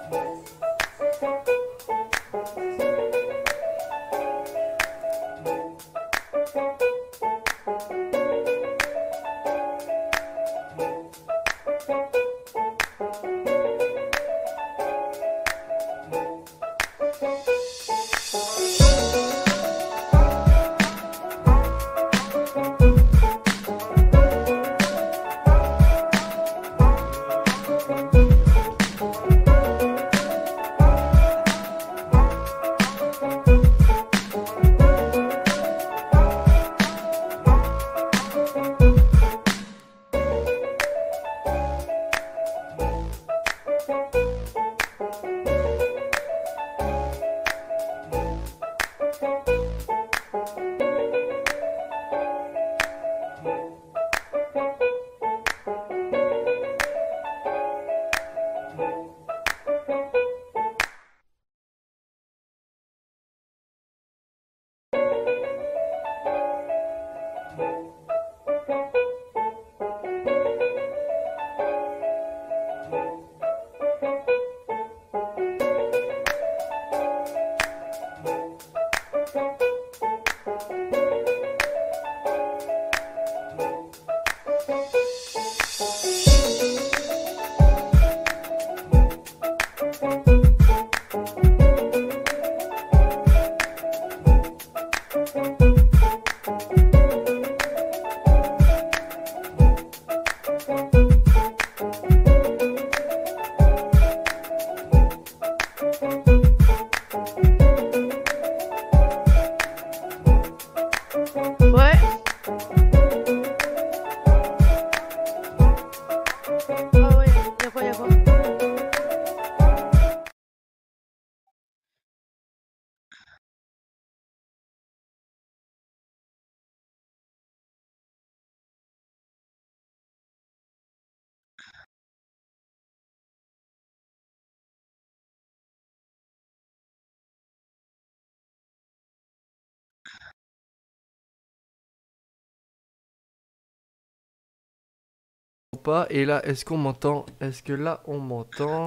Pas. Et là, est-ce qu'on m'entend? Est-ce que là, on m'entend?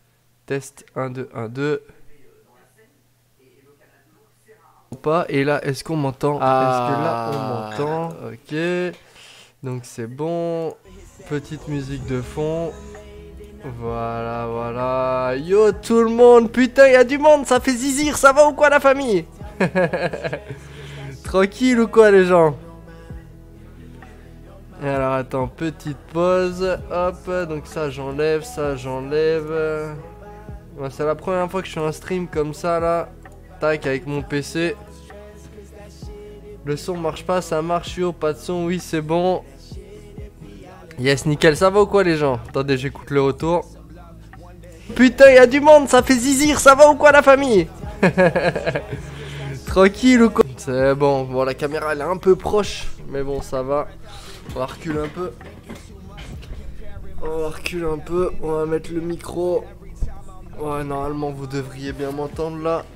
Test 1, 2, 1, 2. Pas. Et là, est-ce qu'on m'entend? Est-ce que là, on m'entend? Ok. Donc, c'est bon. Petite musique de fond. Voilà, voilà. Yo, tout le monde. Putain, il y a du monde. Ça fait zizir. Ça va ou quoi, la famille? Tranquille ou quoi, les gens? Alors attends, petite pause, hop, donc ça j'enlève, ouais, c'est la première fois que je fais un stream comme ça là, tac, avec mon PC. Le son marche pas, ça marche, yo, pas de son, oui c'est bon. Yes, nickel, ça va ou quoi les gens? Attendez, j'écoute le retour. Putain, il y a du monde, ça fait zizir, ça va ou quoi la famille? Tranquille ou quoi? C'est bon, bon la caméra elle est un peu proche, mais bon ça va. On va reculer un peu. On va mettre le micro. Ouais, normalement vous devriez bien m'entendre là.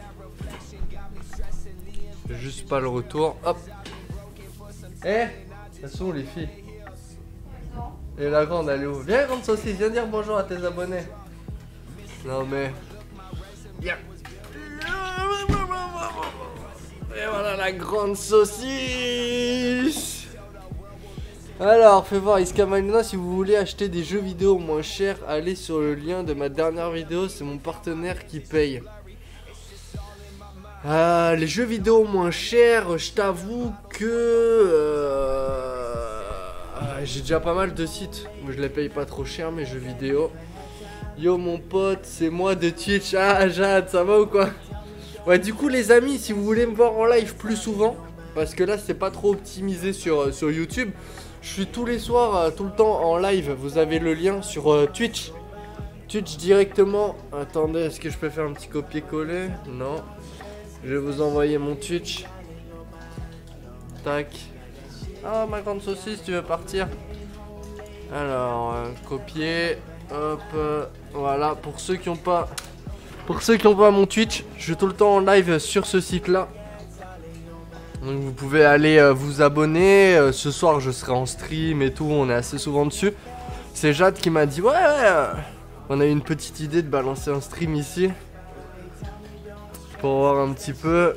Juste pas le retour. Hop. Eh, elles sont où les filles? Et la grande elle est où? Viens grande saucisse, viens dire bonjour à tes abonnés. Non mais. Viens. Et voilà la grande saucisse. Alors, fais voir Iskamalina, si vous voulez acheter des jeux vidéo moins chers, allez sur le lien de ma dernière vidéo, c'est mon partenaire qui paye. Les jeux vidéo moins chers, je t'avoue que j'ai déjà pas mal de sites. Moi je les paye pas trop cher mes jeux vidéo. Yo mon pote, c'est moi de Twitch. Ah Jade, ça va ou quoi? Ouais, du coup les amis, si vous voulez me voir en live plus souvent, parce que là c'est pas trop optimisé sur YouTube. Je suis tous les soirs, tout le temps en live. Vous avez le lien sur Twitch. Twitch directement. Attendez, est-ce que je peux faire un petit copier-coller? Non. Je vais vous envoyer mon Twitch. Tac. Ah, ma grande saucisse, tu veux partir? Alors, copier. Hop. Voilà, pour ceux qui n'ont pas... mon Twitch, je suis tout le temps en live sur ce site-là. Donc vous pouvez aller vous abonner. Ce soir je serai en stream et tout, on est assez souvent dessus. C'est Jade qui m'a dit ouais On a eu une petite idée de balancer un stream ici. Pour voir un petit peu.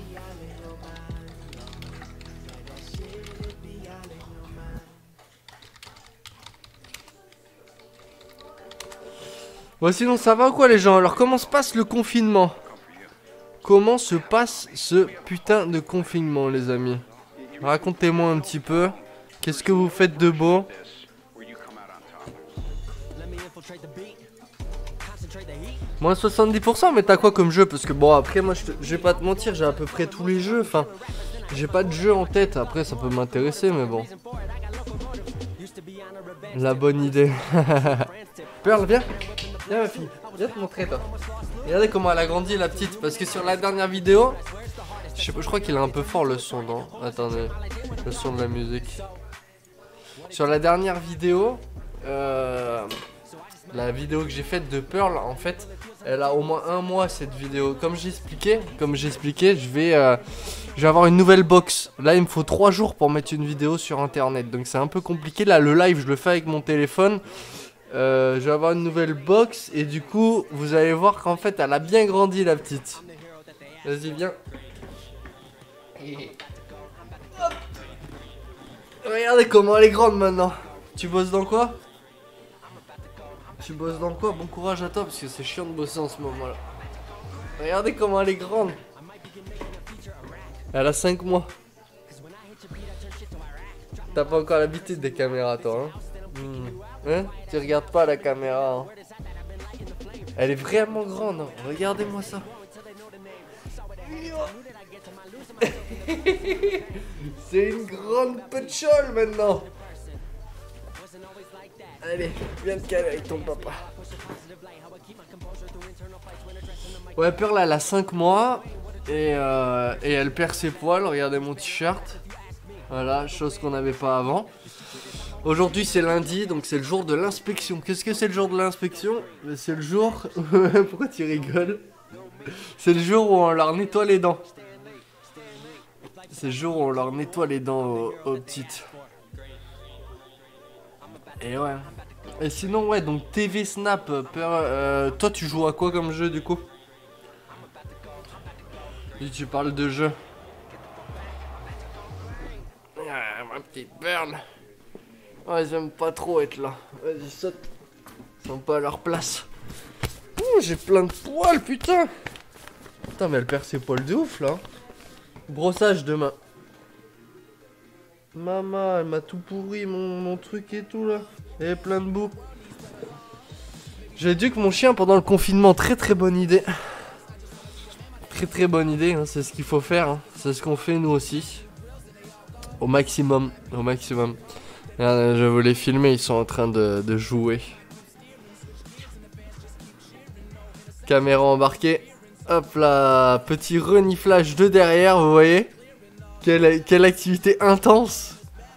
Bon, sinon ça va ou quoi les gens? Alors comment se passe le confinement? Comment se passe ce putain de confinement les amis? Racontez-moi un petit peu. Qu'est-ce que vous faites de beau? Moins 70%, mais t'as quoi comme jeu? Parce que bon après moi je vais pas te mentir, j'ai à peu près tous les jeux. Enfin, j'ai pas de jeu en tête. Après ça peut m'intéresser mais bon. La bonne idée. Pearl, viens. Viens ma fille, viens te montrer toi. Regardez comment elle a grandi la petite. Parce que sur la dernière vidéo, je crois qu'il est un peu fort le son, non? Attendez, le son de la musique. Sur la dernière vidéo, la vidéo que j'ai faite de Pearl, en fait, elle a au moins 1 mois cette vidéo. Comme j'expliquais, je vais avoir une nouvelle box. Là, il me faut 3 jours pour mettre une vidéo sur internet. Donc c'est un peu compliqué. Là, le live, je le fais avec mon téléphone. Je vais avoir une nouvelle box. Et du coup, vous allez voir qu'en fait, elle a bien grandi, la petite. Vas-y, viens. Hop. Regardez comment elle est grande maintenant. Tu bosses dans quoi? Tu bosses dans quoi? Bon courage à toi parce que c'est chiant de bosser en ce moment là. Regardez comment elle est grande. Elle a 5 mois. T'as pas encore l'habitude des caméras toi hein? Hein? Tu regardes pas la caméra hein? Elle est vraiment grande hein? Regardez-moi ça. C'est une grande petchole maintenant. Allez, viens te caler avec ton papa. Ouais, Pearl, elle a 5 mois. Et elle perd ses poils. Regardez mon t-shirt. Voilà, chose qu'on n'avait pas avant. Aujourd'hui, c'est lundi, donc c'est le jour de l'inspection. Qu'est-ce que c'est le jour de l'inspection? C'est le jour... Pourquoi tu rigoles? C'est le jour où on leur nettoie les dents. C'est le jour où on leur nettoie les dents aux petites. Et ouais. Et sinon ouais donc TV Snap, toi tu joues à quoi comme jeu du coup? Si tu parles de jeu. Ah, ma petite Pearl. Ouais j'aime pas trop être là. Vas-y saute. Ils sont pas à leur place. J'ai plein de poils putain. Putain mais elle perd ses poils de ouf là. Brossage demain. Maman, elle m'a tout pourri mon truc et tout là. Et plein de boue. J'ai éduqué mon chien pendant le confinement. Très très bonne idée. Très bonne idée, hein. C'est ce qu'il faut faire. Hein. C'est ce qu'on fait nous aussi. Au maximum. Au maximum. Regarde, je vais vous les filmer, ils sont en train de jouer. Caméra embarquée. Hop là, petit reniflage de derrière, vous voyez? Quelle activité intense.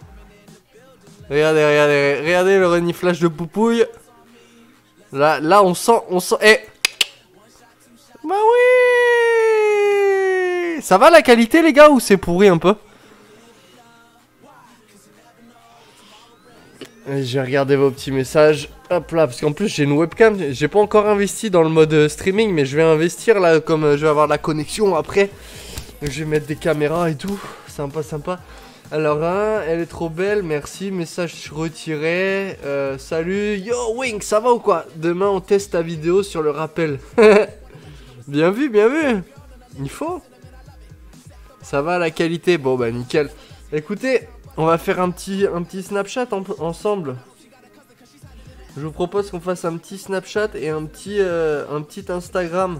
Regardez le reniflage de Poupouille. Là on sent, eh. Bah oui. Ça va la qualité les gars ou c'est pourri un peu? J'ai regardé vos petits messages. Hop là, parce qu'en plus j'ai une webcam. J'ai pas encore investi dans le mode streaming, mais je vais investir là, comme je vais avoir la connexion après. Donc, je vais mettre des caméras et tout. Sympa. Alors, hein, elle est trop belle, merci. Message retiré. Salut. Yo, Wink, ça va ou quoi? Demain, on teste ta vidéo sur le rappel. Bien vu, bien vu. Il faut. Ça va la qualité? Bon, bah, nickel. Écoutez, on va faire un petit Snapchat ensemble. Je vous propose qu'on fasse un petit Snapchat et un petit Instagram.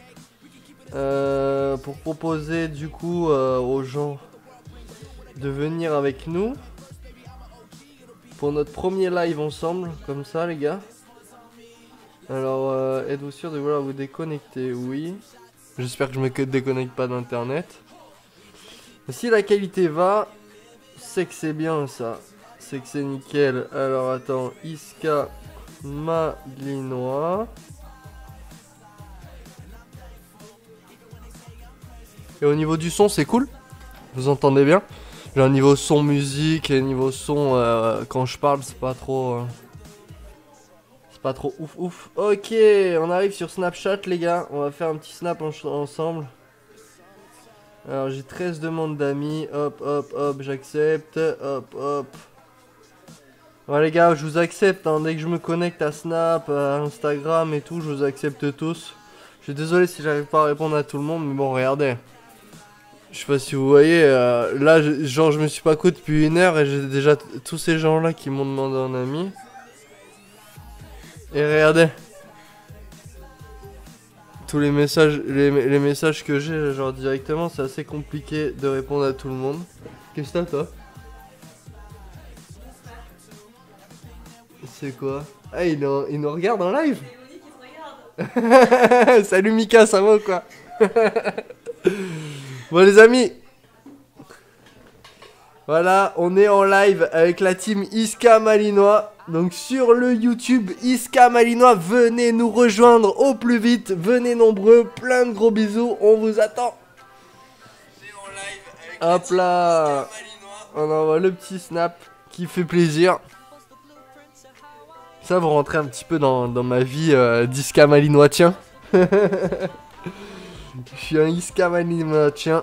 Pour proposer du coup aux gens de venir avec nous pour notre premier live ensemble, comme ça les gars. Alors êtes-vous sûr de vouloir vous déconnecter? Oui. J'espère que je me déconnecte pas d'internet. Si la qualité va, c'est que c'est bien ça. C'est que c'est nickel. Alors attends, Iska Malinois. Et au niveau du son, c'est cool? Vous entendez bien? J'ai un niveau son musique et niveau son quand je parle, c'est pas trop C'est pas trop ouf ouf. Ok, on arrive sur Snapchat les gars. On va faire un petit snap ensemble. Alors j'ai 13 demandes d'amis. Hop hop hop, j'accepte. Hop hop. Ouais les gars, je vous accepte hein. Dès que je me connecte à Snap, à Instagram et tout, je vous accepte tous. Je suis désolé si j'arrive pas à répondre à tout le monde, mais bon regardez. Je sais pas si vous voyez, là genre je me suis pas co depuis 1 heure et j'ai déjà tous ces gens là qui m'ont demandé un ami. Et regardez. Tous les messages, les messages que j'ai genre directement, c'est assez compliqué de répondre à tout le monde. Qu'est-ce que t'as toi? C'est quoi? Ah il nous regarde en live. Salut Mika, ça va ou quoi? Bon les amis, voilà, on est en live avec la team Iska Malinois. Donc sur le YouTube Iska Malinois, venez nous rejoindre au plus vite. Venez nombreux, plein de gros bisous, on vous attend. Hop là, on envoie le petit snap qui fait plaisir. Ça vous rentrez un petit peu dans ma vie d'Iska Malinois, tiens. Je suis un Iska Malinois, tiens.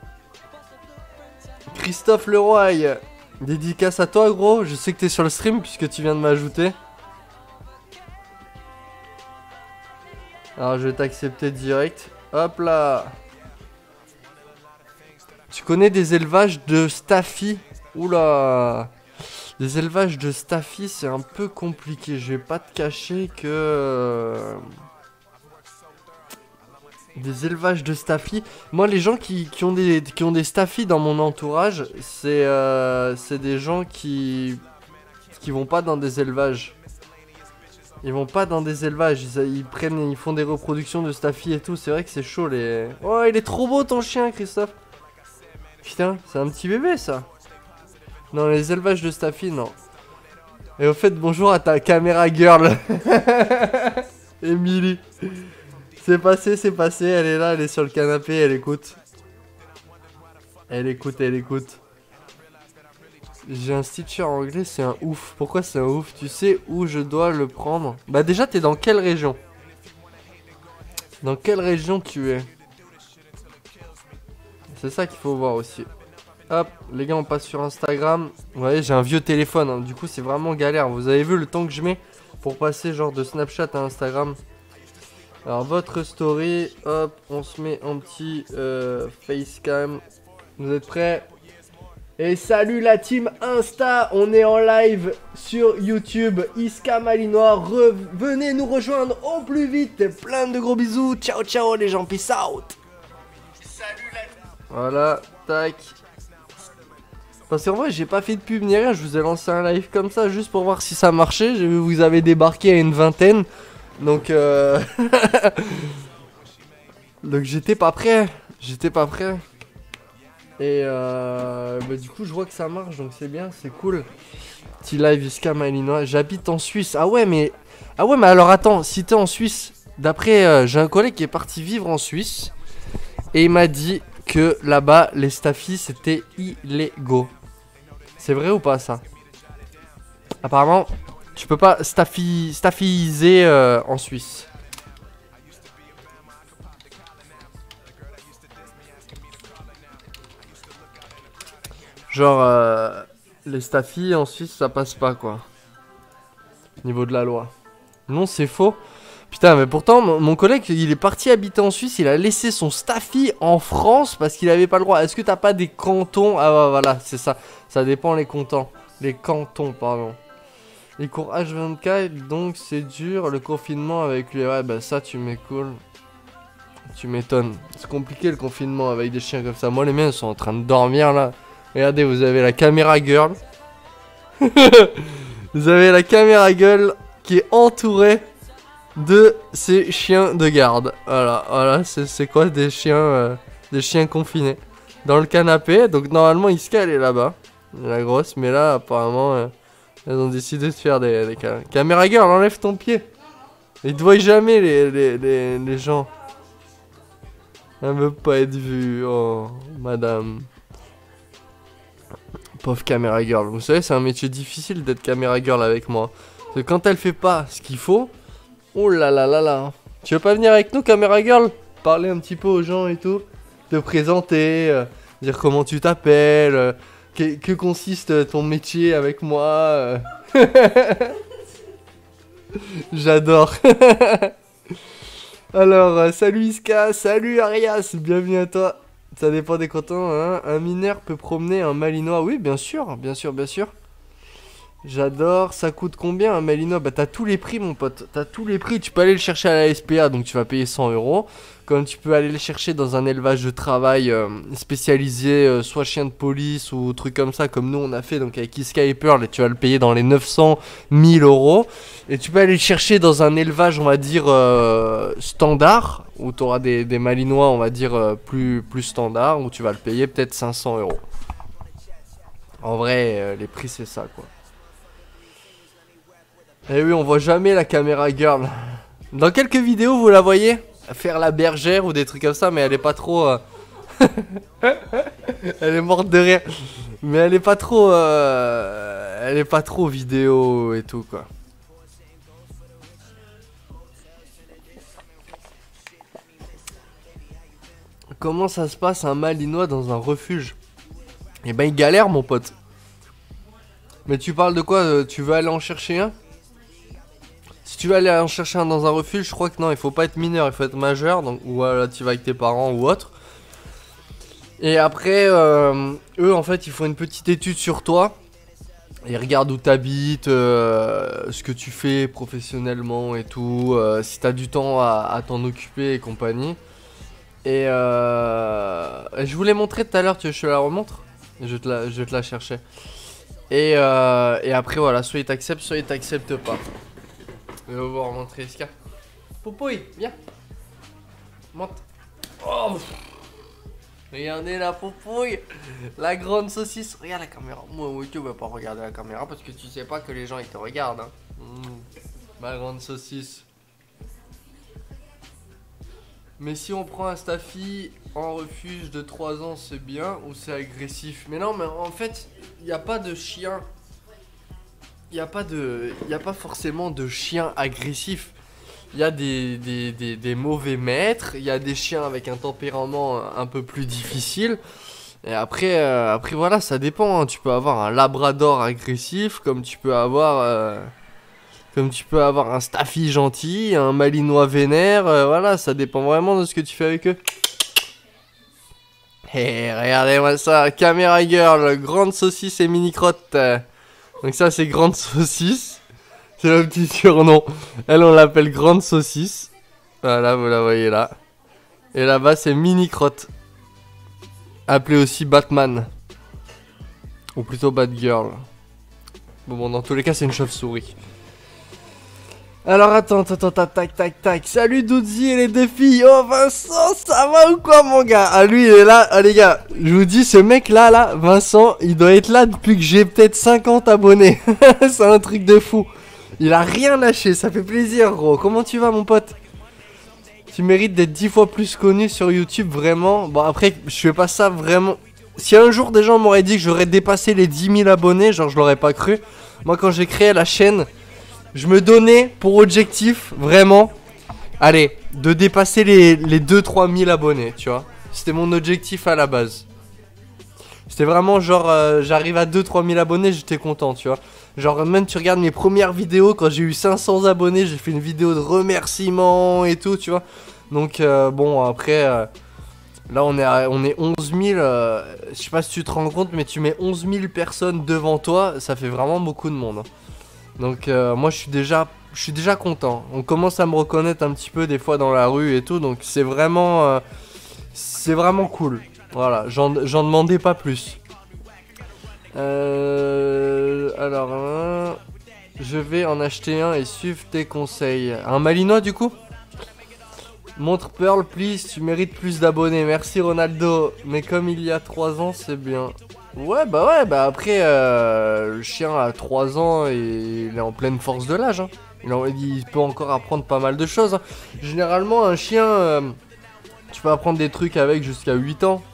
Christophe Leroy, dédicace à toi gros, je sais que t'es sur le stream puisque tu viens de m'ajouter. Alors je vais t'accepter direct. Hop là. Tu connais des élevages de Staffy? Oula. Des élevages de Staffy c'est un peu compliqué, je vais pas te cacher que... Des élevages de Staffy. Moi les gens qui ont des Staffy dans mon entourage, c'est des gens qui vont pas dans des élevages. Ils vont pas dans des élevages, ils font des reproductions de Staffy et tout, c'est vrai que c'est chaud les... Oh il est trop beau ton chien Christophe. Putain, c'est un petit bébé ça. Non les élevages de Staffy non. Et au fait bonjour à ta caméra girl. Emily. C'est passé, elle est là, elle est sur le canapé, elle écoute. Elle écoute. J'ai un stitcher anglais, c'est un ouf. Pourquoi c'est un ouf? Tu sais où je dois le prendre? Bah déjà, t'es dans quelle région? Dans quelle région tu es? C'est ça qu'il faut voir aussi. Hop, les gars, on passe sur Instagram. Vous voyez, j'ai un vieux téléphone, hein. Du coup, c'est vraiment galère. Vous avez vu le temps que je mets pour passer genre de Snapchat à Instagram? Alors votre story, hop, on se met en petit facecam. Vous êtes prêts? Et salut la team Insta, on est en live sur YouTube, Iska Malinois, venez nous rejoindre au plus vite. Plein de gros bisous, ciao ciao les gens, peace out. Salut la... Voilà, tac. Parce qu'en vrai j'ai pas fait de pub ni rien, je vous ai lancé un live comme ça juste pour voir si ça marchait. J'ai vu que vous avez débarqué à une vingtaine. Donc donc j'étais pas prêt. Et bah, du coup je vois que ça marche, donc c'est bien, c'est cool. Petit live Iska Malinois. J'habite en Suisse. Ah ouais mais alors attends, si t'es en Suisse, d'après j'ai un collègue qui est parti vivre en Suisse et il m'a dit que là-bas les Staffy c'était illégaux. C'est vrai ou pas ça? Apparemment tu peux pas staffiser en Suisse. Genre les Staffy en Suisse ça passe pas quoi. Niveau de la loi. Non c'est faux. Putain mais pourtant mon collègue il est parti habiter en Suisse. Il a laissé son Staffy en France parce qu'il avait pas le droit. Est-ce que t'as pas des cantons? Ah ouais, voilà c'est ça. Ça dépend les cantons. Les cantons pardon. Les cours H24 donc c'est dur. Le confinement avec lui. Ouais bah ça tu m'écoules. Tu m'étonnes. C'est compliqué le confinement avec des chiens comme ça. Moi les miens ils sont en train de dormir là. Regardez, vous avez la caméra girl. Vous avez la caméra girl qui est entourée de ces chiens de garde. Voilà, c'est quoi des chiens confinés dans le canapé. Donc normalement Iska elle est là-bas, la grosse, mais là apparemment elles ont décidé de faire des caméra girl. Enlève ton pied. Ils te voient jamais les gens. Elle veut pas être vue. Oh madame. Pauvre caméra girl. Vous savez, c'est un métier difficile d'être caméra girl avec moi. Parce que quand elle fait pas ce qu'il faut, oh là là là là. Tu veux pas venir avec nous, Camera Girl? Parler un petit peu aux gens et tout. Te présenter, dire comment tu t'appelles, que consiste ton métier avec moi. J'adore. Alors, salut Iska, salut Arias, bienvenue à toi. Ça dépend des cantons, hein. Un mineur peut promener un malinois. Oui, bien sûr, bien sûr, bien sûr. J'adore. Ça coûte combien un malinois? Bah, t'as tous les prix, mon pote. T'as tous les prix. Tu peux aller le chercher à la SPA, donc tu vas payer 100 euros. Comme tu peux aller le chercher dans un élevage de travail spécialisé, soit chien de police ou truc comme ça, comme nous on a fait donc avec Iska et Pearl, et tu vas le payer dans les 900 1000 euros. Et tu peux aller le chercher dans un élevage, on va dire, standard, où tu auras des malinois, on va dire, plus standard, où tu vas le payer peut-être 500 euros. En vrai, les prix c'est ça quoi. Eh oui, on voit jamais la caméra girl. Dans quelques vidéos, vous la voyez faire la bergère ou des trucs comme ça, mais elle est pas trop... elle est morte de rire. Mais elle est pas trop... Elle est pas trop vidéo et tout, quoi. Comment ça se passe un malinois dans un refuge? Eh ben, il galère, mon pote. Mais tu parles de quoi? Tu veux aller en chercher un? Si tu veux aller en chercher un dans un refuge, je crois que non, il faut pas être mineur, il faut être majeur, donc ou là tu vas avec tes parents ou autre. Et après, eux en fait, ils font une petite étude sur toi. Ils regardent où t'habites, ce que tu fais professionnellement et tout, si t'as du temps à t'en occuper et compagnie. Et je vous l'ai montré tout à l'heure, tu veux que je te la remontre? Je vais te la chercher. Et après voilà, soit ils t'acceptent, soit ils t'acceptent pas. Je vais vous remontrer Iska. Poupouille, viens. Monte. Oh. Regardez la poupouille. La grande saucisse. Regarde la caméra. Moi, oui, tu veux pas regarder la caméra parce que tu sais pas que les gens ils te regardent. Hein. Ma grande saucisse. Mais si on prend un staffy en refuge de 3 ans, c'est bien ou c'est agressif? Mais non, mais en fait, il n'y a pas de chien. Il n'y a pas forcément de chiens agressifs. Il y a des mauvais maîtres. Il y a des chiens avec un tempérament un peu plus difficile. Et après voilà, ça dépend. Hein. Tu peux avoir un labrador agressif, comme tu peux avoir un staffy gentil, un malinois vénère. Voilà, ça dépend vraiment de ce que tu fais avec eux. Hey, regardez-moi ça, caméra girl, grande saucisse et mini crotte. Donc ça c'est grande saucisse. C'est le petit surnom. Elle on l'appelle grande saucisse. Voilà, vous la voyez là. Et là-bas c'est mini crotte. Appelée aussi Batman. Ou plutôt Batgirl. Bon, dans tous les cas c'est une chauve-souris. Alors attends, tac. Salut Doudzi et les deux filles. Oh Vincent, ça va ou quoi mon gars? Ah lui il est là, ah les gars, je vous dis ce mec là, Vincent, il doit être là depuis que j'ai peut-être 50 abonnés. C'est un truc de fou. Il a rien lâché, ça fait plaisir gros. Comment tu vas mon pote? Tu mérites d'être 10 fois plus connu sur YouTube, vraiment. Bon après, je fais pas ça vraiment. Si un jour des gens m'auraient dit que j'aurais dépassé les 10 000 abonnés, genre je l'aurais pas cru. Moi quand j'ai créé la chaîne, je me donnais pour objectif, vraiment, allez, de dépasser les 2-3 000 abonnés, tu vois. C'était mon objectif à la base. C'était vraiment genre, j'arrive à 2-3 000 abonnés, j'étais content, tu vois. Genre, même tu regardes mes premières vidéos, quand j'ai eu 500 abonnés, j'ai fait une vidéo de remerciements et tout, tu vois. Donc, bon, après, là on est 11 000, je sais pas si tu te rends compte, mais tu mets 11 000 personnes devant toi, ça fait vraiment beaucoup de monde. Hein. Donc moi je suis déjà content. On commence à me reconnaître un petit peu des fois dans la rue et tout. Donc c'est vraiment cool. Voilà, j'en demandais pas plus. Alors, je vais en acheter un et suivre tes conseils. Un malinois du coup? Montre Pearl, please, tu mérites plus d'abonnés. Merci Ronaldo. Mais comme il y a 3 ans, c'est bien. Ouais, bah après, le chien a 3 ans et il est en pleine force de l'âge. Hein. Il peut encore apprendre pas mal de choses. Hein. Généralement, un chien, tu peux apprendre des trucs avec jusqu'à 8 ans.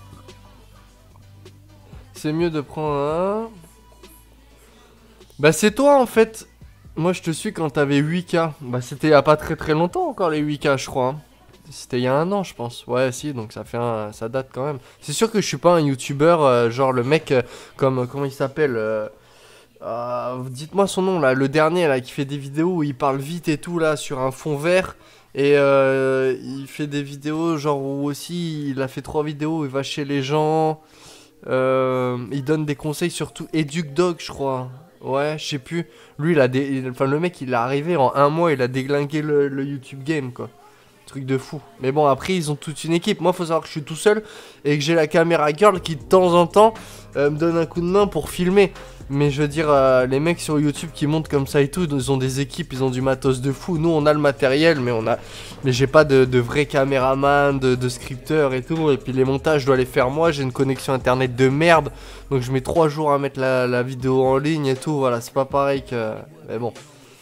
C'est mieux de prendre un... Bah c'est toi en fait. Moi je te suis quand t'avais 8K. Bah c'était il y a pas très longtemps encore les 8K je crois. Hein. C'était il y a un an je pense. Ouais si donc ça fait ça date quand même. C'est sûr que je suis pas un youtubeur genre le mec comme comment il s'appelle dites-moi son nom là, le dernier là qui fait des vidéos où il parle vite et tout là sur un fond vert. Et il fait des vidéos genre où aussi il a fait 3 vidéos où il va chez les gens. Il donne des conseils surtout EducDog je crois. Ouais, je sais plus. Lui, enfin, le mec, il est arrivé en un mois, il a déglingué le YouTube game, quoi. Truc de fou. Mais bon, après, ils ont toute une équipe. Moi, faut savoir que je suis tout seul et que j'ai la caméra girl qui, de temps en temps, me donne un coup de main pour filmer. Mais je veux dire, les mecs sur YouTube qui montent comme ça et tout, ils ont des équipes, ils ont du matos de fou. Nous, on a le matériel, mais j'ai pas de vrai caméraman, de scripteur et tout. Et puis les montages, je dois les faire moi. J'ai une connexion internet de merde. Donc je mets 3 jours à mettre la vidéo en ligne et tout. Voilà, c'est pas pareil que... Mais bon.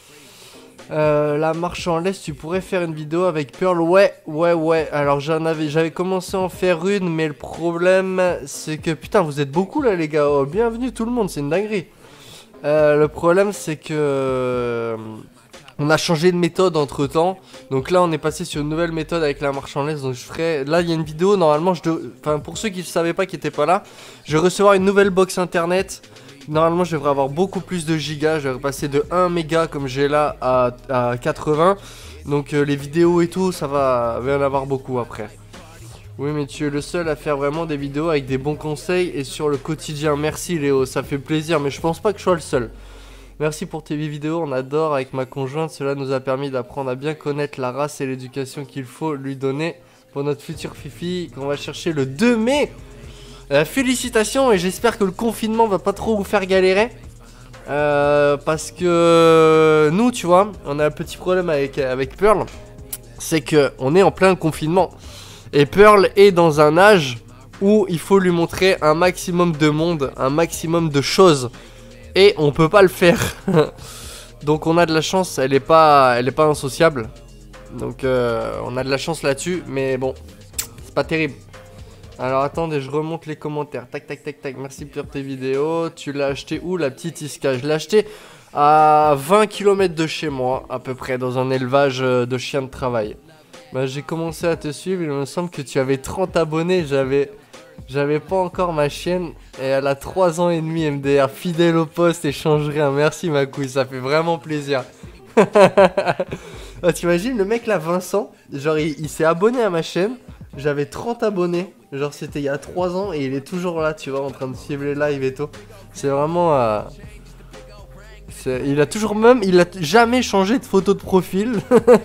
La marche en laisse, tu pourrais faire une vidéo avec Pearl. Ouais. Alors j'avais commencé à en faire une, mais le problème c'est que putain, vous êtes beaucoup là les gars. Oh, bienvenue tout le monde, c'est une dinguerie. Le problème c'est que on a changé de méthode entre temps. Donc là on est passé sur une nouvelle méthode avec la marche en laisse. Donc je ferai. Là il y a une vidéo normalement. Enfin pour ceux qui ne savaient pas, qui n'étaient pas là, je vais recevoir une nouvelle box internet. Normalement je devrais avoir beaucoup plus de gigas. Je vais passer de 1 méga comme j'ai là à 80. Donc les vidéos et tout ça va en avoir beaucoup après. Oui mais tu es le seul à faire vraiment des vidéos avec des bons conseils et sur le quotidien. Merci Léo, ça fait plaisir mais je pense pas que je sois le seul. Merci pour tes vidéos, on adore avec ma conjointe. Cela nous a permis d'apprendre à bien connaître la race et l'éducation qu'il faut lui donner pour notre futur Fifi qu'on va chercher le 2 mai. Félicitations et j'espère que le confinement va pas trop vous faire galérer. Parce que nous, tu vois, on a un petit problème avec Pearl. C'est que on est en plein confinement. Et Pearl est dans un âge où il faut lui montrer un maximum de monde, un maximum de choses. Et on peut pas le faire. Donc on a de la chance, elle est pas insociable. Donc on a de la chance là-dessus. Mais bon, c'est pas terrible. Alors attendez, je remonte les commentaires. Tac. Merci pour tes vidéos. Tu l'as acheté où la petite Iska? Je l'ai acheté à 20 km de chez moi, à peu près, dans un élevage de chiens de travail. Bah, j'ai commencé à te suivre. Il me semble que tu avais 30 abonnés. J'avais pas encore ma chienne. Et elle a 3 ans et demi MDR. Fidèle au poste et change rien. Merci ma couille, ça fait vraiment plaisir. Ah, t'imagines le mec là, Vincent, genre il s'est abonné à ma chaîne. J'avais 30 abonnés, genre c'était il y a 3 ans et il est toujours là, tu vois, en train de suivre les lives et tout. C'est vraiment... il a jamais changé de photo de profil.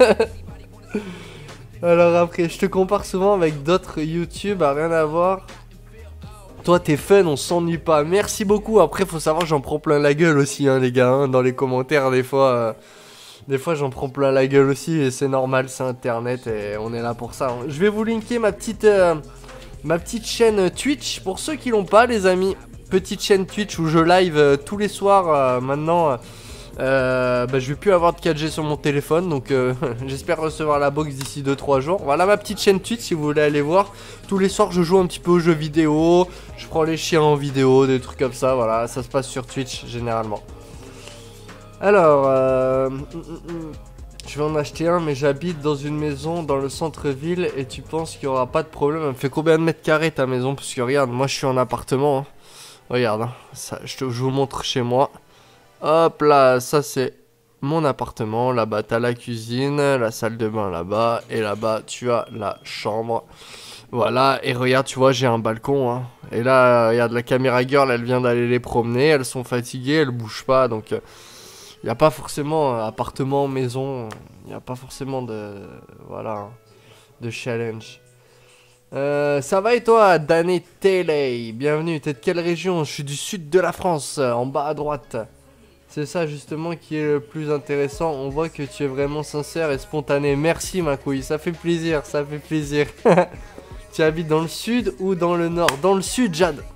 Alors après, je te compare souvent avec d'autres YouTube, à rien à voir. Toi t'es fun, on s'ennuie pas. Merci beaucoup, après faut savoir j'en prends plein la gueule aussi hein, les gars, hein, dans les commentaires des fois... Des fois j'en prends plein la gueule aussi et c'est normal, c'est internet et on est là pour ça. Je vais vous linker ma petite chaîne Twitch pour ceux qui l'ont pas les amis. Petite chaîne Twitch où je live tous les soirs maintenant. Je vais plus avoir de 4G sur mon téléphone donc j'espère recevoir la box d'ici 2-3 jours. Voilà ma petite chaîne Twitch si vous voulez aller voir. Tous les soirs je joue un petit peu aux jeux vidéo. Je prends les chiens en vidéo, des trucs comme ça. Voilà, ça se passe sur Twitch généralement. Alors, je vais en acheter un, mais j'habite dans une maison dans le centre-ville et tu penses qu'il n'y aura pas de problème. Elle me fait combien de mètres carrés ta maison? Parce que regarde, moi je suis en appartement. Hein. Regarde, hein. Ça, je vous montre chez moi. Hop là, ça c'est mon appartement. Là-bas, tu as la cuisine, la salle de bain là-bas. Et là-bas, tu as la chambre. Voilà, et regarde, tu vois, j'ai un balcon. Hein. Et là, regarde, la caméra girl, elle vient d'aller les promener. Elles sont fatiguées, elles bougent pas, donc... Il n'y a pas forcément appartement, maison, il n'y a pas forcément de challenge. Ça va et toi, Danny Taylor? Bienvenue, t'es de quelle région? Je suis du sud de la France, en bas à droite. C'est ça justement qui est le plus intéressant, on voit que tu es vraiment sincère et spontané. Merci ma couille, ça fait plaisir, ça fait plaisir. Tu habites dans le sud ou dans le nord? Dans le sud, Jade.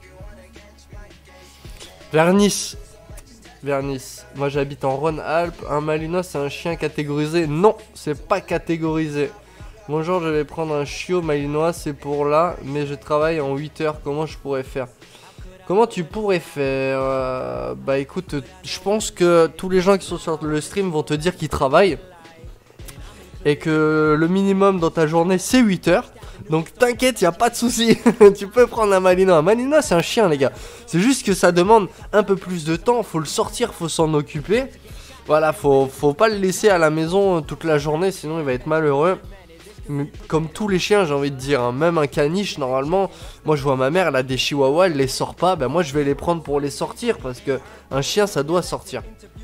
Vers Nice. Vers Nice. Moi j'habite en Rhône-Alpes. Un Malinois c'est un chien catégorisé? Non, c'est pas catégorisé. Bonjour, je vais prendre un chiot Malinois, c'est pour là, mais je travaille en 8 heures, comment je pourrais faire? Comment tu pourrais faire bah écoute, je pense que tous les gens qui sont sur le stream vont te dire qu'ils travaillent. Et que le minimum dans ta journée c'est 8 heures. Donc t'inquiète, y a pas de souci. Tu peux prendre un Malinois. Un Malinois c'est un chien les gars. C'est juste que ça demande un peu plus de temps. Faut le sortir, faut s'en occuper. Voilà, faut pas le laisser à la maison toute la journée, sinon il va être malheureux. Mais comme tous les chiens, j'ai envie de dire, hein. Même un caniche, normalement, moi je vois ma mère, elle a des chihuahuas, elle les sort pas, ben moi je vais les prendre pour les sortir, parce que un chien ça doit sortir.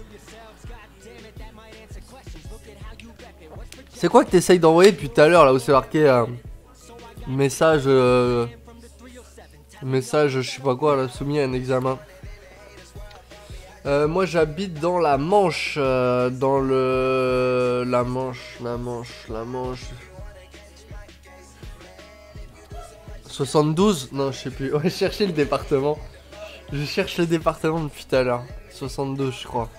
C'est quoi que t'essayes d'envoyer depuis tout à l'heure, là où c'est marqué message, message, je sais pas quoi, là, soumis à un examen. Moi j'habite dans la Manche, dans le... La Manche. 72? Non, je sais plus. Ouais, chercher le département. Je cherche le département depuis tout à l'heure. 72, je crois.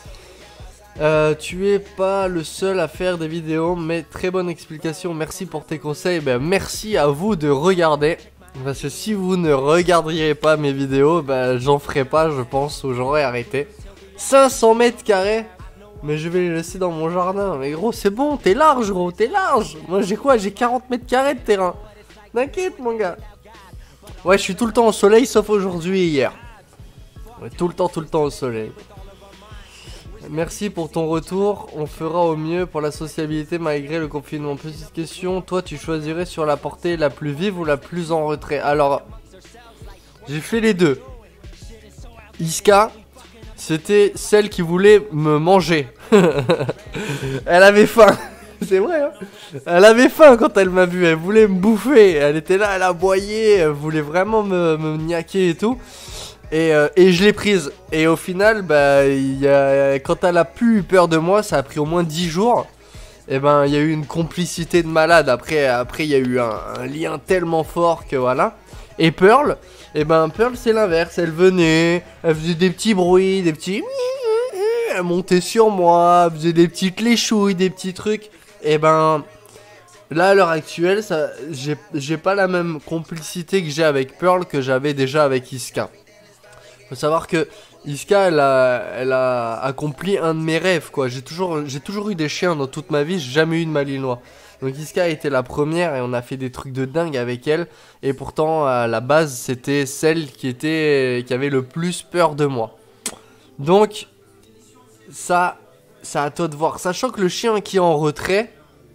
Tu es pas le seul à faire des vidéos, mais très bonne explication. Merci pour tes conseils. Ben, merci à vous de regarder. Parce que si vous ne regarderiez pas mes vidéos, ben, j'en ferai pas, je pense, ou j'aurais arrêté. 500 mètres carrés. Mais je vais les laisser dans mon jardin. Mais gros, c'est bon, t'es large, gros, t'es large. Moi, j'ai quoi? J'ai 40 mètres carrés de terrain. T'inquiète mon gars. Ouais, je suis tout le temps au soleil sauf aujourd'hui et hier. Ouais, tout le temps au soleil. Merci pour ton retour. On fera au mieux pour la sociabilité malgré le confinement. Petite question, toi tu choisirais sur la portée la plus vive ou la plus en retrait? Alors, j'ai fait les deux. Iska, c'était celle qui voulait me manger. Elle avait faim. C'est vrai, hein. Elle avait faim quand elle m'a vu, elle voulait me bouffer. Elle était là, elle aboyait, elle voulait vraiment me niaquer et tout. Et je l'ai prise. Et au final, bah, quand elle a plus eu peur de moi, ça a pris au moins 10 jours. Et ben, il y a eu une complicité de malade. Après il y a eu un lien tellement fort que voilà. Et Pearl, et ben, Pearl, c'est l'inverse. Elle venait, elle faisait des petits bruits, des petits... Elle montait sur moi, elle faisait des petites léchouilles, des petits trucs. Et ben, là à l'heure actuelle, j'ai pas la même complicité que j'ai avec Pearl que j'avais déjà avec Iska. Faut savoir que Iska, elle a accompli un de mes rêves, quoi. J'ai toujours eu des chiens dans toute ma vie, j'ai jamais eu de Malinois. Donc Iska a été la première et on a fait des trucs de dingue avec elle. Et pourtant, à la base, c'était celle qui avait le plus peur de moi. Donc, ça à toi de voir. Sachant que le chien qui est en retrait,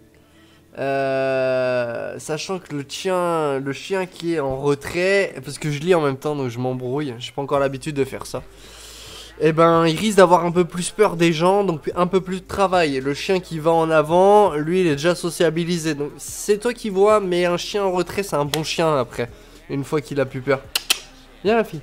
sachant que le chien qui est en retrait, parce que je lis en même temps donc je m'embrouille, j'ai pas encore l'habitude de faire ça. Et ben il risque d'avoir un peu plus peur des gens, donc un peu plus de travail. Et le chien qui va en avant, lui il est déjà sociabilisé. Donc c'est toi qui vois, mais un chien en retrait c'est un bon chien après, une fois qu'il a plus peur. Viens la fille.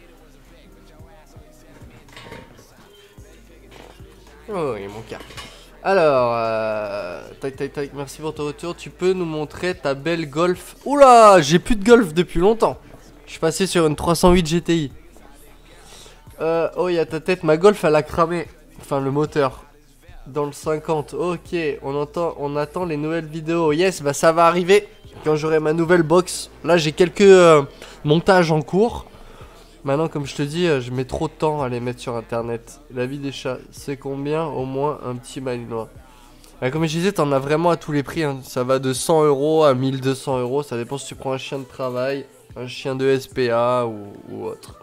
Oh oui mon cœur. Alors, tac, merci pour ton retour. Tu peux nous montrer ta belle Golf? Oula, j'ai plus de Golf depuis longtemps. Je suis passé sur une 308 GTI. Oh, il y a ta tête. Ma Golf, elle a cramé. Enfin, le moteur. Dans le 50. Ok, on attend les nouvelles vidéos. Yes, bah ça va arriver quand j'aurai ma nouvelle box. Là, j'ai quelques montages en cours. Maintenant, comme je te dis, je mets trop de temps à les mettre sur internet. La vie des chats, c'est combien au moins un petit Malinois? Comme je disais, t'en as vraiment à tous les prix, hein. Ça va de 100 € à 1200 €. Ça dépend si tu prends un chien de travail, un chien de SPA ou autre.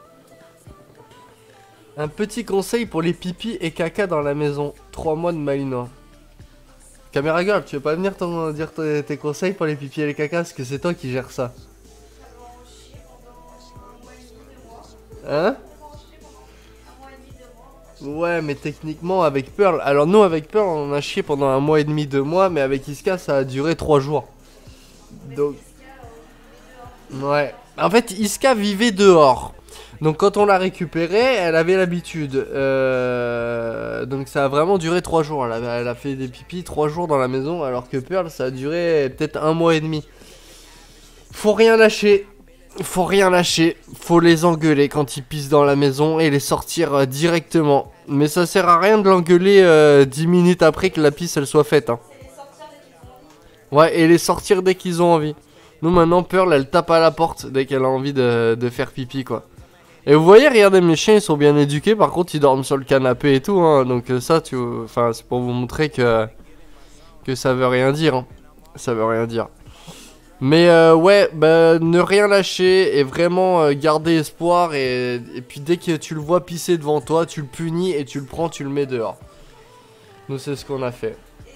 Un petit conseil pour les pipis et caca dans la maison. 3 mois de Malinois. Caméra girl, tu veux pas venir dire tes conseils pour les pipis et les caca? Parce que c'est toi qui gères ça. Hein? Ouais, mais techniquement avec Pearl. Alors nous avec Pearl on a chié pendant 1 mois et demi, 2 mois. Mais avec Iska ça a duré 3 jours. Donc ouais. En fait Iska vivait dehors. Donc quand on l'a récupérée, elle avait l'habitude. Donc ça a vraiment duré 3 jours. Elle a fait des pipis 3 jours dans la maison. Alors que Pearl ça a duré peut-être 1 mois et demi. Faut rien lâcher. Faut rien lâcher, faut les engueuler quand ils pissent dans la maison et les sortir directement. Mais ça sert à rien de l'engueuler 10 minutes après que la pisse elle soit faite, hein. Ouais, et les sortir dès qu'ils ont envie. Nous maintenant, Pearl elle tape à la porte dès qu'elle a envie de faire pipi quoi. Et vous voyez, regardez, mes chiens, ils sont bien éduqués. Par contre, ils dorment sur le canapé et tout. Hein. Donc ça, enfin, c'est pour vous montrer que ça veut rien dire. Hein. Ça veut rien dire. Mais ouais, bah, ne rien lâcher et vraiment garder espoir. Et puis dès que tu le vois pisser devant toi, tu le punis et tu le prends, tu le mets dehors. Nous, c'est ce qu'on a fait.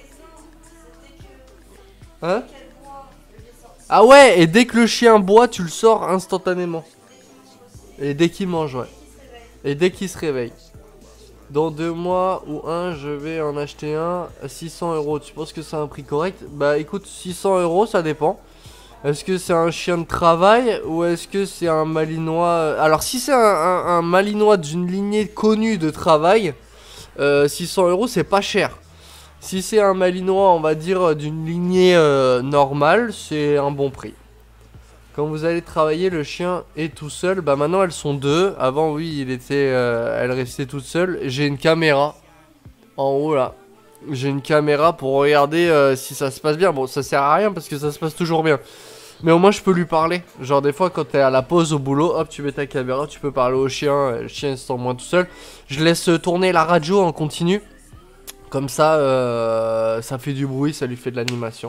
Hein? Ah ouais, et dès que le chien boit, tu le sors instantanément. Et dès qu'il mange, ouais. Et dès qu'il se réveille. Dans 2 mois ou un, je vais en acheter un à 600 euros. Tu penses que c'est un prix correct? Bah écoute, 600 euros, ça dépend. Est-ce que c'est un chien de travail ou est-ce que c'est un malinois? Alors si c'est un malinois d'une lignée connue de travail, 600 euros c'est pas cher. Si c'est un malinois, on va dire, d'une lignée normale, c'est un bon prix. Quand vous allez travailler, le chien est tout seul. Bah maintenant elles sont deux. Avant oui, elle restait toute seule. J'ai une caméra en haut là. J'ai une caméra pour regarder si ça se passe bien. Bon, ça sert à rien parce que ça se passe toujours bien. Mais au moins je peux lui parler. Genre des fois quand t'es à la pause au boulot, hop tu mets ta caméra, tu peux parler au chien. Le chien se sent moins tout seul. Je laisse tourner la radio en continu. Comme ça, ça fait du bruit, ça lui fait de l'animation.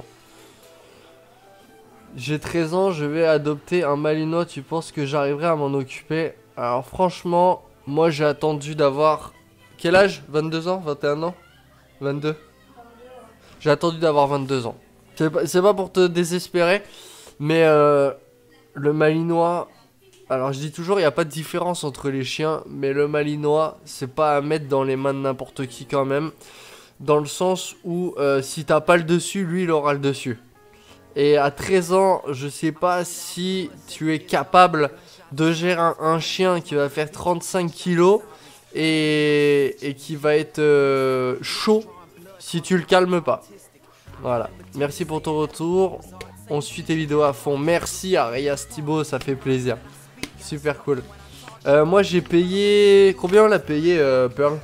J'ai 13 ans, je vais adopter un malinois. Tu penses que j'arriverai à m'en occuper? Alors franchement, moi j'ai attendu d'avoir... Quel âge? 22 ans? 21 ans? 22? J'ai attendu d'avoir 22 ans. C'est pas pour te désespérer. Mais le malinois, alors je dis toujours il n'y a pas de différence entre les chiens, mais le malinois c'est pas à mettre dans les mains de n'importe qui quand même, dans le sens où si t'as pas le dessus, lui il aura le dessus. Et à 13 ans, je sais pas si tu es capable de gérer un chien qui va faire 35 kilos et qui va être chaud si tu le calmes pas. Voilà, merci pour ton retour. On suit tes vidéos à fond. Merci à Reyes Thibaut, ça fait plaisir. Super cool. Moi j'ai payé... Combien on l'a payé Pearl?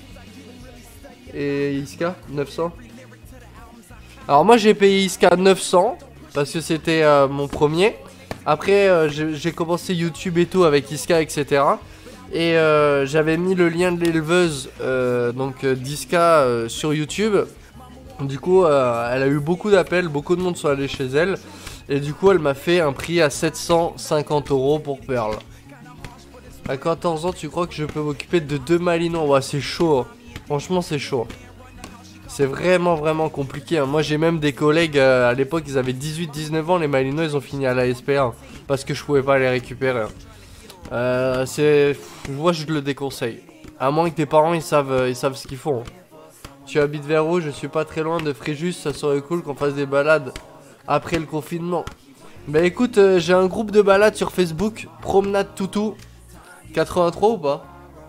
Et Iska 900. Alors moi j'ai payé Iska 900 parce que c'était mon premier. Après j'ai commencé YouTube et tout avec Iska, etc. Et j'avais mis le lien de l'éleveuse donc d'Iska sur YouTube. Du coup, elle a eu beaucoup d'appels, beaucoup de monde sont allés chez elle. Et du coup, elle m'a fait un prix à 750 € pour Pearl. À 14 ans, tu crois que je peux m'occuper de 2 malinois? Ouais, c'est chaud. Hein. Franchement, c'est chaud. C'est vraiment, vraiment compliqué. Hein. Moi, j'ai même des collègues, à l'époque, ils avaient 18-19 ans. Les malinois, ils ont fini à la SPA. Hein, parce que je pouvais pas les récupérer. Hein. Moi, je le déconseille. À moins que tes parents, ils savent ce qu'ils font. Hein. Tu habites vers où? Je suis pas très loin de Fréjus, ça serait cool qu'on fasse des balades après le confinement. Bah écoute, j'ai un groupe de balades sur Facebook, Promenade Toutou. 83 ou pas?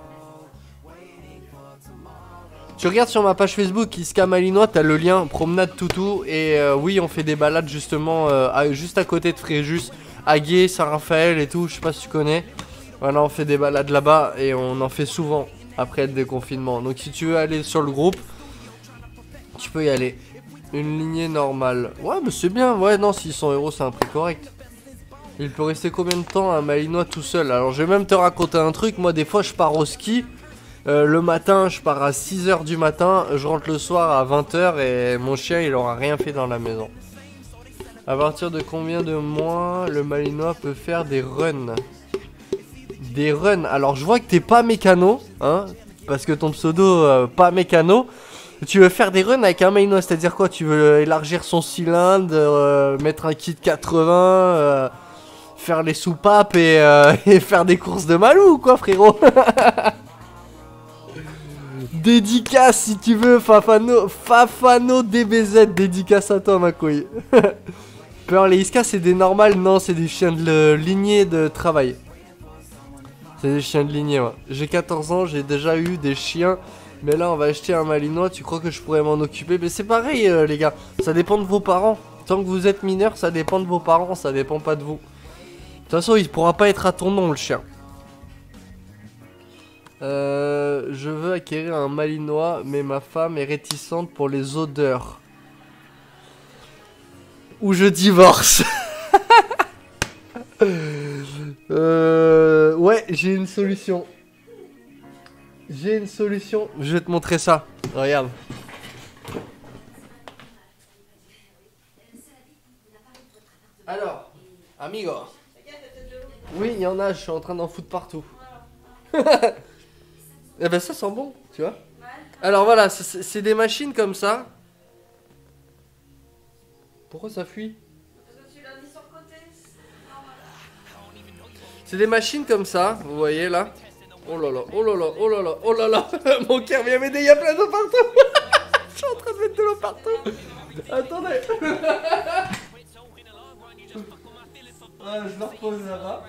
Tu regardes sur ma page Facebook, Iska Malinois, t'as le lien Promenade Toutou. Et oui, on fait des balades justement juste à côté de Fréjus, Aguet, Saint-Raphaël et tout, je sais pas si tu connais. Voilà, on fait des balades là-bas et on en fait souvent après le déconfinement. Donc si tu veux aller sur le groupe, tu peux y aller. Une lignée normale. Ouais, mais c'est bien. Ouais, non, 600 € c'est un prix correct. Il peut rester combien de temps un malinois tout seul? Alors, je vais même te raconter un truc. Moi, des fois, je pars au ski. Le matin, je pars à 6 h du matin. Je rentre le soir à 20 h et mon chien, il aura rien fait dans la maison. À partir de combien de mois le malinois peut faire des runs? Des runs. Alors, je vois que t'es pas mécano. Hein, parce que ton pseudo, pas mécano. Tu veux faire des runs avec un malinois, c'est-à-dire quoi? Tu veux élargir son cylindre, mettre un kit 80, faire les soupapes et faire des courses de malou ou quoi, frérot? Dédicace si tu veux, Fafano DBZ, dédicace à toi ma couille. Pearl et Iska c'est des normales? Non, c'est des chiens de lignée de travail. C'est des chiens de lignée, ouais. J'ai 14 ans, j'ai déjà eu des chiens. Mais là on va acheter un malinois, tu crois que je pourrais m'en occuper? Mais c'est pareil les gars, ça dépend de vos parents. Tant que vous êtes mineur, ça dépend de vos parents, ça dépend pas de vous. De toute façon, il pourra pas être à ton nom le chien. Je veux acquérir un malinois, mais ma femme est réticente pour les odeurs. Ou je divorce. Ouais, j'ai une solution. J'ai une solution. Je vais te montrer ça. Regarde. Alors, amigo. Oui, il y en a, je suis en train d'en foutre partout. Eh ben ça sent bon, tu vois. Alors voilà, c'est des machines comme ça. Pourquoi ça fuit? C'est des machines comme ça, vous voyez là. Oh là là, oh là là, oh là là, oh là là. Mon cœur vient m'aider, il y a plein d'eau partout. Je suis en train de mettre de l'eau partout. Attendez. Je le repose là-bas.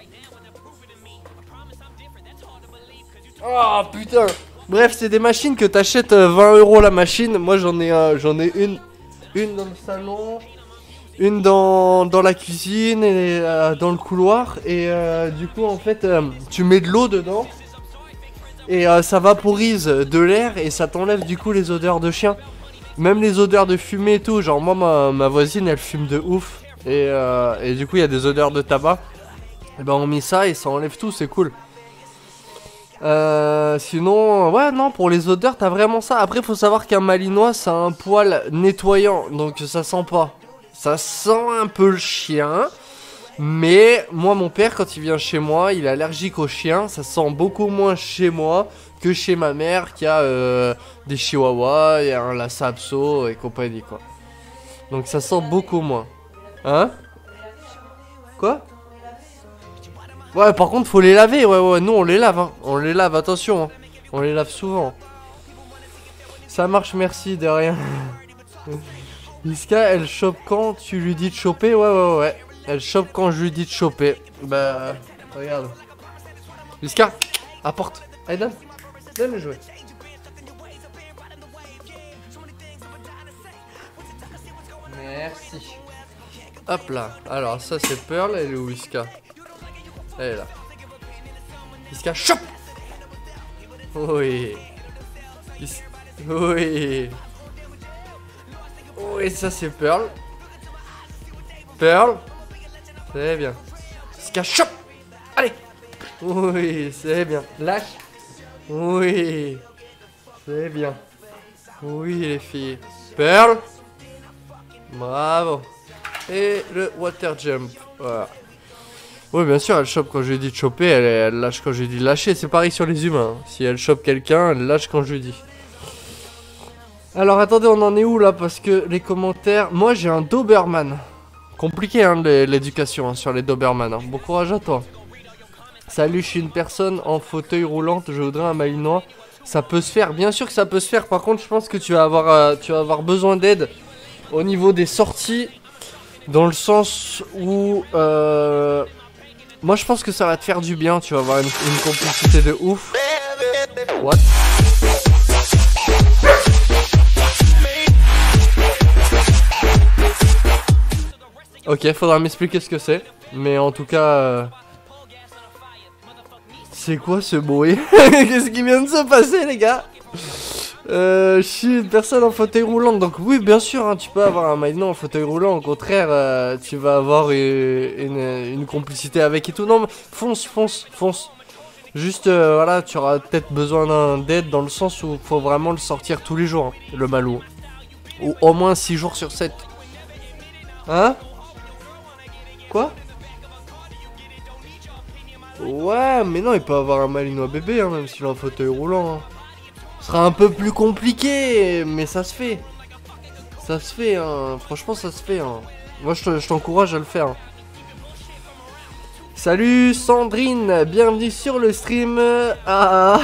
Oh putain. Bref, c'est des machines que t'achètes 20 € la machine. Moi j'en ai une dans le salon, une dans la cuisine et dans le couloir. Et du coup en fait tu mets de l'eau dedans et ça vaporise de l'air et ça t'enlève du coup les odeurs de chien. Même les odeurs de fumée et tout. Genre moi ma voisine elle fume de ouf. Et du coup il y a des odeurs de tabac. Et ben on met ça et ça enlève tout, c'est cool. Sinon, ouais, non, pour les odeurs, t'as vraiment ça. Après, faut savoir qu'un malinois, ça a un poil nettoyant, donc ça sent pas. Ça sent un peu le chien. Mais moi, mon père, quand il vient chez moi, il est allergique aux chiens. Ça sent beaucoup moins chez moi que chez ma mère qui a des chihuahuas et un Lhasa Apso et compagnie, quoi. Donc ça sent beaucoup moins. Hein? Quoi? Ouais, par contre, faut les laver. Ouais, nous on les lave. Hein. On les lave, attention. Hein. On les lave souvent. Ça marche, merci, de rien. Iska, elle chope quand tu lui dis de choper? Ouais. Elle chope quand je lui dis de choper. Bah, regarde. Iska, apporte. Allez, donne. Donne le jouet. Merci. Hop là. Alors, ça c'est Pearl. Elle est où, Iska? Elle est là. Iska, chope. Oui. Oui. Oui, ça c'est Pearl. Pearl. C'est bien. Iska, chope. Allez. Oui, c'est bien. Lâche. Oui. C'est bien. Oui, les filles. Pearl. Bravo. Et le water jump. Voilà. Oui, bien sûr, elle chope quand je lui dis de choper, elle lâche quand je lui dis de lâcher. C'est pareil sur les humains. Si elle chope quelqu'un, elle lâche quand je lui dis. Alors, attendez, on en est où là? Parce que les commentaires... Moi, j'ai un Doberman. Compliqué, hein, l'éducation sur les Doberman. Hein. Bon courage à toi. Salut, je suis une personne en fauteuil roulant. Je voudrais un malinois. Ça peut se faire. Bien sûr que ça peut se faire. Par contre, je pense que tu vas avoir besoin d'aide au niveau des sorties. Dans le sens où... moi je pense que ça va te faire du bien, tu vas avoir une complicité de ouf. What? Ok, faudra m'expliquer ce que c'est. Mais en tout cas... C'est quoi ce bruit? Qu'est-ce qui vient de se passer, les gars? Je suis une personne en fauteuil roulant, donc oui, bien sûr, hein, tu peux avoir un malinois en fauteuil roulant. Au contraire, tu vas avoir une complicité avec et tout. Non, mais fonce. Juste, voilà, tu auras peut-être besoin d'aide dans le sens où il faut vraiment le sortir tous les jours, hein, le malou. Ou au moins 6 jours sur 7. Hein? Quoi? Ouais, mais non, il peut avoir un malinois bébé, hein, même s'il est en fauteuil roulant. Hein. Ce sera un peu plus compliqué, mais ça se fait. Ça se fait, hein. Franchement, ça se fait. Hein. Moi, je t'encourage à le faire. Hein. Salut Sandrine, bienvenue sur le stream. Ah.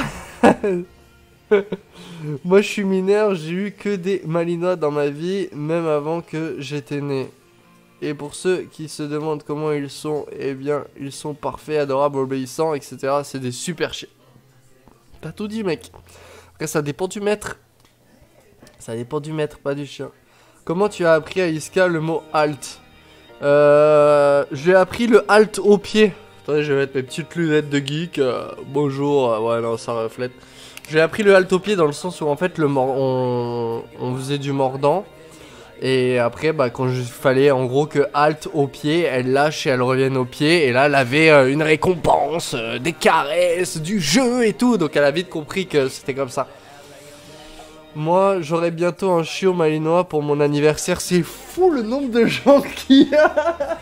Moi, je suis mineur, j'ai eu que des malinois dans ma vie, même avant que j'étais né. Et pour ceux qui se demandent comment ils sont, eh bien, ils sont parfaits, adorables, obéissants, etc. C'est des super chiens. T'as tout dit, mec. Après, ça dépend du maître. Ça dépend du maître, pas du chien. Comment tu as appris à Iska le mot halt? J'ai appris le halt au pied. Attendez, je vais mettre mes petites lunettes de geek. Bonjour. Ouais, non, ça reflète. J'ai appris le halt au pied dans le sens où, en fait, on faisait du mordant. Et après, bah, quand il fallait en gros que halte au pied, elle lâche et elle revienne au pied. Et là, elle avait une récompense, des caresses, du jeu et tout. Donc elle a vite compris que c'était comme ça. Moi, j'aurai bientôt un chiot malinois pour mon anniversaire. C'est fou le nombre de gens qui y a.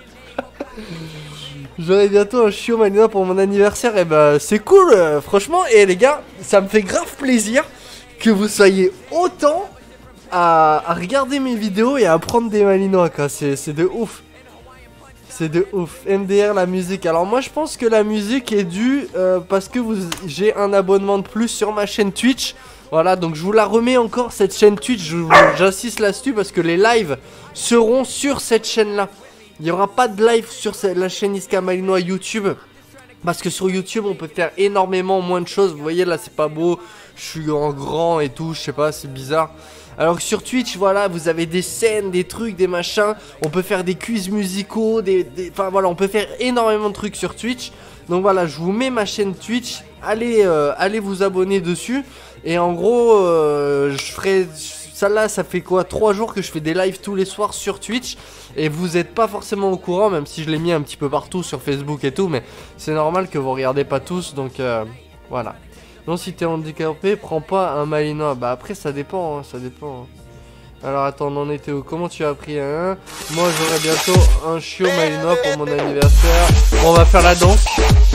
J'aurai bientôt un chiot malinois pour mon anniversaire. Et bah, c'est cool, franchement. Et les gars, ça me fait grave plaisir que vous soyez autant à regarder mes vidéos et à apprendre des malinois, quoi. C'est de ouf. C'est de ouf. MDR, la musique. Alors moi, je pense que la musique est due parce que j'ai un abonnement de plus sur ma chaîne Twitch. Voilà, donc je vous la remets encore, cette chaîne Twitch. J'insiste là-dessus parce que les lives seront sur cette chaîne-là. Il n'y aura pas de live sur la chaîne Iska Malinois YouTube. Parce que sur YouTube, on peut faire énormément moins de choses. Vous voyez, là, c'est pas beau. Je suis en grand et tout, je sais pas, c'est bizarre. Alors que sur Twitch, voilà, vous avez des scènes, des trucs, des machins. On peut faire des quiz musicaux, enfin voilà, on peut faire énormément de trucs sur Twitch. Donc voilà, je vous mets ma chaîne Twitch. Allez vous abonner dessus. Et en gros, je ferai... Ça là, ça fait quoi 3 jours que je fais des lives tous les soirs sur Twitch. Et vous n'êtes pas forcément au courant, même si je l'ai mis un petit peu partout sur Facebook et tout. Mais c'est normal que vous regardez pas tous, donc voilà. Non, si t'es handicapé, prends pas un malinois. Bah après, ça dépend, hein, ça dépend. Alors attends, on en était où? Comment tu as pris un? Moi, j'aurai bientôt un chiot malinois pour mon anniversaire. Bon, on va faire la danse.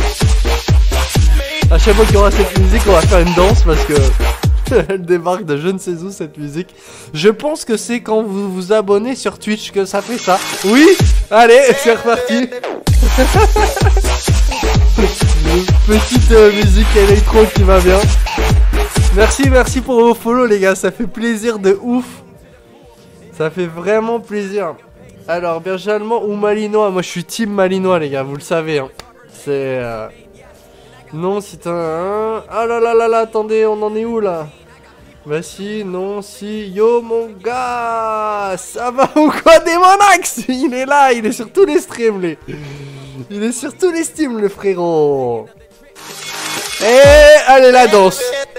À chaque fois qu'il y aura cette musique, on va faire une danse parce que... Elle débarque de je ne sais où cette musique. Je pense que c'est quand vous vous abonnez sur Twitch que ça fait ça. Oui. Allez, c'est reparti. Petite musique électro qui va bien. Merci pour vos follow les gars, ça fait plaisir de ouf. Ça fait vraiment plaisir. Alors, berger allemand ou malinois? Moi je suis team malinois les gars, vous le savez hein. C'est... Non si t'as un... Ah là là là là, attendez, on en est où là? Bah si, non, si, yo mon gars, ça va ou quoi Démonax? Il est là, il est sur tous les streams, lui. Il est sur tous les streams, le frérot. Et allez, la danse.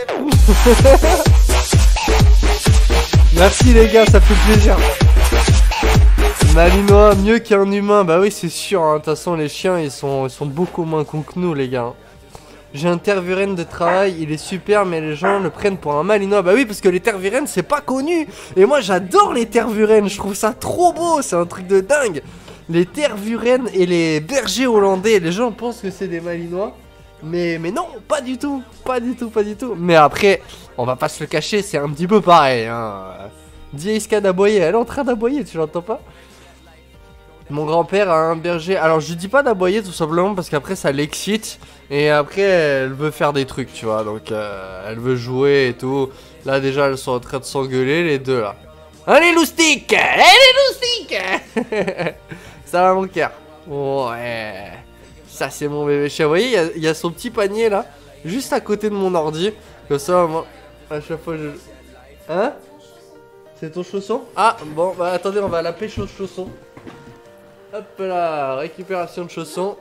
Merci les gars, ça fait plaisir. Malinois, mieux qu'un humain, bah oui c'est sûr, hein. De toute façon les chiens ils sont beaucoup moins cons que nous les gars. J'ai un tervuren de travail, il est super, mais les gens le prennent pour un malinois. Bah oui, parce que les tervuren, c'est pas connu. Et moi, j'adore les tervuren, je trouve ça trop beau, c'est un truc de dingue. Les tervuren et les bergers hollandais, les gens pensent que c'est des malinois. Mais non, pas du tout, pas du tout. Mais après, on va pas se le cacher, c'est un petit peu pareil. Hein. Iska d'aboyer, elle est en train d'aboyer, tu l'entends pas? Mon grand-père a un berger. Alors je lui dis pas d'aboyer tout simplement parce qu'après ça l'excite. Et après elle veut faire des trucs tu vois. Donc elle veut jouer et tout. Là déjà elles sont en train de s'engueuler les deux là. Allez loustique. Ça va mon cœur. Ouais. Ça c'est mon bébé chien. Vous voyez il y a son petit panier là. Juste à côté de mon ordi. Comme ça moi à chaque fois je... Hein? C'est ton chausson? Ah bon bah attendez on va la pêche au chausson. Hop là, récupération de chaussons.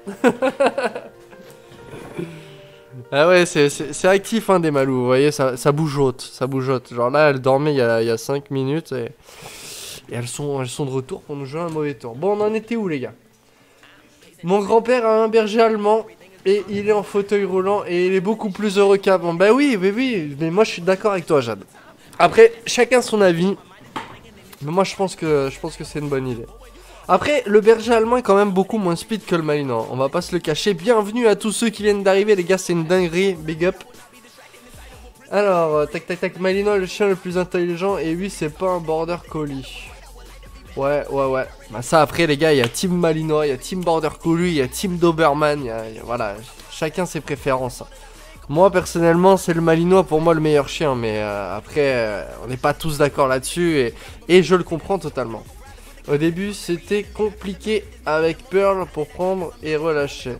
Ah ouais, c'est actif hein, des malous, vous voyez, ça bougeote, ça bougeote. Genre là, elles dormaient il y a 5 minutes et elles sont de retour pour nous jouer un mauvais tour. Bon, on en était où les gars? Mon grand-père a un berger allemand et il est en fauteuil roulant et il est beaucoup plus heureux qu'avant. Bah oui, mais moi je suis d'accord avec toi Jade. Après, chacun son avis. Mais moi je pense que c'est une bonne idée. Après, le berger allemand est quand même beaucoup moins speed que le malinois. On va pas se le cacher. Bienvenue à tous ceux qui viennent d'arriver, les gars. C'est une dinguerie. Big up. Alors, tac. Malinois, le chien le plus intelligent. Et oui, c'est pas un border collie. Ouais. Bah, ça, après, les gars, il y a Team Malinois, il y a Team Border Collie, il y a Team Doberman. Voilà, chacun ses préférences. Moi, personnellement, c'est le Malinois pour moi le meilleur chien. Mais après, on n'est pas tous d'accord là-dessus. Et je le comprends totalement. Au début, c'était compliqué avec Pearl pour prendre et relâcher.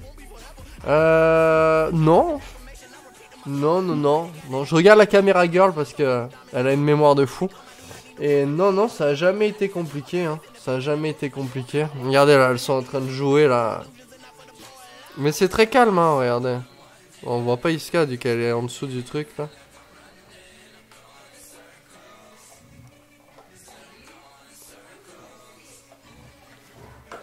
Non. Non. Je regarde la caméra girl parce que elle a une mémoire de fou. Et non, ça a jamais été compliqué. Hein. Ça a jamais été compliqué. Regardez là, elles sont en train de jouer là. Mais c'est très calme, hein, regardez. On voit pas Iska du qu'elle est en dessous du truc là.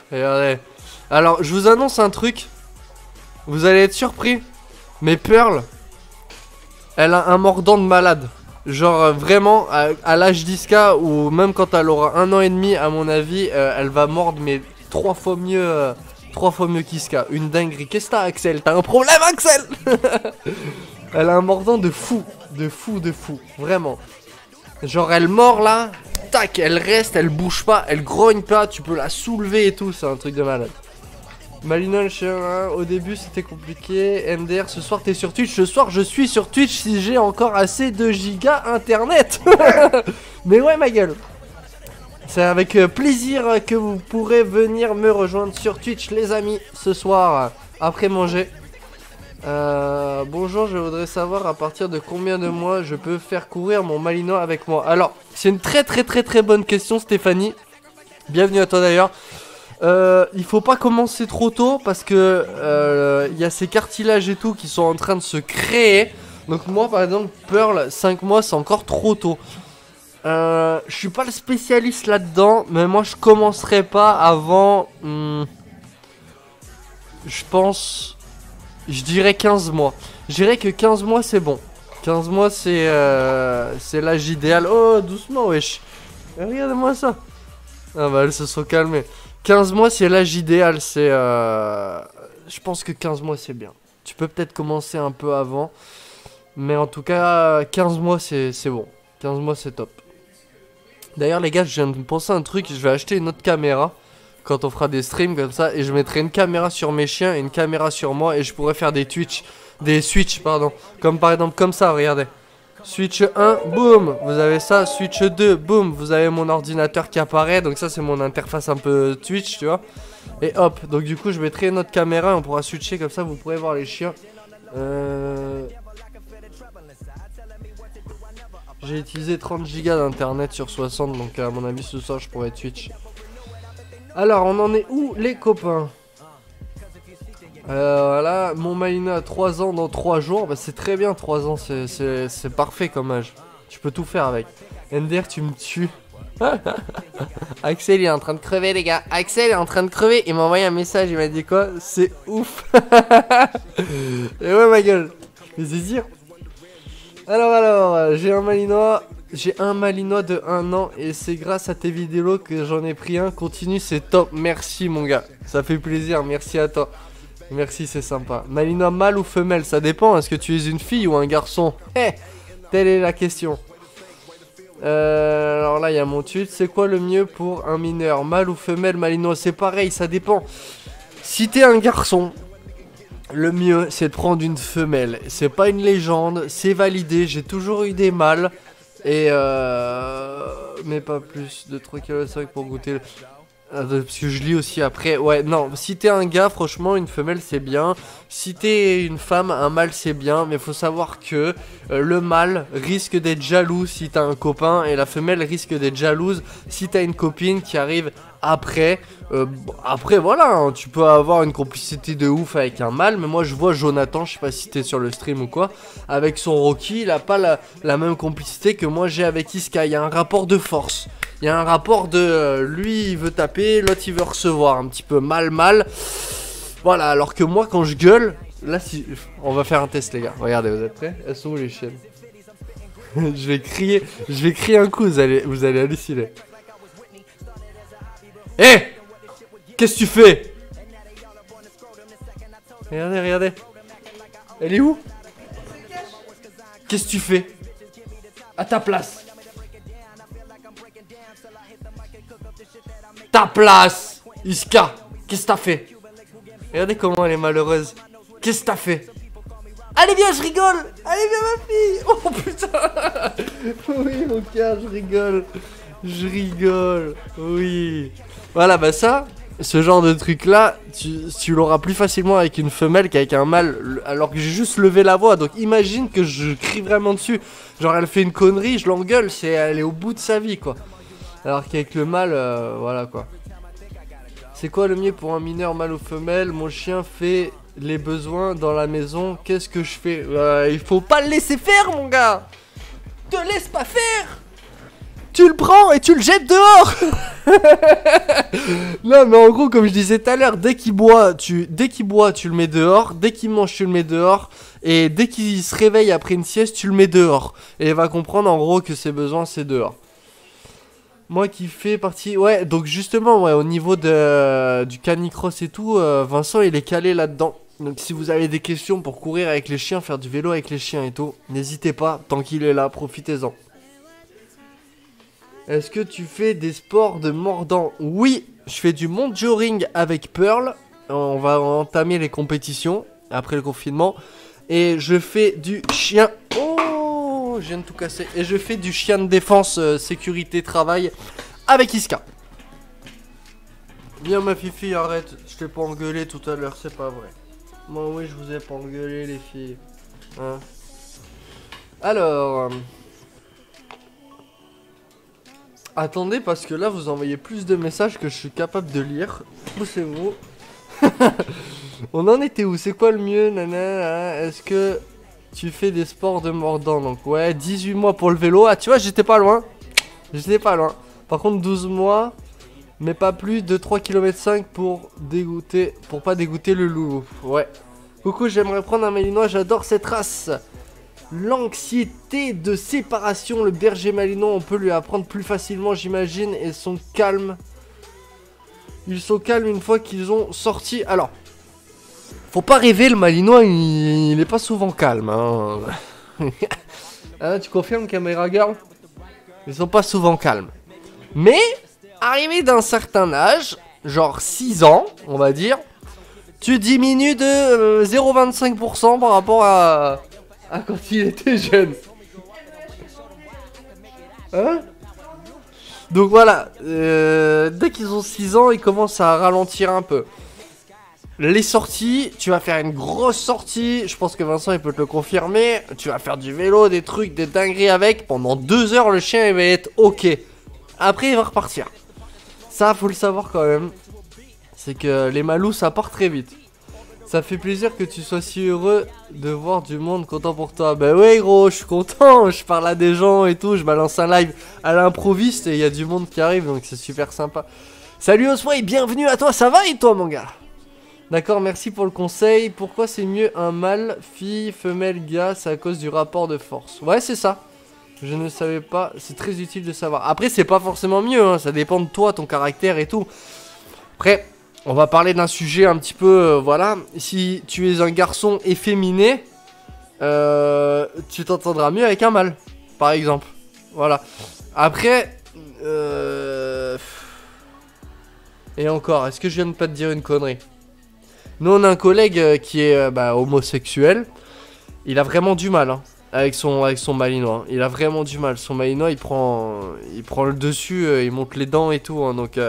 Regardez. Alors, je vous annonce un truc. Vous allez être surpris. Mais Pearl, elle a un mordant de malade. Genre vraiment, à l'âge 10K ou même quand elle aura 1 an et demi, à mon avis, elle va mordre mais 3 fois mieux qu'Iska. Une dinguerie. Qu'est-ce que t'as, Axel? T'as un problème, Axel? Elle a un mordant de fou. De fou, de fou. Vraiment. Genre elle mord là, tac, elle reste, elle bouge pas, elle grogne pas, tu peux la soulever et tout, c'est un truc de malade. Malino le chien, hein, au début c'était compliqué. MDR, ce soir t'es sur Twitch. Ce soir je suis sur Twitch si j'ai encore assez de gigas internet. Mais ouais, ma gueule. C'est avec plaisir que vous pourrez venir me rejoindre sur Twitch, les amis, ce soir, après manger. Bonjour, je voudrais savoir à partir de combien de mois je peux faire courir mon Malinois avec moi. Alors, c'est une très bonne question, Stéphanie. Bienvenue à toi d'ailleurs. Il faut pas commencer trop tôt parce que y a ces cartilages et tout qui sont en train de se créer. Donc moi par exemple Pearl 5 mois c'est encore trop tôt. Je suis pas le spécialiste là-dedans, mais moi je commencerai pas avant je pense, je dirais 15 mois. Je dirais que 15 mois c'est bon. 15 mois c'est l'âge idéal. Oh doucement wesh. Regardez-moi ça. Ah bah elles se sont calmées. 15 mois c'est l'âge idéal, c'est je pense que 15 mois c'est bien. Tu peux peut-être commencer un peu avant, mais en tout cas 15 mois c'est bon. 15 mois c'est top. D'ailleurs les gars, je viens de me penser à un truc, je vais acheter une autre caméra quand on fera des streams comme ça, et je mettrai une caméra sur mes chiens et une caméra sur moi, et je pourrais faire des switch pardon, comme par exemple comme ça, regardez. Switch 1, boum, vous avez ça. Switch 2, boum, vous avez mon ordinateur qui apparaît. Donc ça c'est mon interface un peu Twitch, tu vois. Et hop, donc du coup je mettrai notre caméra et on pourra switcher comme ça, vous pourrez voir les chiens. J'ai utilisé 30 Go d'internet sur 60, donc à mon avis ce soir je pourrais Twitch. Alors on en est où les copains? Voilà, mon Malinois a 3 ans dans 3 jours, bah c'est très bien, 3 ans, c'est parfait comme âge. Tu peux tout faire avec. MDR, tu me tues. Axel il est en train de crever les gars. Axel est en train de crever, il m'a envoyé un message, il m'a dit quoi? C'est ouf. Et ouais ma gueule, je vais saisir. Alors, j'ai un Malinois de 1 an et c'est grâce à tes vidéos que j'en ai pris un. Continue, c'est top, merci mon gars. Ça fait plaisir, merci à toi. Merci, c'est sympa. Malinois mâle ou femelle, ça dépend. Est-ce que tu es une fille ou un garçon? Telle est la question. Alors là, il y a mon tweet. C'est quoi le mieux pour un mineur? Mâle ou femelle, Malinois? C'est pareil, ça dépend. Si t'es un garçon, le mieux, c'est de prendre une femelle. C'est pas une légende, c'est validé. J'ai toujours eu des mâles. Et mais pas plus de 3,5 kg pour goûter. Parce que je lis aussi après. Ouais, non, si t'es un gars, franchement, une femelle c'est bien. Si t'es une femme, un mâle c'est bien. Mais faut savoir que le mâle risque d'être jaloux si t'as un copain. Et la femelle risque d'être jalouse si t'as une copine qui arrive après. Après, voilà, hein, tu peux avoir une complicité de ouf avec un mâle. Mais moi, je vois Jonathan, je sais pas si t'es sur le stream ou quoi. Avec son Rocky, il a pas la même complicité que moi j'ai avec Iska. Il y a un rapport de force. Il y a un rapport de lui il veut taper, l'autre il veut recevoir, un petit peu mal. Voilà, alors que moi quand je gueule, là si... On va faire un test les gars, regardez, vous êtes prêts? Elles sont où les chiennes? Je vais crier un coup, vous allez halluciner. Hé, qu'est-ce que tu fais? Regardez. Elle est où? Qu'est-ce que tu fais? À ta place. Ta place, Iska. Qu'est-ce que t'as fait? Regardez comment elle est malheureuse. Qu'est-ce que t'as fait? Allez viens, je rigole. Allez viens ma fille. Oh putain. Oui mon cœur, je rigole. Oui. Voilà, bah ça, ce genre de truc là, tu l'auras plus facilement avec une femelle qu'avec un mâle. Alors que j'ai juste levé la voix. Donc imagine que je crie vraiment dessus. Genre elle fait une connerie, je l'engueule, elle est au bout de sa vie quoi. Alors qu'avec le mâle, voilà quoi. C'est quoi le mieux pour un mineur, mâle ou femelle? Mon chien fait les besoins dans la maison. Qu'est-ce que je fais? Il faut pas le laisser faire mon gars. Te laisse pas faire. tu le prends et tu le jettes dehors. Non mais en gros comme je disais tout à l'heure, dès qu'il boit, tu le mets dehors, dès qu'il mange tu le mets dehors, et dès qu'il se réveille après une sieste tu le mets dehors. Et il va comprendre en gros que ses besoins c'est dehors. Moi qui fais partie... Ouais, donc justement, ouais, au niveau du canicross et tout, Vincent il est calé là-dedans. Donc si vous avez des questions pour courir avec les chiens, faire du vélo avec les chiens et tout, n'hésitez pas, tant qu'il est là, profitez-en. Est-ce que tu fais des sports de mordant? Oui, je fais du monjoring avec Pearl. On va entamer les compétitions après le confinement. Et je fais du chien... Oh, je viens de tout casser. Et je fais du chien de défense, sécurité, travail avec Iska. Bien ma fifi, arrête. Je t'ai pas engueulé tout à l'heure, c'est pas vrai. Moi oui, je vous ai pas engueulé les filles. Hein? Alors... Attendez, parce que là, vous envoyez plus de messages que je suis capable de lire. Poussez-vous. On en était où? C'est quoi le mieux, nana? Est-ce que tu fais des sports de mordant? Donc, ouais, 18 mois pour le vélo. Ah, tu vois, j'étais pas loin. J'étais pas loin. Par contre, 12 mois, mais pas plus de 3,5 km pour pas dégoûter le loulou. Ouais. Coucou, j'aimerais prendre un malinois, j'adore cette race. L'anxiété de séparation, le berger malinois, on peut lui apprendre plus facilement, j'imagine, et sont calmes. Ils sont calmes une fois qu'ils ont sorti. Alors, faut pas rêver, le malinois, il est pas souvent calme. Hein. Hein, tu confirmes, caméra girl? Ils sont pas souvent calmes. Mais, arrivé d'un certain âge, genre 6 ans, on va dire, tu diminues de 0,25% par rapport à quand il était jeune. Hein? Donc voilà, dès qu'ils ont 6 ans, ils commencent à ralentir un peu. Les sorties, tu vas faire une grosse sortie, je pense que Vincent il peut te le confirmer. Tu vas faire du vélo, des trucs, des dingueries avec. Pendant 2 heures, le chien il va être ok. Après il va repartir. Ça faut le savoir quand même. C'est que les malous ça part très vite. Ça fait plaisir que tu sois si heureux de voir du monde content pour toi. Bah ouais gros, je suis content, je parle à des gens et tout, je balance un live à l'improviste et il y a du monde qui arrive donc c'est super sympa. Salut Osway, bienvenue à toi, ça va et toi mon gars? D'accord, merci pour le conseil. Pourquoi c'est mieux un mâle, fille, femelle, gars? C'est à cause du rapport de force. Ouais c'est ça. Je ne savais pas, c'est très utile de savoir. Après c'est pas forcément mieux, hein. Ça dépend de toi, ton caractère et tout. Après... On va parler d'un sujet un petit peu, voilà, si tu es un garçon efféminé, tu t'entendras mieux avec un mâle, par exemple, voilà. Après, et encore, est-ce que je viens de pas te dire une connerie? Nous on a un collègue qui est homosexuel, il a vraiment du mal, hein, avec son malinois, il a vraiment du mal, son malinois il prend le dessus, il monte les dents et tout, hein, donc...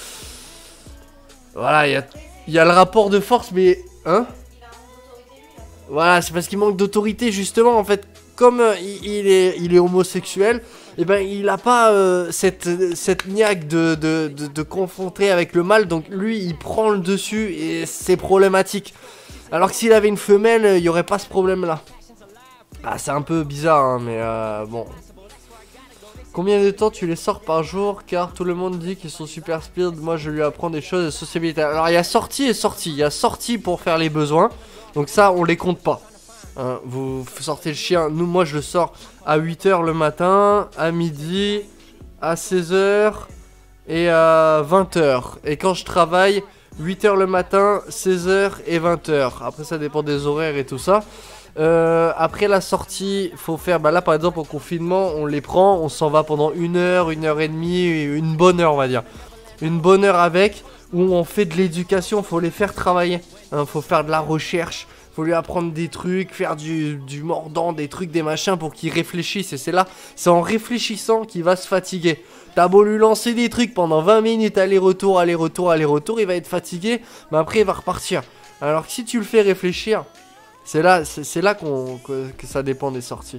Voilà, il y a le rapport de force, mais... Hein? Voilà, c'est parce qu'il manque d'autorité, justement, en fait. Comme il est homosexuel, et ben il a pas cette niaque de confronter avec le mâle, donc lui, il prend le dessus, et c'est problématique. Alors que s'il avait une femelle, il n'y aurait pas ce problème-là. Ah, c'est un peu bizarre, hein, mais bon... Combien de temps tu les sors par jour? Car tout le monde dit qu'ils sont super speed. Moi je lui apprends des choses de sociabilité. Alors il y a sortie et sortie. Il y a sortie pour faire les besoins. Donc ça on les compte pas. Hein, vous sortez le chien. Nous moi je le sors à 8h le matin, à midi, à 16h et à 20h. Et quand je travaille, 8h le matin, 16h et 20h. Après ça dépend des horaires et tout ça. Après la sortie, faut faire, là par exemple au confinement, on les prend, on s'en va pendant 1h, 1h30, une bonne heure on va dire. Une bonne heure avec, où on fait de l'éducation, faut les faire travailler, hein, faut faire de la recherche, faut lui apprendre des trucs, faire du mordant, des trucs, des machins pour qu'il réfléchisse. Et c'est en réfléchissant qu'il va se fatiguer. T'as beau lui lancer des trucs pendant 20 minutes, aller-retour, aller-retour, aller-retour, il va être fatigué, mais après il va repartir. Alors que si tu le fais réfléchir... C'est là que ça dépend des sorties.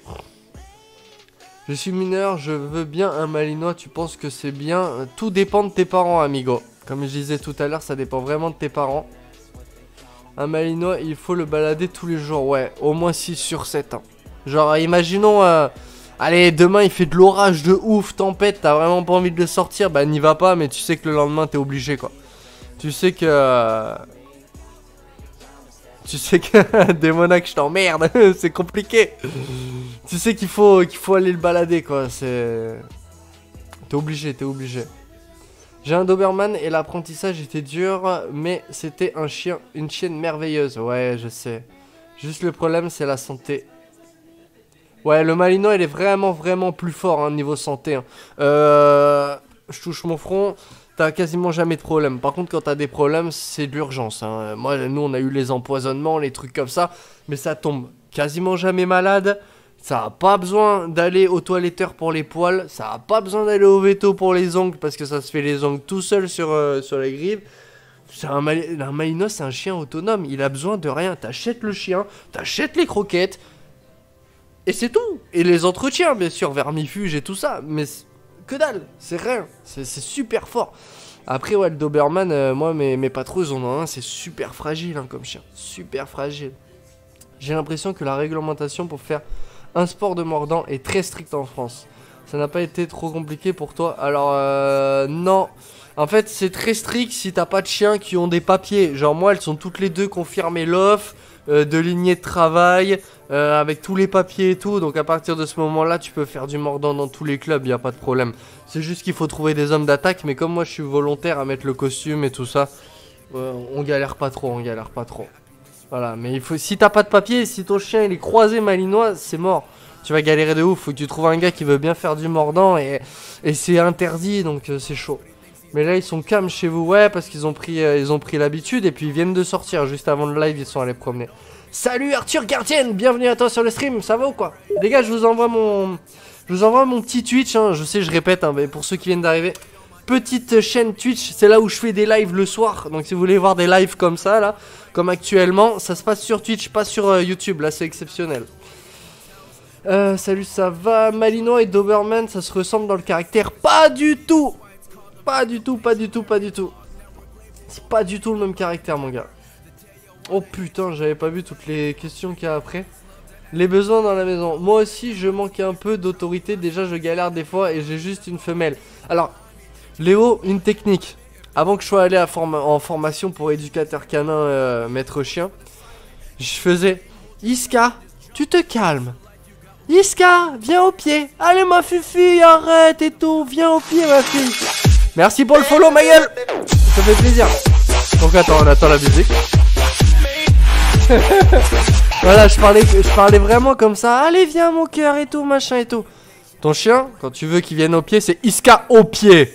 Je suis mineur, je veux bien un malinois, tu penses que c'est bien? Tout dépend de tes parents, amigo. Comme je disais tout à l'heure, ça dépend vraiment de tes parents. Un malinois, il faut le balader tous les jours, ouais, au moins 6 sur 7. Hein. Genre, imaginons Allez, demain il fait de l'orage de ouf, tempête, t'as vraiment pas envie de le sortir, bah n'y va pas, mais tu sais que le lendemain t'es obligé quoi. Tu sais que... Tu sais que Démonac, je t'emmerde, c'est compliqué. Tu sais qu'il faut aller le balader quoi, c'est... T'es obligé, t'es obligé. J'ai un Doberman et l'apprentissage était dur, mais c'était une chienne merveilleuse. Ouais, je sais. Juste le problème, c'est la santé. Ouais, le Malinois, il est vraiment plus fort hein, niveau santé. Hein. Je touche mon front, t'as quasiment jamais de problème. Par contre, quand t'as des problèmes, c'est de l'urgence. Hein. Nous, on a eu les empoisonnements, les trucs comme ça, mais ça tombe quasiment jamais malade. Ça a pas besoin d'aller au toiletteur pour les poils. Ça a pas besoin d'aller au veto pour les ongles, parce que ça se fait les ongles tout seul sur les griffes. Un Malinois, c'est un chien autonome. Il a besoin de rien. T'achètes le chien, t'achètes les croquettes. Et c'est tout. Et les entretiens, bien sûr, vermifuge et tout ça. Mais que dalle, c'est rien. C'est super fort. Après, ouais, le Doberman, moi, mes patrouilles en ont un. C'est super fragile hein, comme chien. Super fragile. J'ai l'impression que la réglementation pour faire un sport de mordant est très stricte en France. Ça n'a pas été trop compliqué pour toi? Alors, non. En fait, c'est très strict si t'as pas de chiens qui ont des papiers. Genre, moi, elles sont toutes les deux confirmées LOF, de lignée de travail, avec tous les papiers et tout. Donc, à partir de ce moment-là, tu peux faire du mordant dans tous les clubs, y a pas de problème. C'est juste qu'il faut trouver des hommes d'attaque. Mais comme moi, je suis volontaire à mettre le costume et tout ça, on galère pas trop, on galère pas trop. Voilà, mais il faut, si t'as pas de papier, si ton chien il est croisé malinois, c'est mort. Tu vas galérer de ouf, faut que tu trouves un gars qui veut bien faire du mordant et c'est interdit, donc c'est chaud. Mais là ils sont calmes chez vous, ouais, parce qu'ils ont pris l'habitude et puis ils viennent de sortir, juste avant le live ils sont allés promener. Salut Arthur Gardienne, bienvenue à toi sur le stream, ça va ou quoi? Les gars, je vous envoie mon petit Twitch, hein. Je sais je répète, hein, mais pour ceux qui viennent d'arriver. Petite chaîne Twitch, c'est là où je fais des lives le soir. Donc si vous voulez voir des lives comme ça là, comme actuellement, ça se passe sur Twitch, pas sur YouTube, là c'est exceptionnel. Salut, ça va? Malinois et Doberman, ça se ressemble dans le caractère? Pas du tout. Pas du tout, pas du tout, pas du tout. C'est pas du tout le même caractère mon gars. Oh putain, j'avais pas vu toutes les questions qu'il y a après. Les besoins dans la maison. Moi aussi je manque un peu d'autorité, déjà je galère des fois et j'ai juste une femelle. Alors... Léo, une technique. Avant que je sois allé en formation pour éducateur canin maître chien, je faisais Iska, tu te calmes. Iska, viens au pied. Allez ma fifi, arrête et tout. Viens au pied ma fille. Merci pour le follow ma gueule. Ça fait plaisir. Donc attends, on attend la musique. Voilà, je parlais vraiment comme ça. Allez viens mon cœur et tout, machin et tout. Ton chien, quand tu veux qu'il vienne au pied, c'est Iska au pied.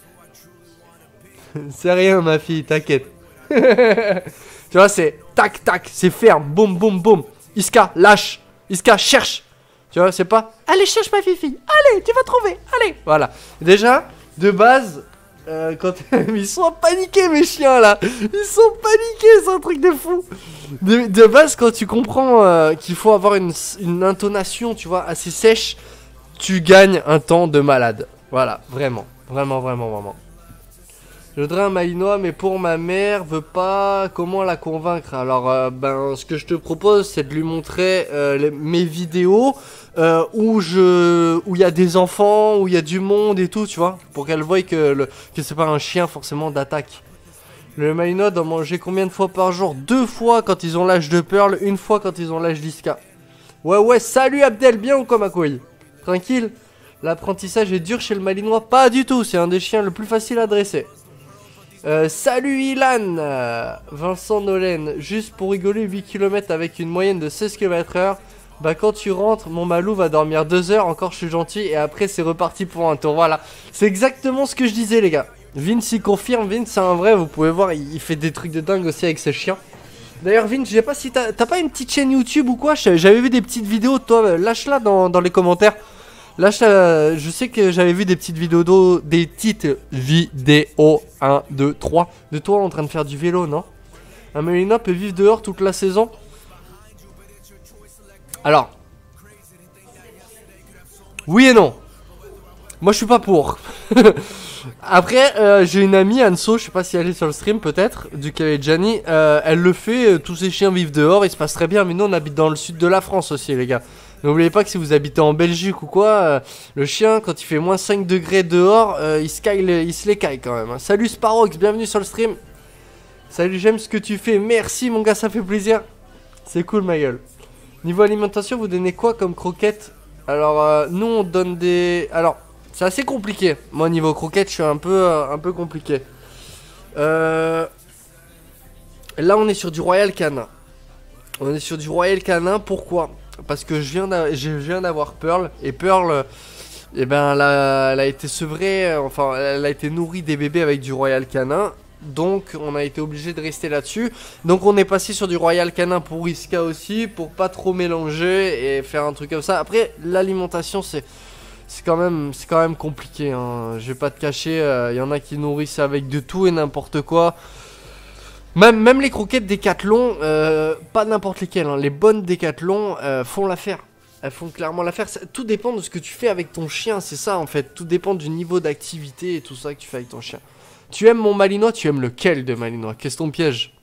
C'est rien ma fille, t'inquiète. Tu vois, c'est tac tac, c'est ferme, boum boum boum. Iska, lâche. Iska, cherche. Tu vois, c'est pas allez, cherche ma fille. Allez, tu vas trouver. Allez. Voilà. Déjà, de base, quand ils sont paniqués mes chiens là. Ils sont paniqués, c'est un truc de fou. De base, quand tu comprends qu'il faut avoir une intonation, tu vois, assez sèche, tu gagnes un temps de malade. Voilà, vraiment. Vraiment. Je voudrais un malinois, mais pour ma mère, veut pas. Comment la convaincre? Alors, ce que je te propose, c'est de lui montrer mes vidéos où il y a des enfants, où il y a du monde et tout, tu vois, pour qu'elle voie que c'est pas un chien forcément d'attaque. Le malinois doit manger combien de fois par jour? 2 fois quand ils ont l'âge de Pearl, 1 fois quand ils ont l'âge d'Iska. Ouais, salut Abdel, bien ou quoi ma couille? Tranquille. L'apprentissage est dur chez le malinois? Pas du tout, c'est un des chiens le plus facile à dresser. Salut Ilan, Vincent Nolène, juste pour rigoler, 8 km avec une moyenne de 16 km/h. Bah quand tu rentres, mon Malou va dormir 2 heures, encore je suis gentil, et après c'est reparti pour un tour. Voilà, c'est exactement ce que je disais les gars. Vince il confirme, Vince c'est un vrai, vous pouvez voir, il fait des trucs de dingue aussi avec ses chiens. D'ailleurs Vince, je sais pas si t'as pas une petite chaîne YouTube ou quoi, j'avais vu des petites vidéos, toi lâche-la dans les commentaires. Là, je sais que j'avais vu des petites vidéos, 1, 2, 3 de toi en train de faire du vélo, non? Un Malinois peut vivre dehors toute la saison? Alors, oui et non. Moi, je suis pas pour. Après, j'ai une amie, Anso, je sais pas si elle est sur le stream, peut-être, du Gianni. Elle le fait, tous ses chiens vivent dehors, il se passe très bien. Mais nous, on habite dans le sud de la France aussi, les gars. N'oubliez pas que si vous habitez en Belgique ou quoi, le chien, quand il fait moins 5 degrés dehors, il se les caille quand même. Hein. Salut Sparox, bienvenue sur le stream. Salut, j'aime ce que tu fais. Merci mon gars, ça fait plaisir. C'est cool ma gueule. Niveau alimentation, vous donnez quoi comme croquettes? Alors, nous on donne des... Alors, c'est assez compliqué. Moi niveau croquettes, je suis un peu compliqué. Là on est sur du Royal Canin. On est sur du Royal Canin, pourquoi? Parce que je viens d'avoir Pearl. Et Pearl, eh ben, elle a été sevrée, enfin, elle a été nourrie des bébés avec du Royal Canin. Donc, on a été obligé de rester là-dessus. Donc, on est passé sur du Royal Canin pour Iska aussi, pour pas trop mélanger et faire un truc comme ça. Après, l'alimentation, c'est quand même compliqué. Hein. Je vais pas te cacher, y en a qui nourrissent avec de tout et n'importe quoi. Même les croquettes Décathlon, pas n'importe lesquelles, hein, les bonnes Décathlon font l'affaire. Elles font clairement l'affaire. Tout dépend de ce que tu fais avec ton chien, c'est ça en fait. Tout dépend du niveau d'activité et tout ça que tu fais avec ton chien. Tu aimes mon malinois? Tu aimes lequel de malinois? Qu'est-ce ton piège?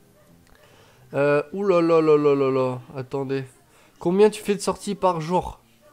Ouh là là là là là là. Attendez. Combien tu fais de sorties par jour?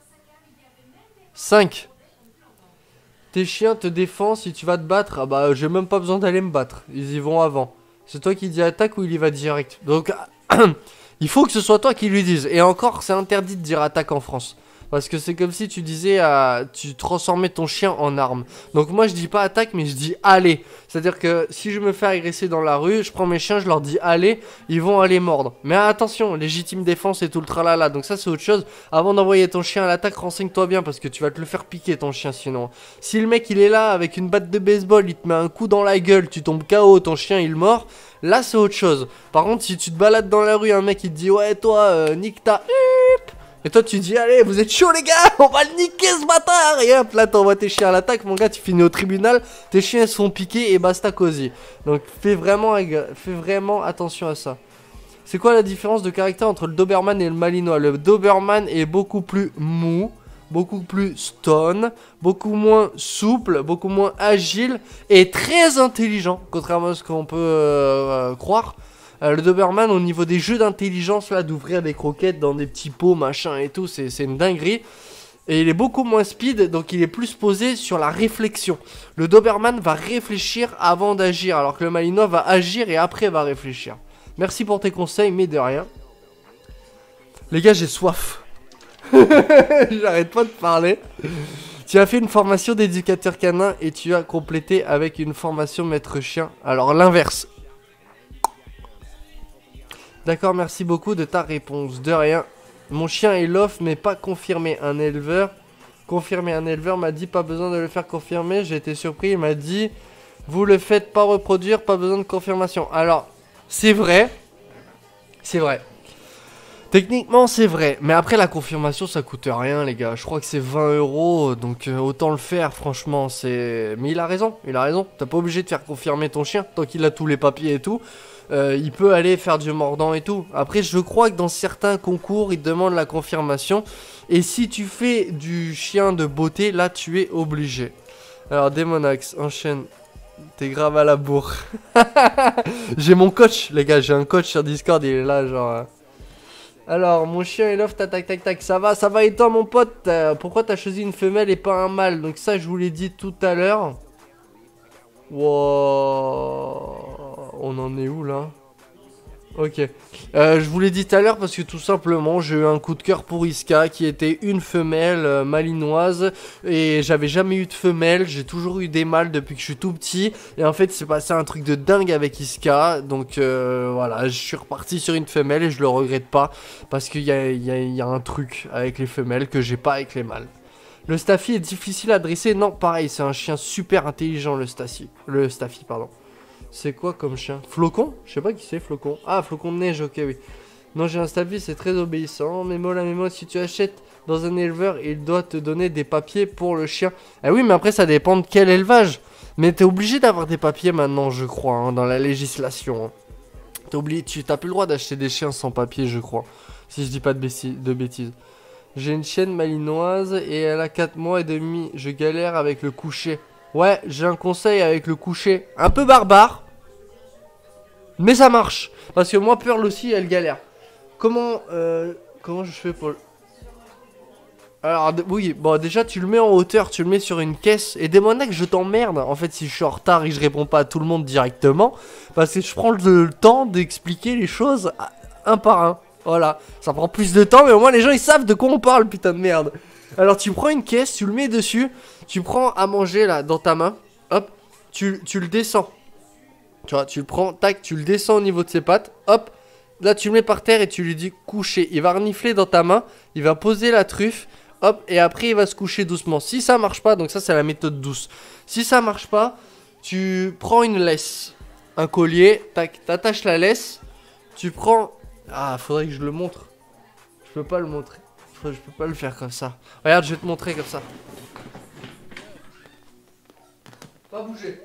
5. Tes chiens te défendent si tu vas te battre? Ah bah j'ai même pas besoin d'aller me battre. Ils y vont avant. C'est toi qui dis attaque ou il y va direct? Donc, il faut que ce soit toi qui lui dise. Et encore, c'est interdit de dire attaque en France. Parce que c'est comme si tu disais, tu transformais ton chien en arme. Donc moi, je dis pas attaque, mais je dis allez. C'est-à-dire que si je me fais agresser dans la rue, je prends mes chiens, je leur dis allez, ils vont aller mordre. Mais attention, légitime défense et tout le tralala. Donc ça, c'est autre chose. Avant d'envoyer ton chien à l'attaque, renseigne-toi bien parce que tu vas te le faire piquer ton chien sinon. Si le mec il est là avec une batte de baseball, il te met un coup dans la gueule, tu tombes KO, ton chien il mord. Là, c'est autre chose. Par contre, si tu te balades dans la rue, un mec il te dit ouais, toi, nique ta. Et toi tu dis allez vous êtes chaud les gars, on va le niquer ce bâtard. Et hop là t'envoies tes chiens à l'attaque mon gars, tu finis au tribunal, tes chiens se font piquer et basta cosy. Donc fais vraiment attention à ça. C'est quoi la différence de caractère entre le Doberman et le Malinois? Le Doberman est beaucoup plus mou, beaucoup plus stone, beaucoup moins souple, beaucoup moins agile et très intelligent, contrairement à ce qu'on peut croire. Le Doberman au niveau des jeux d'intelligence là, d'ouvrir des croquettes dans des petits pots machin et tout, c'est une dinguerie. Et il est beaucoup moins speed, donc il est plus posé sur la réflexion. Le Doberman va réfléchir avant d'agir, alors que le Malinois va agir et après va réfléchir. Merci pour tes conseils, mais de rien. Les gars, j'ai soif. J'arrête pas de parler. Tu as fait une formation d'éducateur canin et tu as complété avec une formation maître chien. Alors l'inverse. D'accord, merci beaucoup de ta réponse. De rien. Mon chien est l'off, mais pas confirmé. Un éleveur m'a dit pas besoin de le faire confirmer. J'ai été surpris. Il m'a dit vous le faites pas reproduire, pas besoin de confirmation. Alors, c'est vrai. C'est vrai. Techniquement, c'est vrai. Mais après, la confirmation, ça coûte rien, les gars. Je crois que c'est 20 €. Donc, autant le faire, franchement. Mais il a raison. Il a raison. T'as pas obligé de faire confirmer ton chien tant qu'il a tous les papiers et tout. Il peut aller faire du mordant et tout. Après, je crois que dans certains concours, ils te demandent la confirmation. Et si tu fais du chien de beauté, là, tu es obligé. Alors, Demonax, enchaîne. T'es grave à la bourre. J'ai mon coach, les gars. J'ai un coach sur Discord. Il est là, genre... Alors, mon chien est love, tac. Ça va et toi, mon pote? Pourquoi t'as choisi une femelle et pas un mâle? Donc ça, je vous l'ai dit tout à l'heure. Wow. On en est où là? Ok. Je vous l'ai dit tout à l'heure parce que tout simplement j'ai eu un coup de cœur pour Iska qui était une femelle malinoise et j'avais jamais eu de femelle, j'ai toujours eu des mâles depuis que je suis tout petit et en fait il s'est passé un truc de dingue avec Iska donc voilà, je suis reparti sur une femelle et je le regrette pas parce qu'il y a un truc avec les femelles que j'ai pas avec les mâles. Le Staffy est difficile à dresser? Non, pareil, c'est un chien super intelligent le Staffy, pardon. C'est quoi comme chien? Flocon? Je sais pas qui c'est, Flocon. Ah, Flocon de neige, ok, oui. Non, j'ai un Staffy, c'est très obéissant. Mémo, si tu achètes dans un éleveur, il doit te donner des papiers pour le chien. Ah oui, mais après, ça dépend de quel élevage. Mais t'es obligé d'avoir des papiers maintenant, je crois, hein, dans la législation. T'es obligé, t'as plus le droit d'acheter des chiens sans papier, je crois. Si je dis pas de bêtises. J'ai une chienne malinoise et elle a 4 mois et demi. Je galère avec le coucher. Ouais, j'ai un conseil avec le coucher. Un peu barbare. Mais ça marche. Parce que moi, Pearl aussi, elle galère. Comment je fais pour... Alors oui, bon déjà tu le mets en hauteur, tu le mets sur une caisse. Et des moments que je t'emmerde en fait si je suis en retard et que je réponds pas à tout le monde directement. Parce que je prends le temps d'expliquer les choses un par un. Voilà, ça prend plus de temps mais au moins les gens ils savent de quoi on parle, putain de merde. Alors tu prends une caisse, tu le mets dessus. Tu prends à manger là dans ta main. Hop, tu le descends. Tu vois, tu le prends, tac, tu le descends au niveau de ses pattes. Hop, là tu le mets par terre et tu lui dis coucher. Il va renifler dans ta main, il va poser la truffe. Hop, et après il va se coucher doucement. Si ça marche pas, donc ça c'est la méthode douce. Si ça marche pas, tu prends une laisse, un collier, tac, t'attaches la laisse. Tu prends... Ah, faudrait que je le montre. Je peux pas le montrer. Je peux pas le faire comme ça. Regarde, je vais te montrer comme ça. Pas bouger.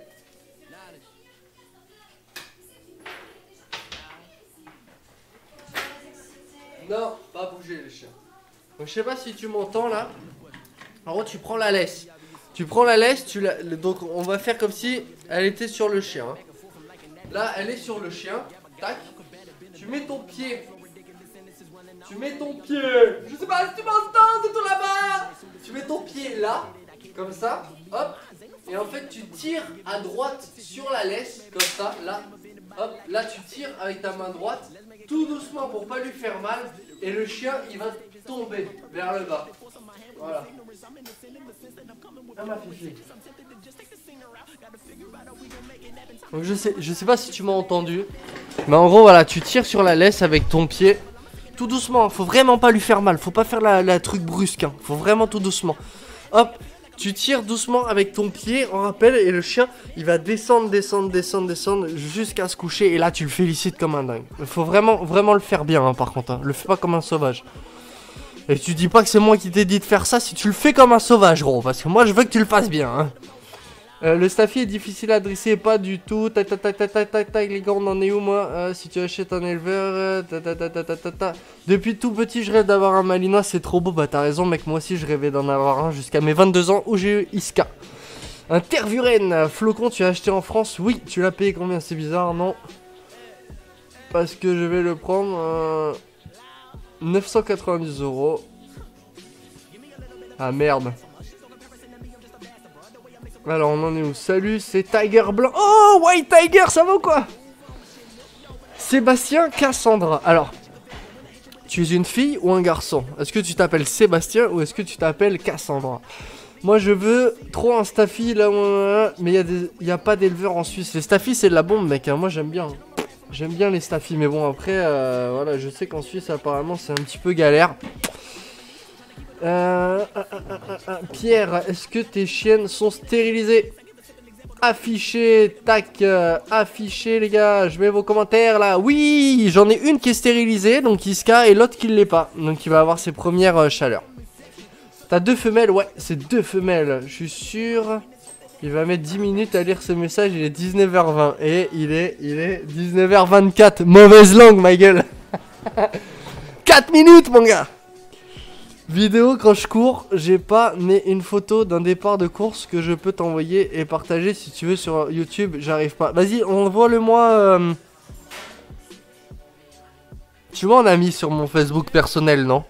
Non, pas bouger les chiens. Donc je sais pas si tu m'entends là. En gros tu prends la laisse. Tu prends la laisse, donc on va faire comme si elle était sur le chien. Hein. Là elle est sur le chien. Tac. Tu mets ton pied. Tu mets ton pied. Je sais pas si tu m'entends de tout là-bas. Tu mets ton pied là. Comme ça. Hop. Et en fait tu tires à droite sur la laisse. Comme ça. Là. Hop. Là tu tires avec ta main droite. Tout doucement pour pas lui faire mal. Et le chien il va tomber vers le bas. Voilà. Ah ma fifi. Donc je sais pas si tu m'as entendu. Mais en gros voilà, tu tires sur la laisse avec ton pied. Tout doucement, faut vraiment pas lui faire mal. Faut pas faire la truc brusque. Hein. Faut vraiment tout doucement. Hop. Tu tires doucement avec ton pied en rappel et le chien il va descendre jusqu'à se coucher et là tu le félicites comme un dingue. Il faut vraiment le faire bien hein, par contre, hein. Le fais pas comme un sauvage. Et tu dis pas que c'est moi qui t'ai dit de faire ça si tu le fais comme un sauvage gros, parce que moi je veux que tu le fasses bien hein. Le staffy est difficile à dresser, pas du tout. Tac, les gars, on en est où moi si tu achètes un éleveur, Depuis tout petit, je rêve d'avoir un malinois, c'est trop beau. Bah, t'as raison, mec, moi aussi, je rêvais d'en avoir un jusqu'à mes 22 ans où j'ai eu Iska. Un Tervuren, flocon, tu as acheté en France? Oui, tu l'as payé combien? C'est bizarre, non? Parce que je vais le prendre 990 €. Ah merde. Alors on en est où? Salut, c'est Tiger Blanc. Oh, White Tiger, ça va ou quoi? Sébastien Cassandra. Alors, tu es une fille ou un garçon? Est-ce que tu t'appelles Sébastien ou est-ce que tu t'appelles Cassandra? Moi je veux trop un staffy là, mais il y a pas d'éleveur en Suisse. Les staffy c'est de la bombe mec, hein. Moi j'aime bien. J'aime bien les staffy, mais bon après, voilà, je sais qu'en Suisse apparemment c'est un petit peu galère. Pierre, est-ce que tes chiennes sont stérilisées? Affiché, tac, affiché les gars, je mets vos commentaires là. Oui, j'en ai une qui est stérilisée, donc Iska, et l'autre qui ne l'est pas. Donc il va avoir ses premières chaleurs. T'as 2 femelles? Ouais, c'est 2 femelles, je suis sûr. Il va mettre 10 minutes à lire ce message, il est 19h20. Et il est 19h24, mauvaise langue ma gueule. 4 minutes mon gars. Vidéo quand je cours, j'ai pas mais une photo d'un départ de course que je peux t'envoyer et partager si tu veux sur YouTube, j'arrive pas. Vas-y, envoie-le-moi. Tu m'en as mis sur mon Facebook personnel, non?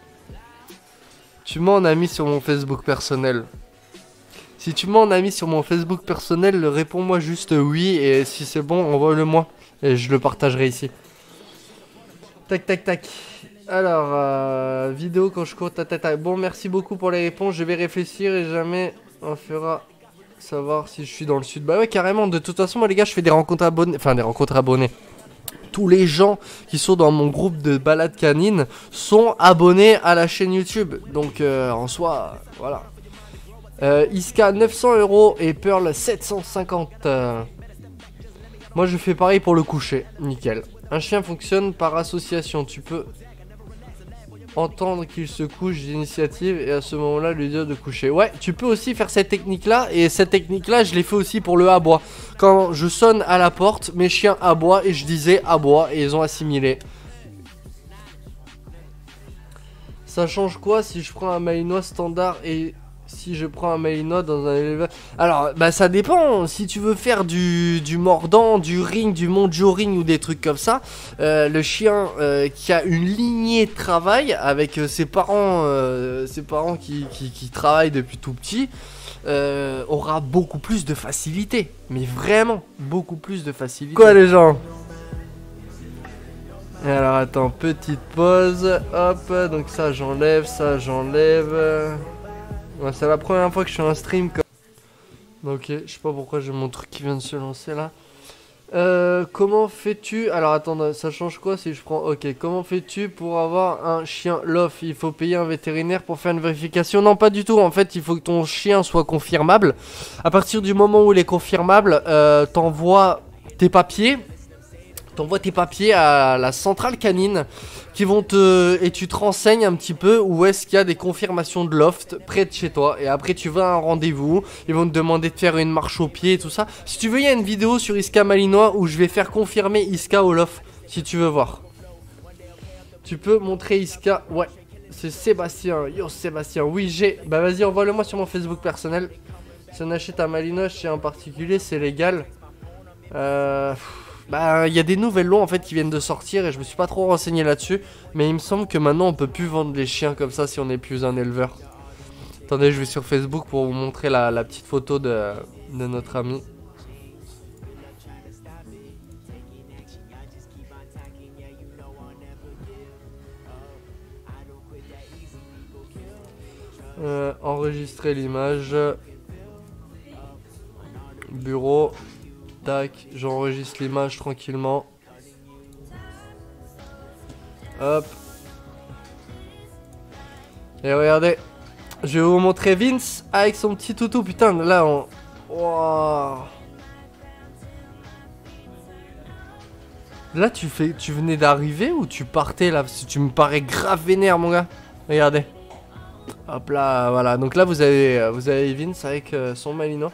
Tu m'en as mis sur mon Facebook personnel. Si tu m'en as mis sur mon Facebook personnel, réponds-moi juste oui et si c'est bon, envoie-le-moi et je le partagerai ici. Tac tac tac. Alors, vidéo quand je cours, bon merci beaucoup pour les réponses, je vais réfléchir et jamais on fera savoir si je suis dans le sud. Bah ouais carrément, de toute façon moi les gars je fais des rencontres abonnés, enfin des rencontres abonnés. Tous les gens qui sont dans mon groupe de balade canine sont abonnés à la chaîne YouTube. Donc en soi, voilà. Iska 900 € et Pearl 750. Moi je fais pareil pour le coucher, nickel. Un chien fonctionne par association, tu peux entendre qu'il se couche d'initiative et à ce moment-là lui dire de coucher. Ouais, tu peux aussi faire cette technique-là et cette technique-là, je l'ai fait aussi pour le aboie. Quand je sonne à la porte, mes chiens aboient et je disais aboie et ils ont assimilé. Ça change quoi si je prends un malinois standard et Si je prends un Malinois dans un éleveur... Alors, bah ça dépend. Si tu veux faire du mordant, du ring, du monjo ring ou des trucs comme ça, le chien qui a une lignée de travail avec ses parents qui travaillent depuis tout petit, aura beaucoup plus de facilité. Mais vraiment, beaucoup plus de facilité. Quoi les gens? Et alors attends, petite pause. Hop, donc ça j'enlève, ça j'enlève. Ouais, c'est la première fois que je fais un stream comme... Ok, je sais pas pourquoi j'ai mon truc qui vient de se lancer là. Comment fais-tu... Alors attends, ça change quoi si je prends... Ok, comment fais-tu pour avoir un chien loft? Il faut payer un vétérinaire pour faire une vérification? Non, pas du tout. En fait, il faut que ton chien soit confirmable. À partir du moment où il est confirmable, t'envoies tes papiers. T'envoies tes papiers à la centrale canine qui vont et tu te renseignes un petit peu où est-ce qu'il y a des confirmations de loft près de chez toi. Et après tu vas à un rendez-vous, ils vont te demander de faire une marche au pied et tout ça. Si tu veux, il y a une vidéo sur Iska Malinois où je vais faire confirmer Iska au loft, si tu veux voir. Tu peux montrer Iska, ouais, c'est Sébastien, yo Sébastien, oui j'ai, bah vas-y envoie-le-moi sur mon Facebook personnel. Si on achète un Malinois chez un particulier, c'est légal. Bah, il y a des nouvelles lois en fait qui viennent de sortir et je me suis pas trop renseigné là-dessus. Mais il me semble que maintenant on peut plus vendre les chiens comme ça si on n'est plus un éleveur. Attendez, je vais sur Facebook pour vous montrer la petite photo de notre ami. Enregistrer l'image. Bureau. Tac, j'enregistre l'image tranquillement. Hop. Et regardez, je vais vous montrer Vince avec son petit toutou. Putain, là on... Wow. Là tu venais d'arriver ou tu partais là? Parce que tu me parais grave vénère mon gars. Regardez. Hop là, voilà. Donc là vous avez Vince avec son Malinois.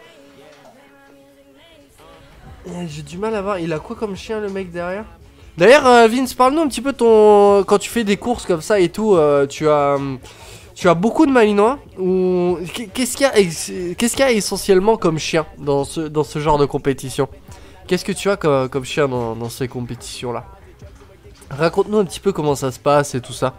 J'ai du mal à voir, il a quoi comme chien le mec derrière? D'ailleurs Vince, parle-nous un petit peu ton... Quand tu fais des courses comme ça et tout, tu as beaucoup de Malinois ou... Qu'est-ce qu'il y a essentiellement comme chien dans ce genre de compétition? Qu'est-ce que tu as comme chien dans ces compétitions là? Raconte-nous un petit peu comment ça se passe et tout ça.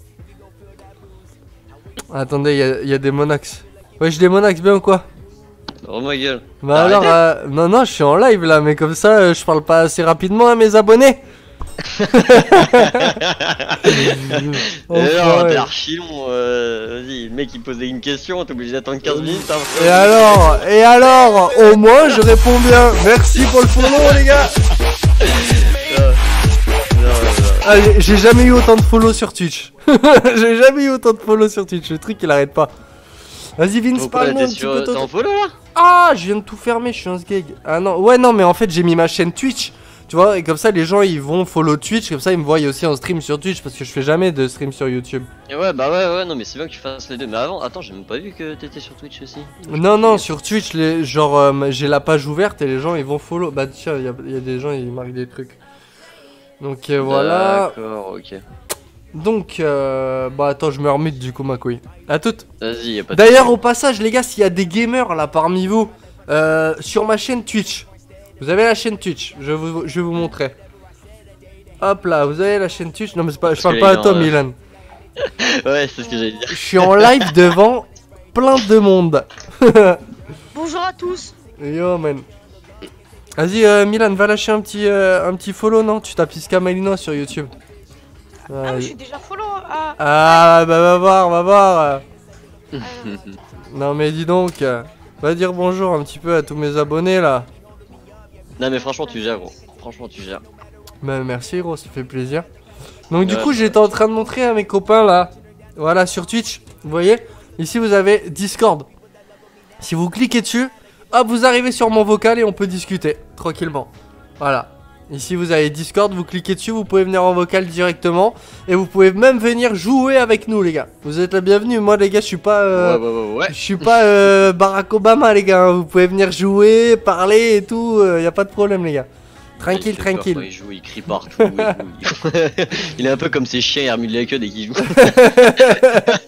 Attendez, il y a des Monax. Wesh, des Monax bien ou quoi? Oh ma gueule. Bah alors, non, je suis en live là, mais comme ça, je parle pas assez rapidement à mes abonnés. Alors, t'es archi long. Vas-y, le mec il posait une question, t'es obligé d'attendre 15 minutes. Hein, et alors, au moins je réponds bien. Merci pour le follow, les gars. Allez, j'ai jamais eu autant de follow sur Twitch. J'ai jamais eu autant de follow sur Twitch. Le truc il arrête pas. Vas-y Vince, parle-nous un petit peu. T'es en follow là? Ah, je viens de tout fermer, je suis un sgeg. Ah non, ouais non, mais en fait j'ai mis ma chaîne Twitch. Tu vois, et comme ça les gens ils vont follow Twitch, comme ça ils me voient aussi en stream sur Twitch parce que je fais jamais de stream sur YouTube. Et ouais, bah ouais, non mais c'est bien que tu fasses les deux. Mais avant, attends, j'ai même pas vu que t'étais sur Twitch aussi. Non, sur Twitch, genre j'ai la page ouverte et les gens ils vont follow. Bah tiens, il y a des gens ils marquent des trucs. Donc voilà. D'accord, ok. Donc, bah attends, je me remute du coup ma couille. A toutes. Vas-y, y'a pas de... D'ailleurs, au passage, les gars, s'il y a des gamers là parmi vous, sur ma chaîne Twitch, vous avez la chaîne Twitch, je vais vous montrer. Hop là, vous avez la chaîne Twitch. Non, mais pas, je parle pas à toi, Milan. Ouais, c'est ce que j'allais dire. Je suis en live devant plein de monde. Bonjour à tous. Yo, man. Vas-y, Milan, va lâcher un petit follow, non? Tu tapes Iska Malinois sur YouTube. Ah, mais je suis déjà follow. Ah, bah va voir. Non, mais dis donc, va dire bonjour un petit peu à tous mes abonnés là. Non, mais franchement, tu gères, gros. Franchement, tu gères. Bah, merci, gros, ça fait plaisir. Donc, du coup, j'étais en train de montrer à mes copains là. Voilà, sur Twitch. Vous voyez? Ici, vous avez Discord. Si vous cliquez dessus, hop, vous arrivez sur mon vocal et on peut discuter tranquillement. Voilà. Ici vous avez Discord, vous cliquez dessus, vous pouvez venir en vocal directement. Et vous pouvez même venir jouer avec nous les gars. Vous êtes la bienvenue, moi les gars je suis pas ouais. Je suis pas Barack Obama les gars, vous pouvez venir jouer, parler et tout, y a pas de problème les gars. Tranquille. Il joue, il crie partout, il est un peu comme ces chiens Hermule la queue dès qu'il joue.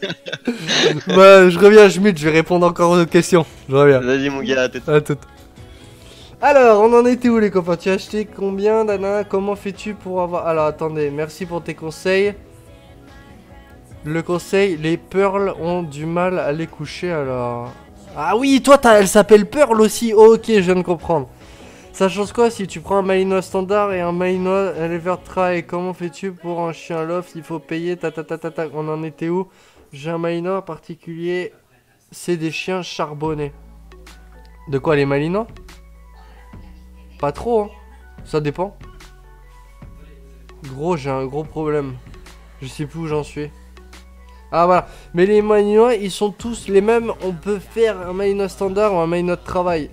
Bah, je reviens, je mute, je vais répondre encore aux questions. Je reviens. Vas-y, mon gars, À tout. Alors, on en était où les copains? Tu as acheté combien, Dana? Comment fais-tu pour avoir... Alors, attendez, merci pour tes conseils. Le conseil, les pearls ont du mal à les coucher, alors... Ah oui, toi, elle s'appelle Pearl aussi. Ok, je viens de comprendre. Ça change quoi si tu prends un Malinois standard et un Malinois Evertry? Comment fais-tu pour un chien loft? Il faut payer, On en était où? J'ai un Malinois particulier. C'est des chiens charbonnés. De quoi, les Malinois? Pas trop, hein. Ça dépend. Gros, j'ai un gros problème. Je sais plus où j'en suis. Ah voilà. Mais les Malinois, ils sont tous les mêmes. On peut faire un Malinois standard ou un Malinois de travail.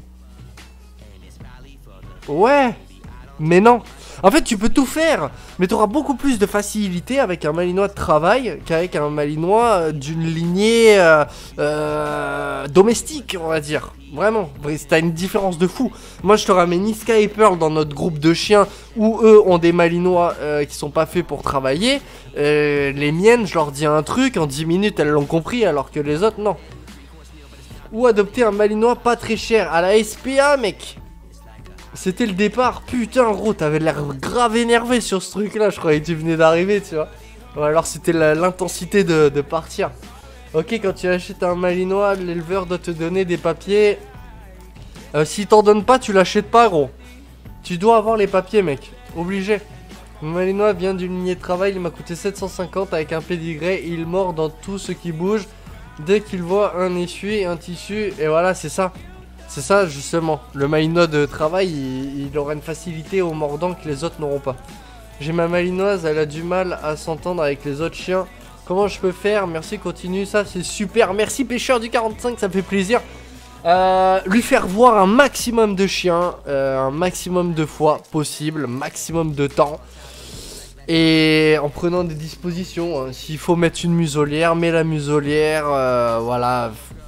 Ouais. Mais non. En fait, tu peux tout faire. Mais tu auras beaucoup plus de facilité avec un Malinois de travail qu'avec un Malinois d'une lignée domestique, on va dire. Vraiment. T'as une différence de fou. Moi, je te ramène Niska et Pearl dans notre groupe de chiens où eux ont des Malinois qui sont pas faits pour travailler. Les miennes, je leur dis un truc, en 10 minutes, elles l'ont compris, alors que les autres, non. Ou adopter un Malinois pas très cher à la SPA, mec. C'était le départ. Putain, gros, t'avais l'air grave énervé sur ce truc-là. Je croyais que tu venais d'arriver, tu vois. Ou alors c'était l'intensité de partir. Ok, quand tu achètes un Malinois, l'éleveur doit te donner des papiers. S'il t'en donne pas, tu l'achètes pas, gros. Tu dois avoir les papiers, mec. Obligé. Mon Malinois vient d'une lignée de travail. Il m'a coûté 750 avec un pédigré. Il mord dans tout ce qui bouge. Dès qu'il voit un essuie et un tissu. Et voilà, c'est ça. C'est ça justement, le Malinois de travail, il aura une facilité au mordant que les autres n'auront pas. J'ai ma Malinoise, elle a du mal à s'entendre avec les autres chiens. Comment je peux faire? Merci, continue, ça c'est super. Merci pêcheur du 45, ça me fait plaisir. Lui faire voir un maximum de chiens, un maximum de fois possible, maximum de temps. Et en prenant des dispositions, hein. S'il faut mettre une muselière, mets la muselière, voilà.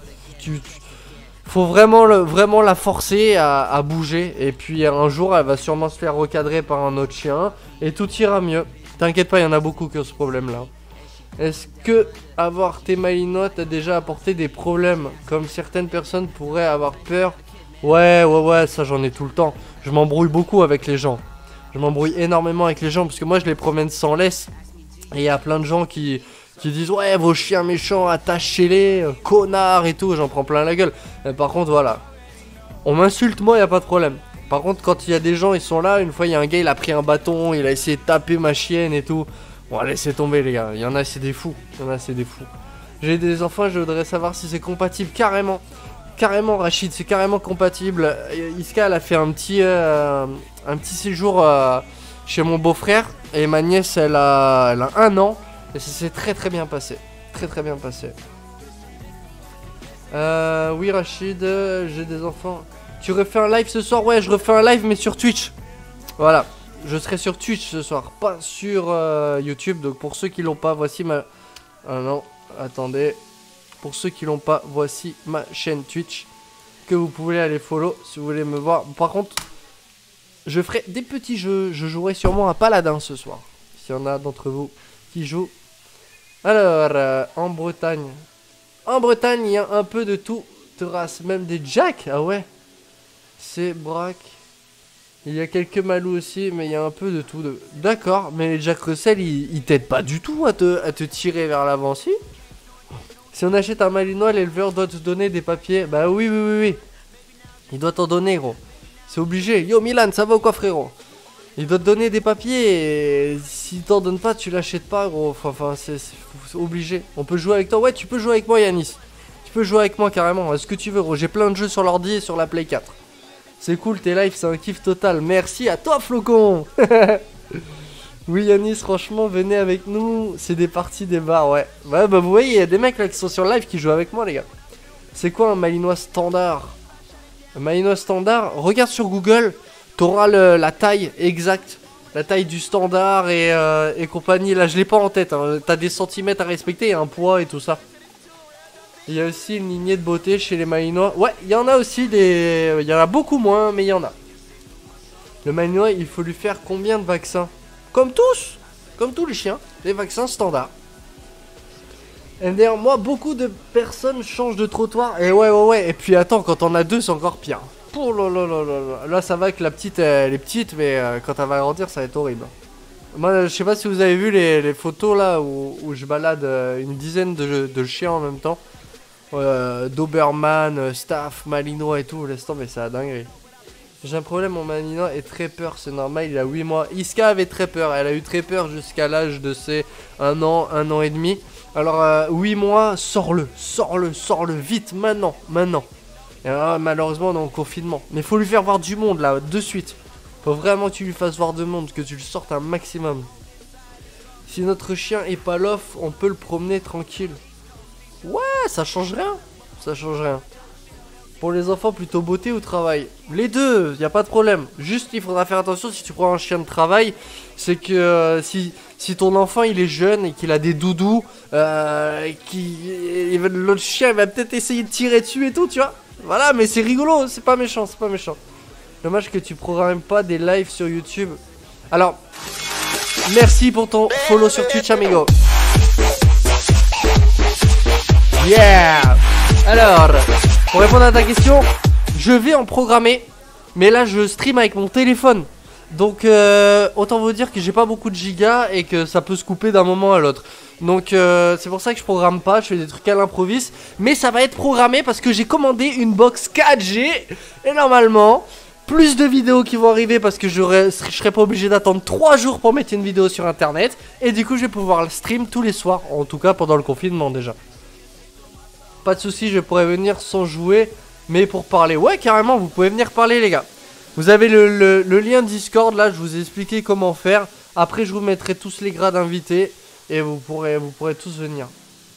Faut vraiment la forcer à bouger. Et puis un jour elle va sûrement se faire recadrer par un autre chien. Et tout ira mieux. T'inquiète pas, il y en a beaucoup qui ont ce problème là. Est-ce que avoir tes Malinois t'a déjà apporté des problèmes? Comme certaines personnes pourraient avoir peur. Ouais, ça j'en ai tout le temps. Je m'embrouille beaucoup avec les gens. Je m'embrouille énormément avec les gens. Parce que moi je les promène sans laisse. Et il y a plein de gens qui disent ouais vos chiens méchants attachez-les, connards et tout, j'en prends plein la gueule. Par contre voilà, on m'insulte moi y a pas de problème. Par contre quand il y a des gens ils sont là, une fois il y a un gars il a pris un bâton, il a essayé de taper ma chienne et tout. Bon laissez tomber les gars, il y en a c'est des fous, J'ai des enfants, je voudrais savoir si c'est compatible carrément. Carrément Rachid, c'est carrément compatible. Iska elle a fait un petit séjour chez mon beau-frère et ma nièce elle a 1 an. Et ça s'est très bien passé. Très bien passé. Oui Rachid, j'ai des enfants. Tu refais un live ce soir? Ouais, je refais un live mais sur Twitch. Voilà, je serai sur Twitch ce soir, pas sur YouTube. Donc pour ceux qui l'ont pas, voici ma... Ah non, attendez. Pour ceux qui l'ont pas, voici ma chaîne Twitch. Que vous pouvez aller follow si vous voulez me voir. Par contre, je ferai des petits jeux. Je jouerai sûrement à Paladin ce soir. S'il y en a d'entre vous qui jouent. Alors, en Bretagne. En Bretagne, il y a un peu de tout. Race, même des jacks. Ah ouais. C'est braque. Il y a quelques malous aussi, mais il y a un peu de tout. D'accord, mais les Jack Russell, ils t'aident pas du tout à te tirer vers l'avant, si. Si on achète un Malinois, l'éleveur doit te donner des papiers. Bah oui. Il doit t'en donner, gros. C'est obligé. Yo, Milan, ça va ou quoi, frérot? Il doit te donner des papiers et s'il t'en donne pas, tu l'achètes pas, gros. Enfin, c'est obligé. On peut jouer avec toi. Ouais, tu peux jouer avec moi, Yanis. Tu peux jouer avec moi carrément. Est-ce que tu veux, gros? J'ai plein de jeux sur l'ordi et sur la Play 4. C'est cool, tes lives, c'est un kiff total. Merci à toi, Flocon. Oui, Yanis, franchement, venez avec nous. C'est des parties, des bars, ouais. Ouais, bah vous voyez, il y a des mecs là qui sont sur live qui jouent avec moi, les gars. C'est quoi un Malinois standard? Un Malinois standard, regarde sur Google. T'auras la taille exacte, la taille du standard et compagnie. Là, je l'ai pas en tête. Hein. T'as des centimètres à respecter, un poids et tout ça. Il y a aussi une lignée de beauté chez les Malinois. Ouais, il y en a aussi des... Il y en a beaucoup moins, mais il y en a. Le Malinois, il faut lui faire combien de vaccins? Comme tous les chiens, des vaccins standards. MDR, moi, beaucoup de personnes changent de trottoir. Et ouais. Et puis attends, quand on a deux, c'est encore pire. Oh là là là là là. Là, ça va que la petite, elle est petite, mais quand elle va grandir, ça va être horrible. Moi, je sais pas si vous avez vu les photos là où je balade une dizaine de chiens en même temps. Doberman, Staff, Malinois et tout. Laisse tomber, c'est la dinguerie. J'ai un problème, mon Malinois est très peur, c'est normal, il a 8 mois. Iska avait très peur, elle a eu très peur jusqu'à l'âge de ses 1 an et demi. Alors 8 mois, sors-le, vite, maintenant. Et malheureusement, on est en confinement. Mais faut lui faire voir du monde là, de suite. Faut vraiment que tu lui fasses voir du monde, que tu le sortes un maximum. Si notre chien est pas l'off, on peut le promener tranquille. Ouais, ça change rien. Pour les enfants, plutôt beauté ou travail? Les deux, y a pas de problème. Juste, il faudra faire attention si tu prends un chien de travail. C'est que si ton enfant il est jeune et qu'il a des doudous, l'autre chien il va peut-être essayer de tirer dessus et tout, tu vois. Voilà, mais c'est rigolo, c'est pas méchant. Dommage que tu programmes pas des lives sur YouTube. Alors, merci pour ton follow sur Twitch, amigo. Yeah. Alors, pour répondre à ta question, je vais en programmer, mais là je stream avec mon téléphone. Donc autant vous dire que j'ai pas beaucoup de gigas et que ça peut se couper d'un moment à l'autre. Donc c'est pour ça que je programme pas, je fais des trucs à l'improviste. Mais ça va être programmé parce que j'ai commandé une box 4G. Et normalement, plus de vidéos qui vont arriver parce que je serai pas obligé d'attendre 3 jours pour mettre une vidéo sur internet. Et du coup je vais pouvoir le stream tous les soirs, en tout cas pendant le confinement déjà. Pas de soucis, je pourrais venir sans jouer, mais pour parler. Ouais, carrément, vous pouvez venir parler, les gars. Vous avez le lien Discord, là, je vous ai expliqué comment faire. Après, je vous mettrai tous les grades invités, et vous pourrez tous venir.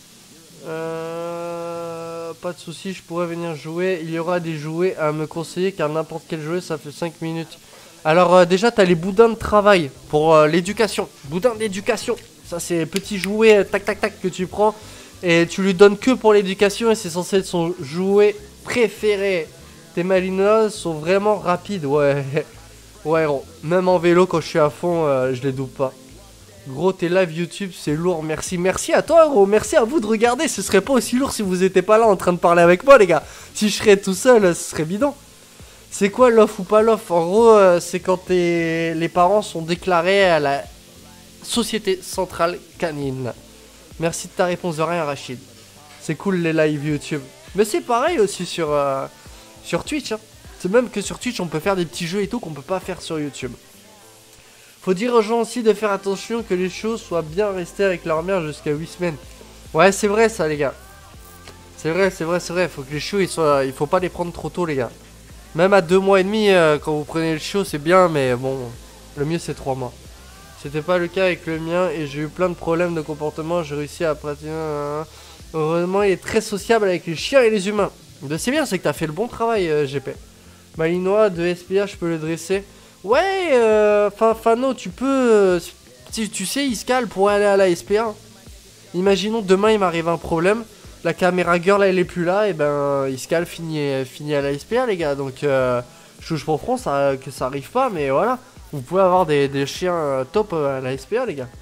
Pas de soucis, je pourrais venir jouer. Il y aura des jouets à me conseiller, car n'importe quel jouet, ça fait 5 minutes. Alors, déjà, t'as les boudins de travail pour l'éducation. Boudin d'éducation. Ça, c'est petit jouet, tac, tac, tac, que tu prends. Et tu lui donnes que pour l'éducation et c'est censé être son jouet préféré. Tes Malinois sont vraiment rapides, ouais. Ouais, gros. Même en vélo, quand je suis à fond, je les double pas. Gros, tes live YouTube, c'est lourd. Merci. Merci à toi, gros. Merci à vous de regarder. Ce serait pas aussi lourd si vous étiez pas là en train de parler avec moi, les gars. Si je serais tout seul, ce serait bidon. C'est quoi l'off ou pas l'off? En gros, c'est quand les parents sont déclarés à la Société Centrale Canine. Merci de ta réponse de rien, Rachid. C'est cool les live YouTube. Mais c'est pareil aussi sur Twitch. Hein. C'est même que sur Twitch, on peut faire des petits jeux et tout qu'on peut pas faire sur YouTube. Faut dire aux gens aussi de faire attention que les chiots soient bien restés avec leur mère jusqu'à 8 semaines. Ouais, c'est vrai ça, les gars. C'est vrai. Faut que les chiots, il faut pas les prendre trop tôt, les gars. Même à 2 mois et demi, quand vous prenez le chiot, c'est bien, mais bon, le mieux c'est 3 mois. C'était pas le cas avec le mien et j'ai eu plein de problèmes de comportement. J'ai réussi à pratiquer. Heureusement, il est très sociable avec les chiens et les humains. C'est bien, c'est que t'as fait le bon travail, GP. Malinois de SPA, je peux le dresser. Ouais, Fano, tu peux. Tu sais, Iskal pourrait aller à la SPA. Imaginons demain il m'arrive un problème. La caméra girl elle est plus là. Et ben, Iskal finit à la SPA, les gars. Donc, je touche pour front que ça arrive pas, mais voilà. Vous pouvez avoir des chiens top à la SPA, les gars.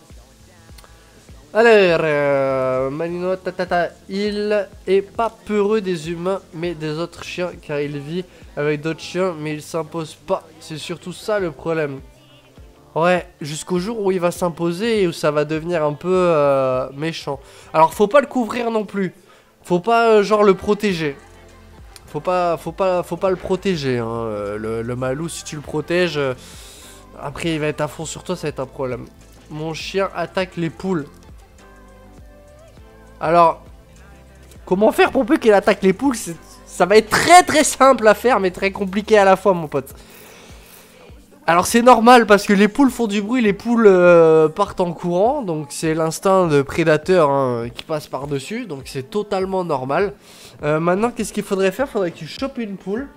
Alors, Malinois, il est pas peureux des humains, mais des autres chiens, car il vit avec d'autres chiens, mais il s'impose pas. C'est surtout ça le problème. Ouais, jusqu'au jour où il va s'imposer et où ça va devenir un peu méchant. Alors, faut pas le couvrir non plus. Faut pas, genre, le protéger. Faut pas le protéger, hein. Le Malou, si tu le protèges, après il va être à fond sur toi, ça va être un problème. Mon chien attaque les poules. Alors, comment faire pour peu qu'il attaque les poules? Ça va être très simple à faire, mais très compliqué à la fois, mon pote. Alors c'est normal parce que les poules font du bruit, les poules partent en courant, donc c'est l'instinct de prédateur hein, qui passe par-dessus, donc c'est totalement normal. Maintenant qu'est-ce qu'il faudrait faire? Faudrait que tu chopes une poule,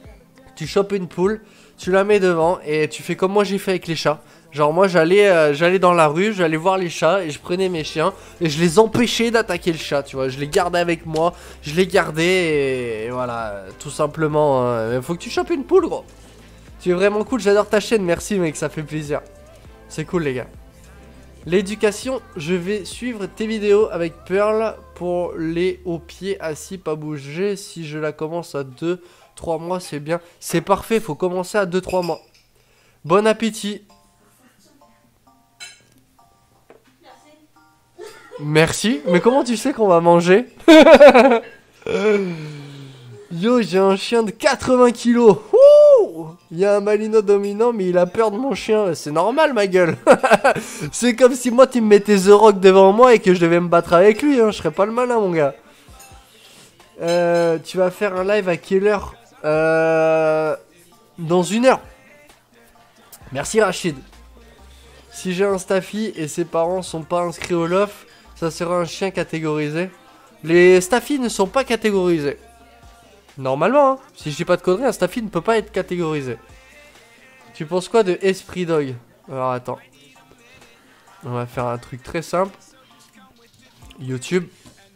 tu la mets devant et tu fais comme moi j'ai fait avec les chats. Genre moi j'allais dans la rue, j'allais voir les chats et je prenais mes chiens et je les empêchais d'attaquer le chat, tu vois. Je les gardais avec moi, je les gardais et voilà, tout simplement. Hein. Faut que tu chopes une poule, gros. Tu es vraiment cool, j'adore ta chaîne, merci mec, ça fait plaisir. C'est cool les gars. L'éducation, je vais suivre tes vidéos avec Pearl pour les hauts pieds assis, pas bouger. Si je la commence à 2-3 mois, c'est bien. C'est parfait, faut commencer à 2-3 mois. Bon appétit. Merci. Mais comment tu sais qu'on va manger? Yo, j'ai un chien de 80 kilos. Il y a un Malinois dominant, mais il a peur de mon chien. C'est normal, ma gueule. C'est comme si moi, tu me mettais The Rock devant moi et que je devais me battre avec lui. Hein. Je serais pas le malin, mon gars. Tu vas faire un live à quelle heure? Dans 1 heure. Merci, Rachid. Si j'ai un Staffy et ses parents sont pas inscrits au LOF, ça sera un chien catégorisé. Les Staffy ne sont pas catégorisés. Normalement, hein. Si je dis pas de conneries, un Staffy ne peut pas être catégorisé. Tu penses quoi de Esprit Dog? Alors attends. On va faire un truc très simple. YouTube.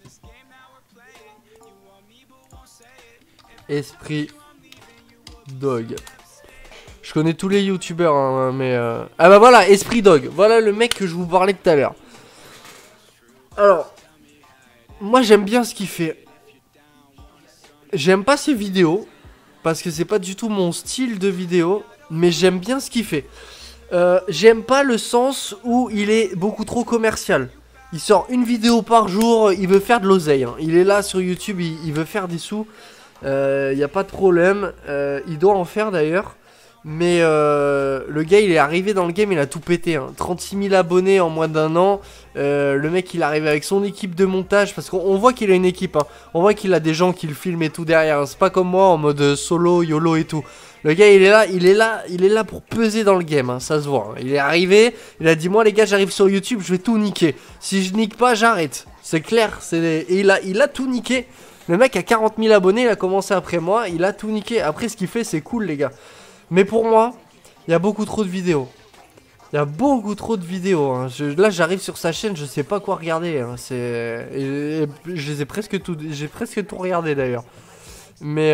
Esprit Dog. Je connais tous les youtubeurs, hein, mais... Ah bah voilà, Esprit Dog. Voilà le mec que je vous parlais tout à l'heure. Alors, moi j'aime bien ce qu'il fait. J'aime pas ses vidéos, parce que c'est pas du tout mon style de vidéo, mais j'aime bien ce qu'il fait. J'aime pas le sens où il est beaucoup trop commercial. Il sort une vidéo par jour, il veut faire de l'oseille. Hein. Il est là sur YouTube, il veut faire des sous. Y a pas de problème, il doit en faire d'ailleurs. Mais le gars il est arrivé dans le game, il a tout pété hein. 36 000 abonnés en moins d'1 an. Le mec il est arrivé avec son équipe de montage. Parce qu'on voit qu'il a une équipe hein. On voit qu'il a des gens qui le filment et tout derrière hein. C'est pas comme moi en mode solo, YOLO et tout. Le gars il est là pour peser dans le game hein. Ça se voit hein. Il est arrivé, il a dit moi les gars j'arrive sur YouTube, je vais tout niquer. Si je nique pas j'arrête. C'est clair, et il a tout niqué. Le mec a 40 000 abonnés, il a commencé après moi. Il a tout niqué, après ce qu'il fait c'est cool les gars. Mais pour moi, il y a beaucoup trop de vidéos. Il y a beaucoup trop de vidéos. Hein. Là, j'arrive sur sa chaîne, je sais pas quoi regarder. Hein. Je les ai presque tout. J'ai presque tout regardé d'ailleurs. Mais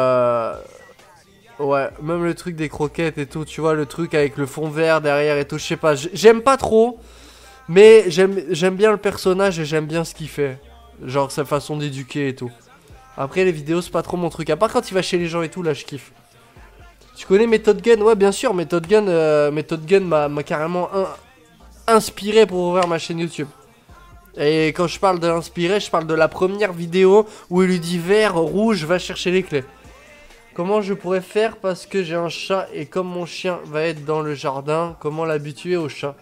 ouais, même le truc des croquettes et tout, tu vois, le truc avec le fond vert derrière et tout, je sais pas. J'aime pas trop, mais j'aime bien le personnage et j'aime bien ce qu'il fait. Genre sa façon d'éduquer et tout. Après, les vidéos, c'est pas trop mon truc. À part quand il va chez les gens et tout, là, je kiffe. Tu connais Method Gun? Ouais, bien sûr, Method Gun m'a carrément inspiré pour ouvrir ma chaîne YouTube. Et quand je parle d'inspirer, je parle de la première vidéo où il lui dit vert, rouge, va chercher les clés. Comment je pourrais faire parce que j'ai un chat et comme mon chien va être dans le jardin, comment l'habituer au chat?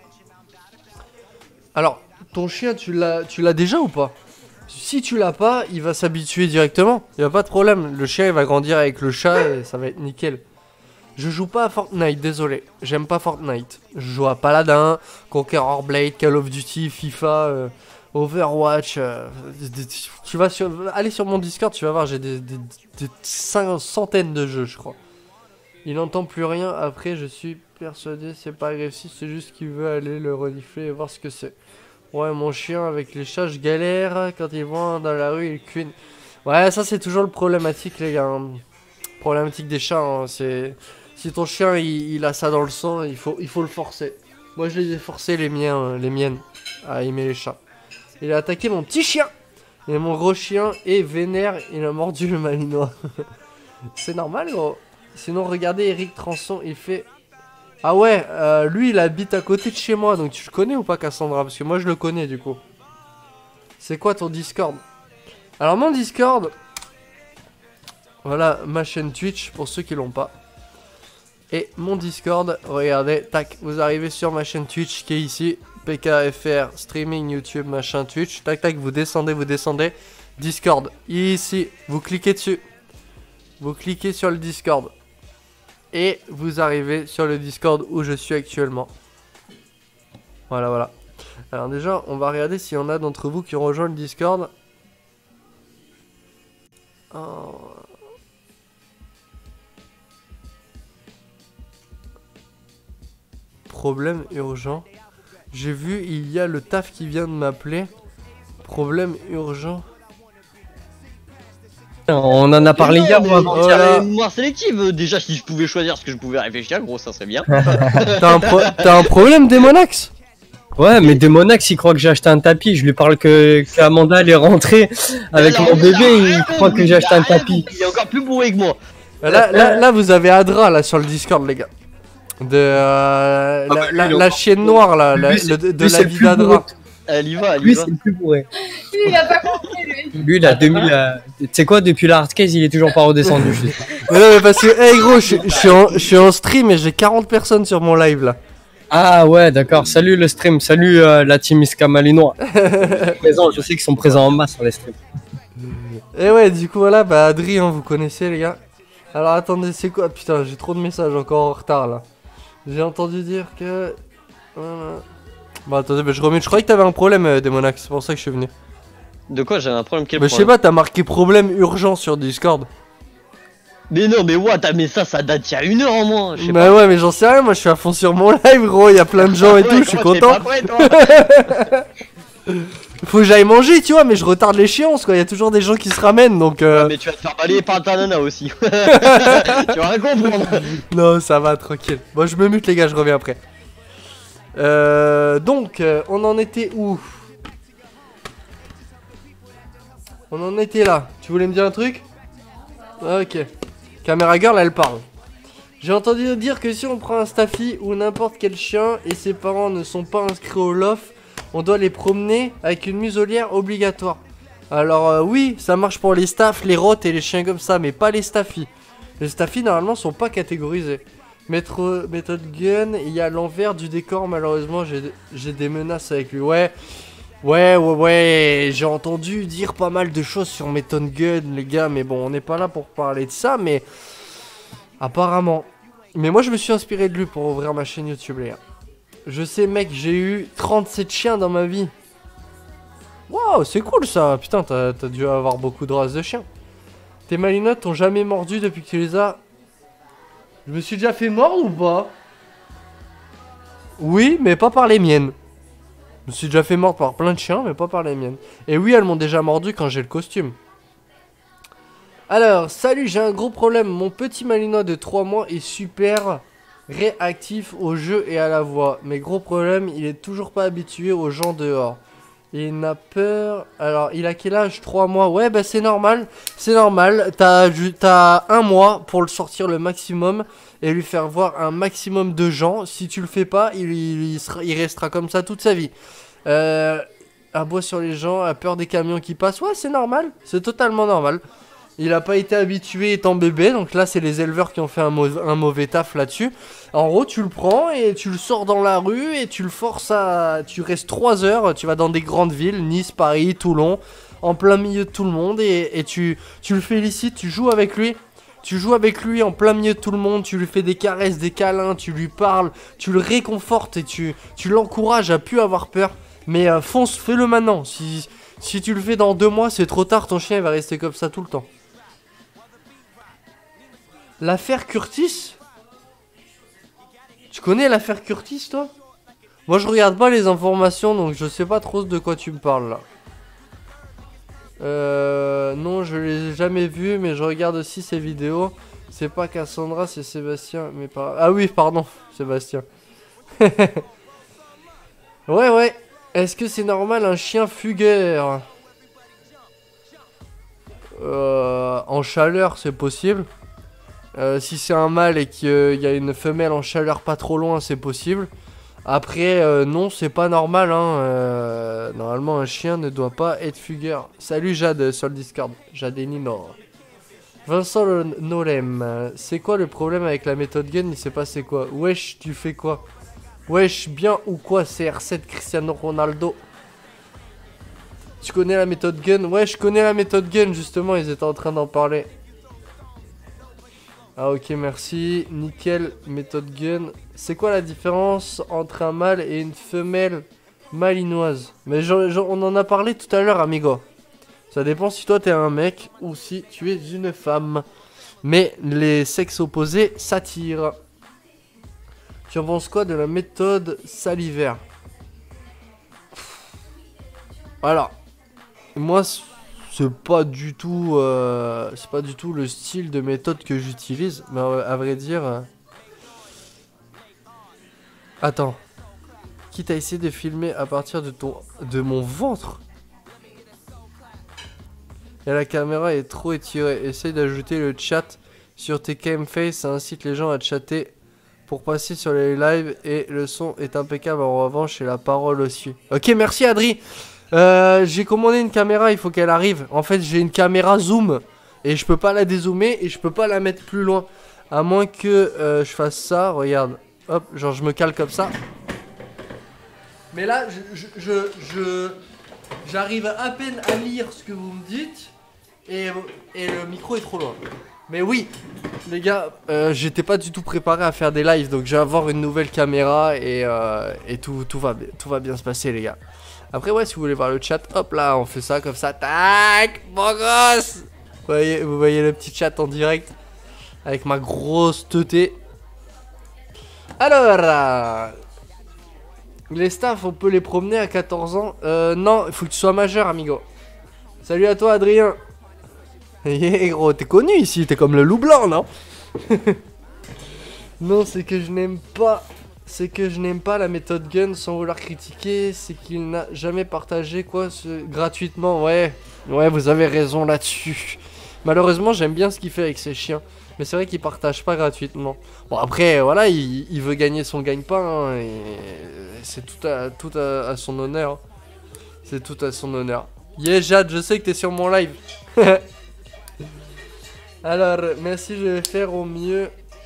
Alors, ton chien, tu l'as déjà ou pas? Si tu l'as pas, il va s'habituer directement. Il n'y a pas de problème. Le chien, il va grandir avec le chat et ça va être nickel. Je joue pas à Fortnite, désolé. J'aime pas Fortnite. Je joue à Paladin, Conqueror Blade, Call of Duty, FIFA, Overwatch. Tu vas aller sur mon Discord, tu vas voir, j'ai des centaines de jeux, je crois. Il n'entend plus rien. Après, je suis persuadé, c'est pas agressif, c'est juste qu'il veut aller le renifler et voir ce que c'est. Ouais, mon chien avec les chats, je galère. Quand ils vont dans la rue, ils cuinent. Ouais, ça c'est toujours le problématique, les gars. Hein. Problématique des chats, hein. C'est... Si ton chien il a ça dans le sang, il faut le forcer. Moi je les ai forcés les miennes à aimer les chats. Il a attaqué mon petit chien. Et mon gros chien est vénère, il a mordu le malinois. C'est normal gros. Sinon regardez Eric Transon, il fait... Ah ouais, lui il habite à côté de chez moi, donc tu le connais ou pas Cassandra? Parce que moi je le connais du coup. C'est quoi ton Discord? Alors mon Discord... Voilà ma chaîne Twitch pour ceux qui l'ont pas. Et mon Discord, regardez, tac, vous arrivez sur ma chaîne Twitch qui est ici. PKFR, streaming, YouTube, machin, Twitch. Tac, tac, vous descendez. Discord, ici, vous cliquez dessus. Vous cliquez sur le Discord. Et vous arrivez sur le Discord où je suis actuellement. Voilà. Alors déjà, on va regarder s'il y en a d'entre vous qui ont rejoint le Discord. Oh... Problème urgent. J'ai vu, il y a le taf qui vient de m'appeler. Problème urgent. On en a parlé hier ou avant. Voilà. Mémoire sélective, déjà si je pouvais choisir ce que je pouvais réfléchir, gros ça serait bien. T'as un problème Démonax? Ouais, mais Demonax, il croit que j'ai acheté un tapis. Je lui parle que Amanda elle est rentrée avec Alors, mon bébé. il a Il croit que j'ai acheté un tapis. Il est encore plus bourré que moi. Là, vous avez Adra là sur le Discord, les gars. De la chienne noire là, de la vie d'Adra. Elle y va, elle y Lui, va. c'est le plus bourré. Il a pas compris, lui. Lui, il a 2000. Tu sais quoi, depuis la hardcase, il est toujours pas redescendu. Je sais. Mais non, mais parce que, hey gros, je suis en stream et j'ai 40 personnes sur mon live là. Ah ouais, d'accord. Salut le stream. Salut la team Iska Malinois. Présent, je sais qu'ils sont présents en masse sur les streams. Et ouais, du coup, voilà, bah Adrien, vous connaissez les gars. Alors attendez, c'est quoi? Putain, j'ai trop de messages encore en retard là. J'ai entendu dire que. Voilà. Bon, attendez, bah, je remets. Je croyais que t'avais un problème, Demonax, c'est pour ça que je suis venu. De quoi? J'ai un problème, quel Mais je sais problème? pas, t'as marqué problème urgent sur Discord. Mais non, mais what? Mais ça date il y a 1 heure en moins. Je sais Bah pas. ouais, mais j'en sais rien, moi je suis à fond sur mon live, gros, y a plein de gens et Ouais, tout, je suis comment t'es content. pas prêt, toi? Faut que j'aille manger, tu vois, mais je retarde l'échéance, quoi. Y a toujours des gens qui se ramènent, donc. Mais tu vas te faire balayer par ta nana aussi. Tu vas rien comprendre. Non, ça va, tranquille. Bon, je me mute, les gars, je reviens après. Donc, on en était où? On en était là. Tu voulais me dire un truc? Ok. Camera Girl, elle parle. J'ai entendu dire que si on prend un Staffy ou n'importe quel chien et ses parents ne sont pas inscrits au loft, on doit les promener avec une muselière obligatoire. Alors oui, ça marche pour les staffs, les rottes et les chiens comme ça, mais pas les Staffy. Les Staffy normalement sont pas catégorisés. Méthode Gun, il y a l'envers du décor, malheureusement j'ai des menaces avec lui. Ouais, j'ai entendu dire pas mal de choses sur Méthode Gun, les gars, mais bon, on n'est pas là pour parler de ça, mais apparemment. Mais moi, je me suis inspiré de lui pour ouvrir ma chaîne YouTube, les gars. Je sais, mec, j'ai eu 37 chiens dans ma vie. Waouh, c'est cool ça. Putain, t'as dû avoir beaucoup de races de chiens. Tes malinottes t'ont jamais mordu depuis que tu les as. Je me suis déjà fait mordre ou pas? Oui, mais pas par les miennes. Je me suis déjà fait mordre par plein de chiens, mais pas par les miennes. Et oui, elles m'ont déjà mordu quand j'ai le costume. Alors, salut, j'ai un gros problème. Mon petit malinois de 3 mois est super réactif au jeu et à la voix. Mais gros problème, il est toujours pas habitué aux gens dehors. Il n'a peur. Alors, il a quel âge? 3 mois. Ouais, bah c'est normal. C'est normal. T'as 1 mois pour le sortir le maximum et lui faire voir un maximum de gens. Si tu le fais pas, il restera comme ça toute sa vie. Aboie sur les gens, a peur des camions qui passent. Ouais, c'est normal. C'est totalement normal. Il a pas été habitué étant bébé, donc là c'est les éleveurs qui ont fait un mauvais taf là-dessus. En gros, tu le prends et tu le sors dans la rue et tu le forces à... Tu restes 3 heures, tu vas dans des grandes villes, Nice, Paris, Toulon, en plein milieu de tout le monde et tu le félicites, tu joues avec lui. Tu joues avec lui en plein milieu de tout le monde, tu lui fais des caresses, des câlins, tu lui parles, tu le réconfortes et tu l'encourages à plus avoir peur. Mais fonce, fais-le maintenant. Si tu le fais dans 2 mois, c'est trop tard, ton chien il va rester comme ça tout le temps. L'affaire Curtis? Tu connais l'affaire Curtis, toi? Moi, je regarde pas les informations, donc je sais pas trop de quoi tu me parles, là. Non, je l'ai jamais vu, mais je regarde aussi ses vidéos. C'est pas Cassandra, c'est Sébastien. Mais pas... Ah oui, pardon, Sébastien. Ouais. Est-ce que c'est normal un chien fugueur? En chaleur, c'est possible. Si c'est un mâle et qu'il y a une femelle en chaleur pas trop loin, c'est possible. Après, non, c'est pas normal. Hein. Normalement, un chien ne doit pas être fugueur. Salut Jade sur le Discord. Jade et Nino. Vincent Nolem. C'est quoi le problème avec la méthode gun? Il s'est passé quoi? Wesh, tu fais quoi? Wesh, bien ou quoi? CR7 Cristiano Ronaldo. Tu connais la méthode gun? Ouais, je connais la méthode gun, justement, ils étaient en train d'en parler. Ah ok, merci. Nickel, méthode gun. C'est quoi la différence entre un mâle et une femelle malinoise? Mais on en a parlé tout à l'heure, amigo. Ça dépend si toi t'es un mec ou si tu es une femme. Mais les sexes opposés s'attirent. Tu en penses quoi de la méthode salivaire? Alors, moi, c'est pas du tout le style de méthode que j'utilise. Mais à vrai dire... Attends. quitte à essayer de filmer à partir de mon ventre. Et la caméra est trop étirée. Essaye d'ajouter le chat sur tes camface, ça incite les gens à chatter pour passer sur les lives et le son est impeccable en revanche et la parole aussi. Ok, merci Adri. J'ai commandé une caméra, il faut qu'elle arrive. En fait, j'ai une caméra zoom et je peux pas la dézoomer et je peux pas la mettre plus loin. À moins que je fasse ça, regarde. Hop, genre je me cale comme ça. Mais là, j'arrive à peine à lire ce que vous me dites et le micro est trop loin. Mais oui, les gars, j'étais pas du tout préparé à faire des lives, donc je vais avoir une nouvelle caméra et tout va bien se passer, les gars. Après, ouais, si vous voulez voir le chat, hop là, on fait ça comme ça, tac, mon gosse. Vous voyez le petit chat en direct avec ma grosse teuté. Alors, les staffs, on peut les promener à 14 ans. Non, il faut que tu sois majeur, amigo. Salut à toi, Adrien. Yeah, gros, t'es connu ici, t'es comme le loup blanc, non? Non, c'est que je n'aime pas. C'est que je n'aime pas la méthode gun sans vouloir critiquer. C'est qu'il n'a jamais partagé quoi gratuitement. Ouais, vous avez raison là-dessus. Malheureusement, j'aime bien ce qu'il fait avec ses chiens. Mais c'est vrai qu'il partage pas gratuitement. Bon, après, voilà, il veut gagner son gagne-pain. Hein, et c'est tout à son honneur. C'est tout à son honneur. Yeah, Jade, je sais que t'es sur mon live. Alors, merci, je vais faire au mieux.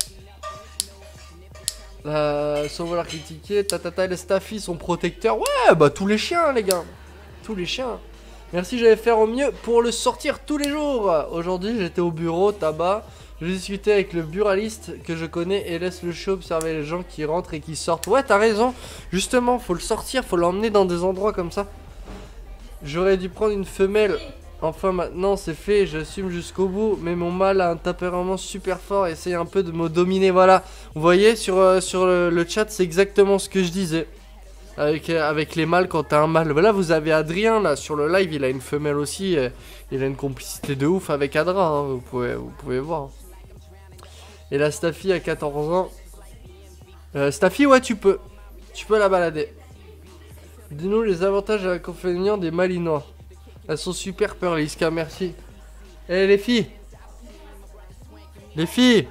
Sans vouloir critiquer, les staffy sont protecteurs. Ouais, bah tous les chiens, les gars. Tous les chiens. Merci, je vais faire au mieux pour le sortir tous les jours. Aujourd'hui, j'étais au bureau, tabac. Je discutais avec le buraliste que je connais et laisse le show observer les gens qui rentrent et qui sortent. Ouais, t'as raison. Justement, faut le sortir, faut l'emmener dans des endroits comme ça. J'aurais dû prendre une femelle. Enfin maintenant c'est fait, j'assume jusqu'au bout. Mais mon mâle a un tempérament super fort. Essaye un peu de me dominer, voilà. Vous voyez sur le chat, c'est exactement ce que je disais. Avec les mâles quand t'as un mâle. Là vous avez Adrien là sur le live, il a une femelle aussi. Il a une complicité de ouf avec Adra, hein, vous pouvez voir. Et la Staffy à 14 ans. Staffy, ouais, tu peux la balader. Dis-nous les avantages et inconvénients des malinois. Elles sont super Pearliska, merci. Eh les filles. Les filles.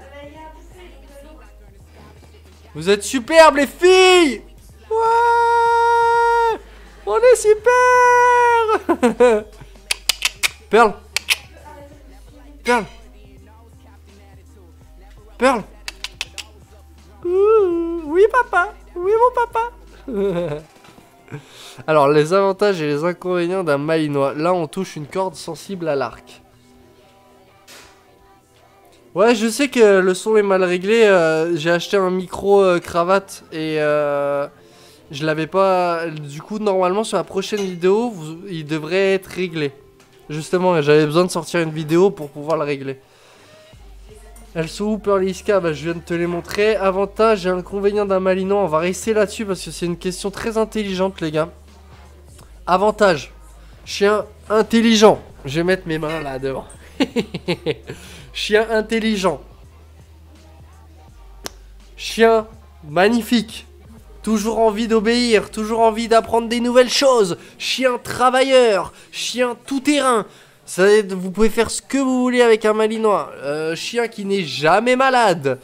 Vous êtes superbes les filles. Ouais. On est super. Pearl. Pearl. Pearl. Oui papa. Oui mon papa. Alors, les avantages et les inconvénients d'un malinois. Là, on touche une corde sensible à l'arc. Ouais, je sais que le son est mal réglé. J'ai acheté un micro cravate et je l'avais pas. Du coup, normalement, sur la prochaine vidéo, il devrait être réglé. Justement, j'avais besoin de sortir une vidéo pour pouvoir le régler. Elles sont où Pearliska? Bah je viens de te les montrer. Avantage et inconvénient d'un malinois. On va rester là-dessus parce que c'est une question très intelligente les gars. Avantage. Chien intelligent. Je vais mettre mes mains là devant. Chien intelligent. Chien magnifique. Toujours envie d'obéir. Toujours envie d'apprendre des nouvelles choses. Chien travailleur. Chien tout-terrain. Vous pouvez faire ce que vous voulez avec un malinois. Chien qui n'est jamais malade.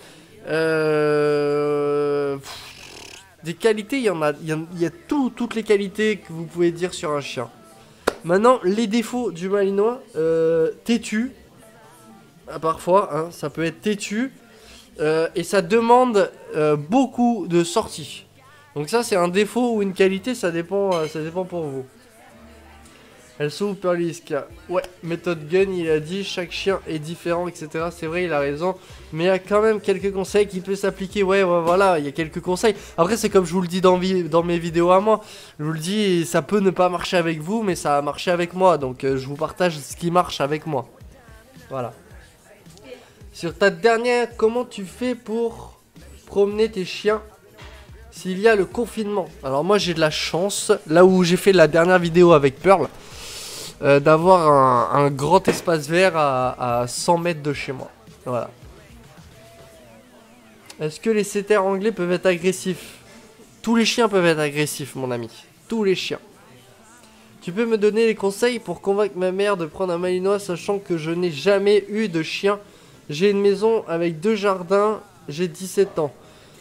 Des qualités, il y a toutes les qualités que vous pouvez dire sur un chien. Maintenant, les défauts du malinois. Têtu. Parfois, hein, ça peut être têtu. Et ça demande beaucoup de sorties. Donc ça, c'est un défaut ou une qualité, ça dépend pour vous. Elles sont où Pearliska? Ouais, méthode gun, il a dit, chaque chien est différent, etc. C'est vrai, il a raison. Mais il y a quand même quelques conseils qui peuvent s'appliquer. Ouais, voilà, il y a quelques conseils. Après, c'est comme je vous le dis dans mes vidéos à moi. Je vous le dis, ça peut ne pas marcher avec vous, mais ça a marché avec moi. Donc, je vous partage ce qui marche avec moi. Voilà. Sur ta dernière, comment tu fais pour promener tes chiens s'il y a le confinement? Alors moi, j'ai de la chance. Là où j'ai fait la dernière vidéo avec Pearl. D'avoir un grand espace vert à 100 mètres de chez moi. Voilà. Est-ce que les setters anglais peuvent être agressifs? Tous les chiens peuvent être agressifs, mon ami. Tous les chiens. Tu peux me donner les conseils pour convaincre ma mère de prendre un malinois, sachant que je n'ai jamais eu de chien. J'ai une maison avec 2 jardins, j'ai 17 ans.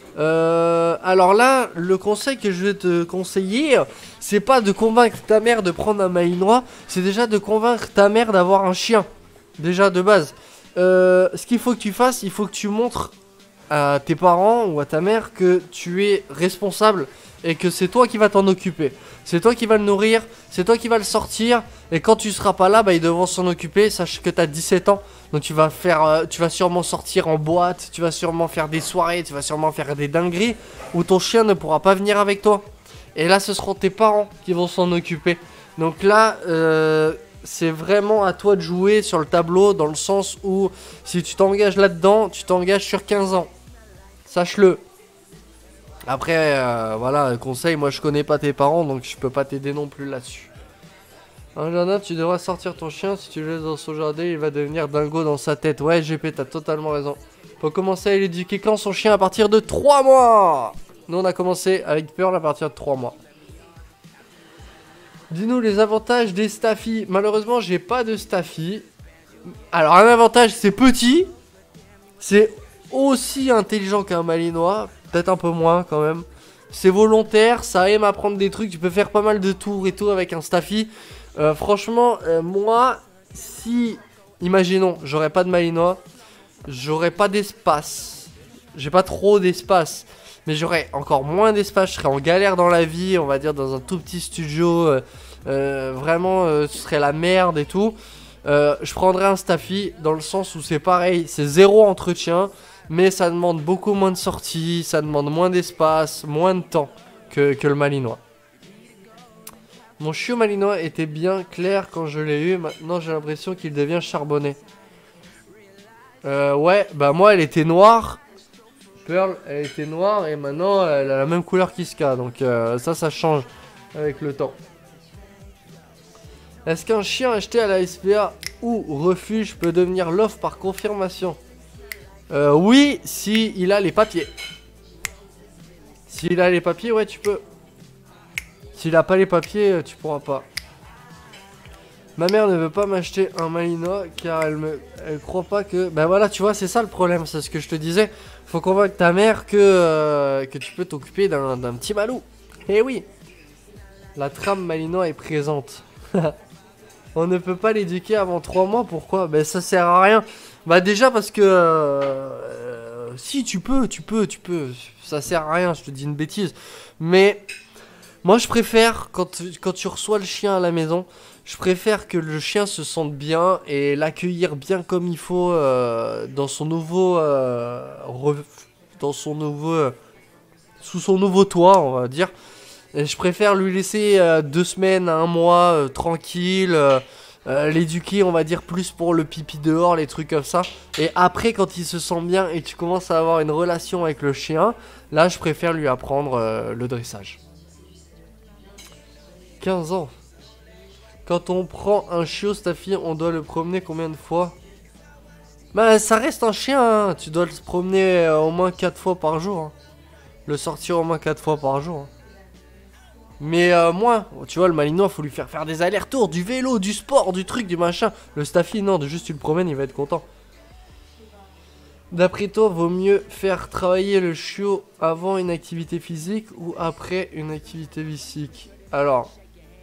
Alors là, le conseil que je vais te conseiller, c'est pas de convaincre ta mère de prendre un malinois, c'est déjà de convaincre ta mère d'avoir un chien. Déjà de base. Ce qu'il faut que tu fasses, il faut que tu montres à tes parents ou à ta mère que tu es responsable et que c'est toi qui vas t'en occuper. C'est toi qui vas le nourrir, c'est toi qui vas le sortir, et quand tu seras pas là, bah ils devront s'en occuper. Sache que t'as 17 ans, donc tu vas sûrement sortir en boîte, tu vas sûrement faire des soirées, tu vas sûrement faire des dingueries où ton chien ne pourra pas venir avec toi. Et là, ce seront tes parents qui vont s'en occuper. Donc là, c'est vraiment à toi de jouer sur le tableau, dans le sens où si tu t'engages là-dedans, tu t'engages sur 15 ans. Sache-le. Après, voilà, conseil, moi je connais pas tes parents, donc je peux pas t'aider non plus là-dessus. Un jardin, tu devras sortir ton chien, si tu le laisses dans son jardin, il va devenir dingo dans sa tête. Ouais, GP, t'as totalement raison. Faut commencer à l'éduquer quand son chien à partir de 3 mois. Nous on a commencé avec Pearl à partir de 3 mois. Dis-nous les avantages des staffies. Malheureusement, j'ai pas de staffie. Alors, un avantage, c'est petit. C'est aussi intelligent qu'un malinois. Peut-être un peu moins quand même. C'est volontaire, ça aime apprendre des trucs. Tu peux faire pas mal de tours et tout avec un staffy. Franchement, moi, si, imaginons, j'aurais pas de malinois, j'aurais pas d'espace. J'ai pas trop d'espace. Mais j'aurais encore moins d'espace. Je serais en galère dans la vie, on va dire dans un tout petit studio. Vraiment, ce serait la merde et tout. Je prendrais un staffy dans le sens où c'est pareil, c'est 0 entretien. Mais ça demande beaucoup moins de sorties, ça demande moins d'espace, moins de temps que le malinois. Mon chiot malinois était bien clair quand je l'ai eu, maintenant j'ai l'impression qu'il devient charbonné. Ouais, bah moi elle était noire. Pearl, elle était noire et maintenant elle a la même couleur qu'Iska, donc ça change avec le temps. Est-ce qu'un chien acheté à la SPA ou refuge peut devenir l'offre par confirmation? Oui, si il a les papiers. S'il a les papiers, ouais, tu peux. S'il a pas les papiers, tu pourras pas. Ma mère ne veut pas m'acheter un malinois car elle croit pas que... Ben voilà, tu vois, c'est ça le problème, c'est ce que je te disais. Faut convaincre ta mère que tu peux t'occuper d'un petit malou. Eh oui. La trame malinois est présente. On ne peut pas l'éduquer avant 3 mois, pourquoi? Ben ça sert à rien. Bah déjà parce que si tu peux, ça sert à rien, je te dis une bêtise. Mais moi je préfère quand tu reçois le chien à la maison, je préfère que le chien se sente bien et l'accueillir bien comme il faut dans son nouveau sous son nouveau toit, on va dire. Et je préfère lui laisser 2 semaines à 1 mois tranquille. L'éduquer, on va dire, plus pour le pipi dehors, les trucs comme ça. Et après, quand il se sent bien et tu commences à avoir une relation avec le chien, là, je préfère lui apprendre le dressage. 15 ans. Quand on prend un chiot staffy, on doit le promener combien de fois? Bah, ça reste un chien, hein. Tu dois le promener au moins 4 fois par jour. Hein. Le sortir au moins 4 fois par jour. Hein. Mais moins, tu vois, le malinois, faut lui faire des allers-retours, du vélo, du sport, du truc, du machin. Le staffy, non, de juste tu le promènes, il va être content. D'après toi, vaut mieux faire travailler le chiot avant une activité physique ou après une activité physique? Alors,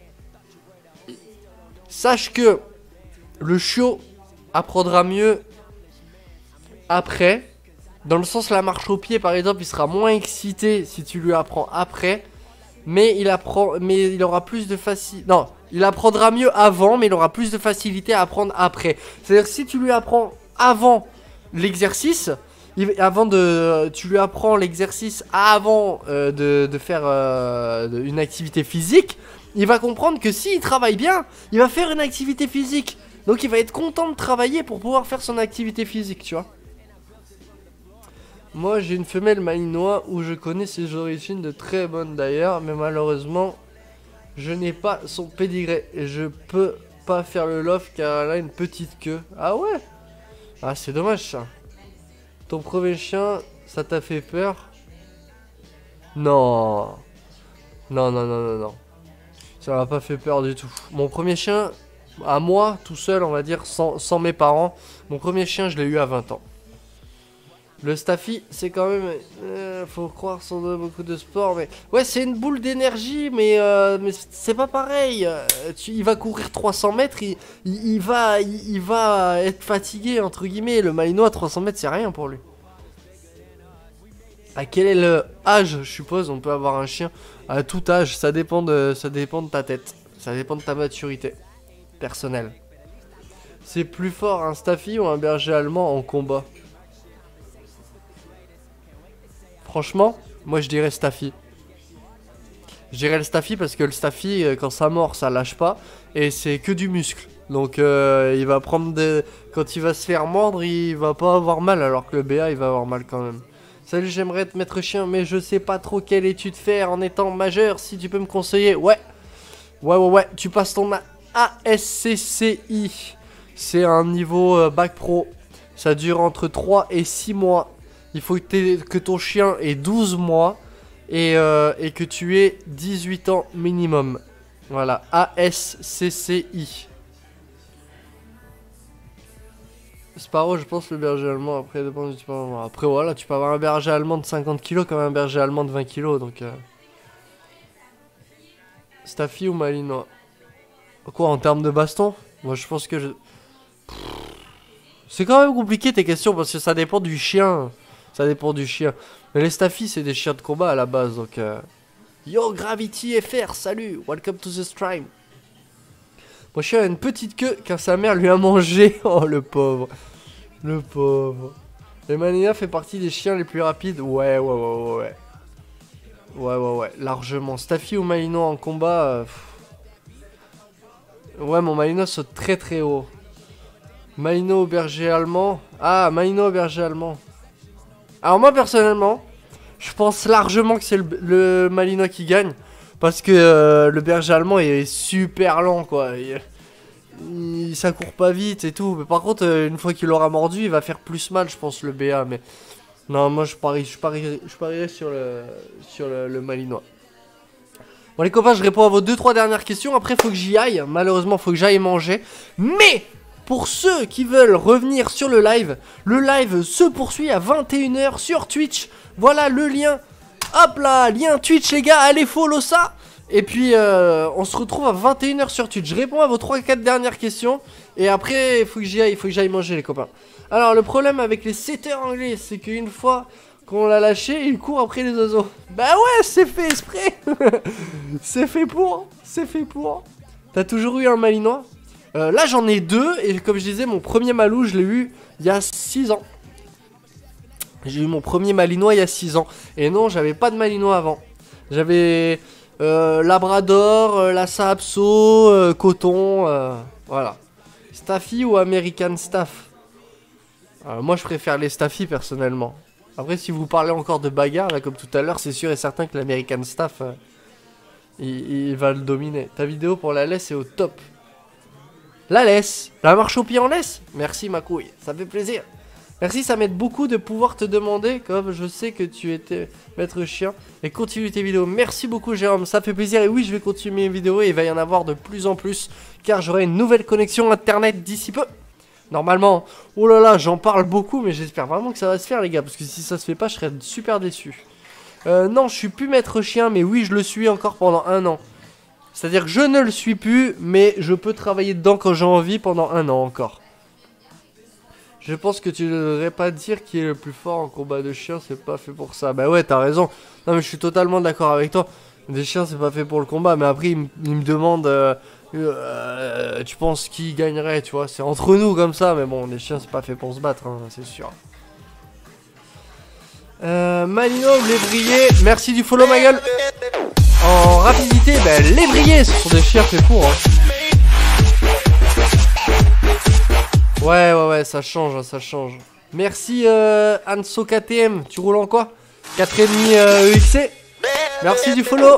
sache que le chiot apprendra mieux après. Dans le sens, la marche au pied, par exemple, il sera moins excité si tu lui apprends après. Mais il aura plus de facilité. Non, il apprendra mieux avant, mais il aura plus de facilité à apprendre après. C'est-à-dire que si tu lui apprends avant l'exercice, tu lui apprends l'exercice avant de faire une activité physique, il va comprendre que s'il travaille bien, il va faire une activité physique. Donc il va être content de travailler pour pouvoir faire son activité physique, tu vois. Moi j'ai une femelle malinois où je connais ses origines de très bonnes d'ailleurs, mais malheureusement je n'ai pas son pédigré et je peux pas faire le loft car elle a une petite queue. Ah ouais? Ah c'est dommage ça. Ton premier chien, ça t'a fait peur? Non. Non, non, non, non, non. Ça m'a pas fait peur du tout. Mon premier chien, à moi, tout seul, on va dire, sans mes parents, mon premier chien, je l'ai eu à 20 ans. Le Staffy, c'est quand même... faut croire sans beaucoup de sport, mais... Ouais, c'est une boule d'énergie, mais c'est pas pareil. Il va courir 300 mètres, il va être fatigué, entre guillemets. Le Malinois, 300 mètres, c'est rien pour lui. À quel est le âge, je suppose, on peut avoir un chien à tout âge, ça dépend de ta tête. Ça dépend de ta maturité personnelle. C'est plus fort un Staffy ou un berger allemand en combat? Franchement, moi je dirais Staffy. Je dirais le Staffy parce que le Staffy, quand ça mord, ça lâche pas. Et c'est que du muscle. Donc il va prendre des... Quand il va se faire mordre, il va pas avoir mal. Alors que le BA, il va avoir mal quand même. Salut, j'aimerais être maître chien, mais je sais pas trop quelle étude faire en étant majeur. Si tu peux me conseiller. Ouais. Ouais. Tu passes ton ASCCI. C'est un niveau bac pro. Ça dure entre 3 et 6 mois. Il faut que ton chien ait 12 mois et que tu aies 18 ans minimum. Voilà, ASCCI. Sparrow, je pense le berger allemand, après dépend du type allemand. Après voilà, tu peux avoir un berger allemand de 50 kg comme un berger allemand de 20 kg, donc... Staffy ou Malinois? Quoi, en termes de baston? Moi je pense que je... C'est quand même compliqué tes questions parce que ça dépend du chien. Ça dépend du chien. Mais les Staffy, c'est des chiens de combat à la base, donc... Yo, Gravity FR, salut, welcome to the stream. Mon chien a une petite queue car sa mère lui a mangé. Oh, le pauvre. Le pauvre. Le Malinois fait partie des chiens les plus rapides. Ouais. Largement. Staffy ou Malinois en combat Ouais, mon Malinois saute très très haut. Malinois au berger allemand. Ah, Malinois au berger allemand. Alors moi personnellement, je pense largement que c'est le Malinois qui gagne. Parce que le berger allemand est super lent quoi. Ça court pas vite et tout. Mais par contre, une fois qu'il aura mordu, il va faire plus mal je pense le BA. Mais non, moi je parierais sur le Malinois. Bon les copains, je réponds à vos 2-3 dernières questions. Après faut que j'y aille. Malheureusement faut que j'aille manger. Mais... Pour ceux qui veulent revenir sur le live se poursuit à 21 h sur Twitch. Voilà le lien. Hop là, lien Twitch les gars, allez follow ça. Et puis on se retrouve à 21 h sur Twitch. Je réponds à vos 3-4 dernières questions. Et après il faut que j'aille manger les copains. Alors le problème avec les setters anglais, c'est qu'une fois qu'on l'a lâché, il court après les oiseaux. Bah ouais, c'est fait exprès. C'est fait pour. T'as toujours eu un Malinois? Là j'en ai 2 et comme je disais mon premier Malou je l'ai eu il y a 6 ans. J'ai eu mon premier Malinois il y a 6 ans. Et non j'avais pas de Malinois avant. J'avais Labrador, Lhasa Apso, Coton, voilà. Staffy ou American Staff? Moi je préfère les Staffy personnellement. Après si vous parlez encore de bagarre là comme tout à l'heure, c'est sûr et certain que l'American Staff il va le dominer. Ta vidéo pour la laisse est au top. La laisse, la marche au pied en laisse. Merci ma couille, ça fait plaisir. Merci, ça m'aide beaucoup de pouvoir te demander, comme je sais que tu étais maître chien. Et continue tes vidéos. Merci beaucoup Jérôme, ça fait plaisir. Et oui, je vais continuer mes vidéos et il va y en avoir de plus en plus. Car j'aurai une nouvelle connexion internet d'ici peu. Normalement, oh là là, j'en parle beaucoup, mais j'espère vraiment que ça va se faire les gars. Parce que si ça se fait pas, je serais super déçu. Non, je suis plus maître chien, mais oui, je le suis encore pendant 1 an. C'est-à-dire que je ne le suis plus, mais je peux travailler dedans quand j'ai envie pendant 1 an encore. Je pense que tu ne devrais pas dire qui est le plus fort en combat de chiens, c'est pas fait pour ça. Bah ouais, t'as raison. Non mais je suis totalement d'accord avec toi. Des chiens, c'est pas fait pour le combat, mais après, il me demande... tu penses qui gagnerait, tu vois. C'est entre nous comme ça, mais bon, les chiens, c'est pas fait pour se battre, hein, c'est sûr. Malino, lévrier, merci du follow ma gueule. En rapidité, ben, lévrier, ce sont des chiens faits pour. Hein. Ouais, ça change, ça change. Merci Anso KTM, tu roules en quoi? 4,5 EXC. Merci du follow.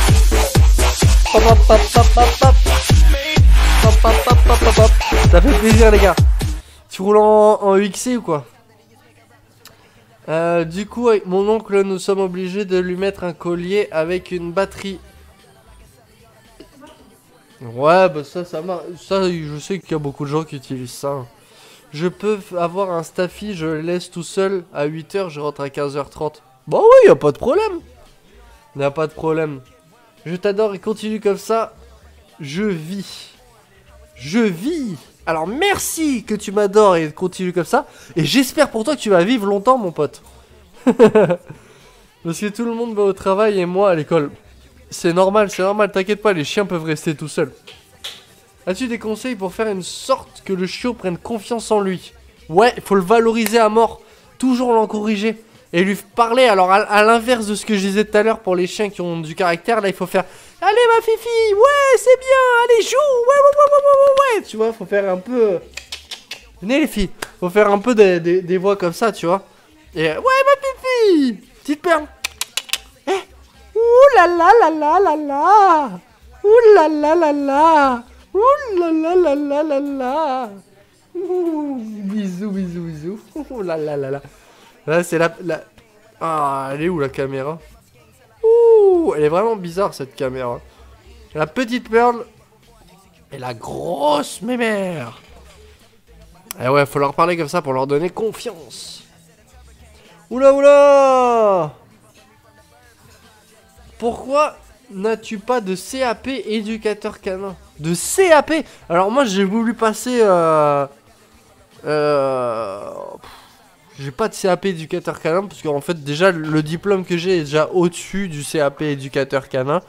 Ça fait plaisir les gars. Tu roules en EXC ou quoi? Du coup, avec mon oncle, nous sommes obligés de lui mettre un collier avec une batterie. Ouais, bah ça marche. Ça, je sais qu'il y a beaucoup de gens qui utilisent ça. Je peux avoir un staffy, je le laisse tout seul à 8h, je rentre à 15h30. Bah oui, y a pas de problème. Y a pas de problème. Je t'adore et continue comme ça. Je vis. Je vis. Alors merci que tu m'adores et continue comme ça. Et j'espère pour toi que tu vas vivre longtemps, mon pote. Parce que tout le monde va au travail et moi à l'école. C'est normal, t'inquiète pas, les chiens peuvent rester tout seuls. As-tu des conseils pour faire une sorte que le chiot prenne confiance en lui? Ouais, faut le valoriser à mort. Toujours l'encourager. Et lui parler, alors à l'inverse de ce que je disais tout à l'heure pour les chiens qui ont du caractère, là il faut faire: allez ma fifi, ouais c'est bien, allez joue, ouais. Tu vois, faut faire un peu... Venez les filles, faut faire un peu des voix comme ça, tu vois. Et ouais ma fifi, petite perle. Ouh là là là là là là. Ouh là là là là. Ouh là là là là là là. Ouh, bisous, bisous, bisous. Ouh là là là là. Là, c'est la... Ah, elle est où la caméra? Ouh, elle est vraiment bizarre cette caméra. La petite perle et la grosse mémère. Eh ouais, faut leur parler comme ça pour leur donner confiance. Oula oula. Pourquoi n'as-tu pas de CAP éducateur canin? De CAP? Alors moi j'ai voulu passer... J'ai pas de CAP éducateur canin parce qu'en fait déjà le diplôme que j'ai est déjà au-dessus du CAP éducateur canin.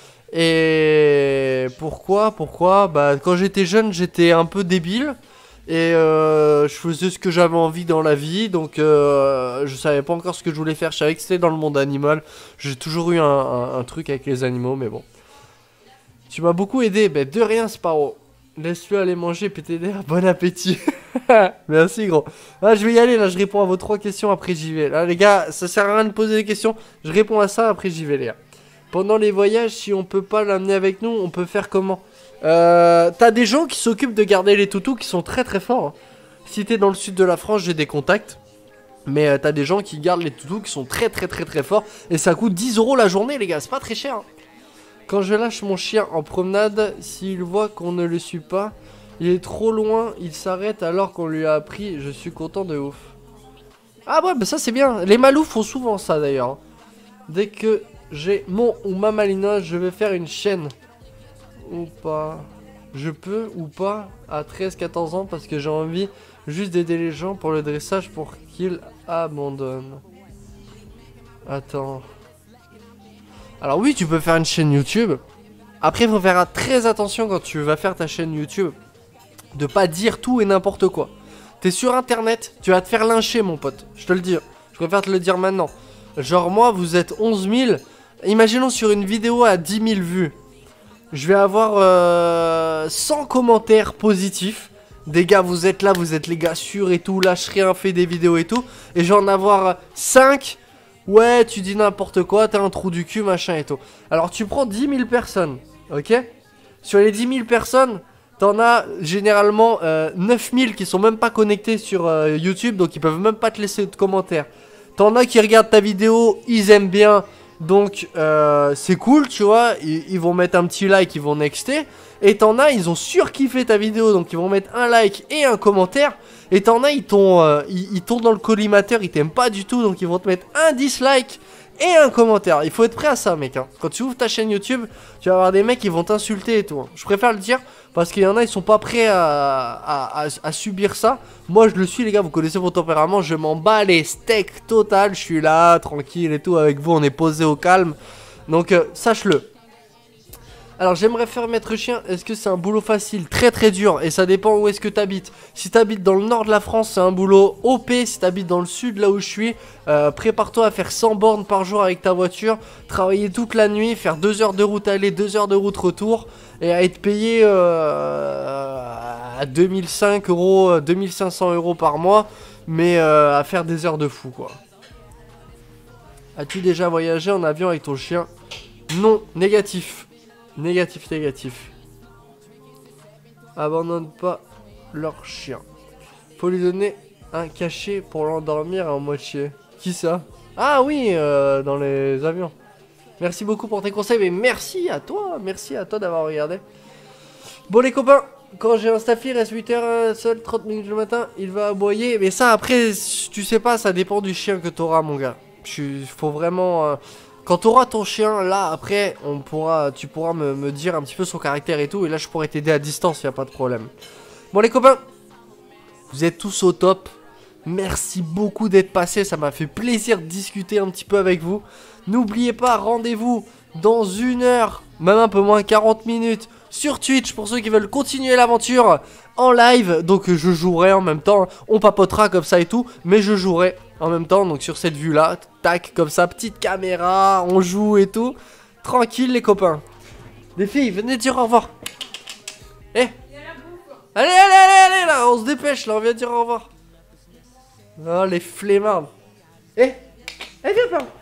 Et pourquoi? Bah quand j'étais jeune j'étais un peu débile. Et je faisais ce que j'avais envie dans la vie. Donc je savais pas encore ce que je voulais faire. Je savais que c'était dans le monde animal. J'ai toujours eu un truc avec les animaux, mais bon. Tu m'as beaucoup aidé. Ben de rien Sparrow. Laisse-le aller manger PTDR, bon appétit. Merci gros. Là je vais y aller, là je réponds à vos 3 questions, après j'y vais. Là les gars, ça sert à rien de poser des questions. Je réponds à ça, après j'y vais les gars. Pendant les voyages, si on peut pas l'amener avec nous, on peut faire comment? T'as des gens qui s'occupent de garder les toutous qui sont très très forts, hein. Si t'es dans le sud de la France, j'ai des contacts. Mais t'as des gens qui gardent les toutous qui sont très forts. Et ça coûte 10 € la journée les gars, c'est pas très cher, hein. Quand je lâche mon chien en promenade, s'il voit qu'on ne le suit pas, il est trop loin, il s'arrête alors qu'on lui a appris, je suis content de ouf. Ah ouais, bah ça c'est bien. Les malous font souvent ça d'ailleurs. Dès que j'ai mon ou ma malinois, je vais faire une chaîne. Ou pas. Je peux ou pas à 13-14 ans parce que j'ai envie juste d'aider les gens pour le dressage pour qu'ils abandonnent. Attends. Alors oui, tu peux faire une chaîne YouTube. Après, il faut faire très attention quand tu vas faire ta chaîne YouTube. De pas dire tout et n'importe quoi. T'es sur internet, tu vas te faire lyncher mon pote. Je te le dis. Je préfère te le dire maintenant. Genre moi, vous êtes 11 000. Imaginons sur une vidéo à 10 000 vues. Je vais avoir 100 commentaires positifs. Des gars, vous êtes là, vous êtes les gars sûrs et tout. Lâche rien, fais des vidéos et tout. Et je vais en avoir 5. Ouais, tu dis n'importe quoi, t'as un trou du cul, machin et tout. Alors tu prends 10 000 personnes, ok? Sur les 10 000 personnes, t'en as généralement 9 000 qui sont même pas connectés sur YouTube, donc ils peuvent même pas te laisser de commentaires. T'en as qui regardent ta vidéo, ils aiment bien, donc c'est cool, tu vois. Ils vont mettre un petit like, ils vont nexter. Et t'en as, ils ont surkiffé ta vidéo, donc ils vont mettre un like et un commentaire. Et t'en as, ils tombent dans le collimateur, ils t'aiment pas du tout, donc ils vont te mettre un dislike et un commentaire. Il faut être prêt à ça, mec, hein. Quand tu ouvres ta chaîne YouTube, tu vas avoir des mecs qui vont t'insulter et tout, hein. Je préfère le dire parce qu'il y en a, ils sont pas prêts à subir ça. Moi, je le suis, les gars, vous connaissez mon tempérament, je m'en bats les steaks total. Je suis là, tranquille et tout, avec vous, on est posé au calme. Donc, sache-le. Alors j'aimerais faire maître chien, est-ce que c'est un boulot facile? Très dur, et ça dépend où est-ce que t'habites. Si t'habites dans le nord de la France, c'est un boulot OP. Si t'habites dans le sud, là où je suis, prépare-toi à faire 100 bornes par jour avec ta voiture, travailler toute la nuit, faire 2 heures de route aller, 2 heures de route retour, et à être payé à 2005 €, 2500 € par mois, mais à faire des heures de fou, quoi. As-tu déjà voyagé en avion avec ton chien? Non, négatif. Négatif. Abandonne pas leur chien. Faut lui donner un cachet pour l'endormir à moitié. Qui ça? Ah oui, dans les avions. Merci beaucoup pour tes conseils, mais merci à toi d'avoir regardé. Bon les copains, quand j'ai un staffy, il reste 8 heures seul, 30 minutes le matin, il va aboyer. Mais ça après, tu sais pas, ça dépend du chien que t'auras mon gars. Faut vraiment... quand t'auras ton chien, là après, tu pourras me dire un petit peu son caractère et tout. Et là je pourrais t'aider à distance, y a pas de problème. Bon les copains, vous êtes tous au top. Merci beaucoup d'être passés, ça m'a fait plaisir de discuter un petit peu avec vous. N'oubliez pas, rendez-vous dans 1 heure, même un peu moins, 40 minutes, sur Twitch pour ceux qui veulent continuer l'aventure en live. Donc je jouerai en même temps, on papotera comme ça et tout, mais je jouerai en même temps, donc sur cette vue là, tac, comme ça, petite caméra, on joue et tout. Tranquille les copains. Les filles, venez dire au revoir. Eh, allez, là, on se dépêche là, on vient dire au revoir. Oh les flemmards. Eh, viens par là.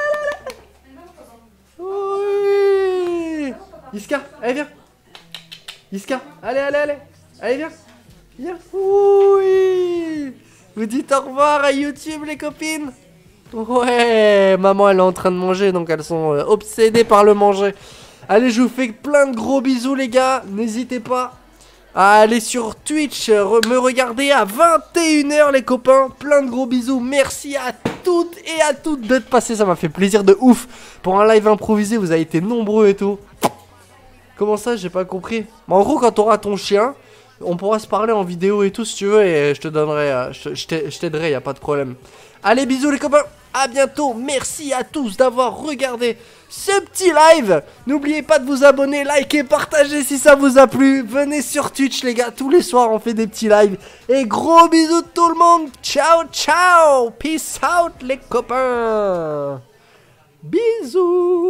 Oui. Iska, allez viens. Iska, allez. Allez viens. Viens. Oui. Vous dites au revoir à YouTube les copines. Ouais, maman elle est en train de manger donc elles sont obsédées par le manger. Allez, je vous fais plein de gros bisous les gars. N'hésitez pas à aller sur Twitch, me regarder à 21 h les copains. Plein de gros bisous. Merci à toutes et à toutes d'être passés. Ça m'a fait plaisir de ouf. Pour un live improvisé, vous avez été nombreux et tout. Comment ça, j'ai pas compris. Mais en gros, quand t'auras ton chien, on pourra se parler en vidéo et tout si tu veux. Et je te donnerai, je t'aiderai, y a pas de problème. Allez, bisous les copains. À bientôt. Merci à tous d'avoir regardé ce petit live. N'oubliez pas de vous abonner, liker, partager si ça vous a plu. Venez sur Twitch les gars, tous les soirs on fait des petits lives. Et gros bisous de tout le monde. Ciao, ciao. Peace out les copains. Bisous.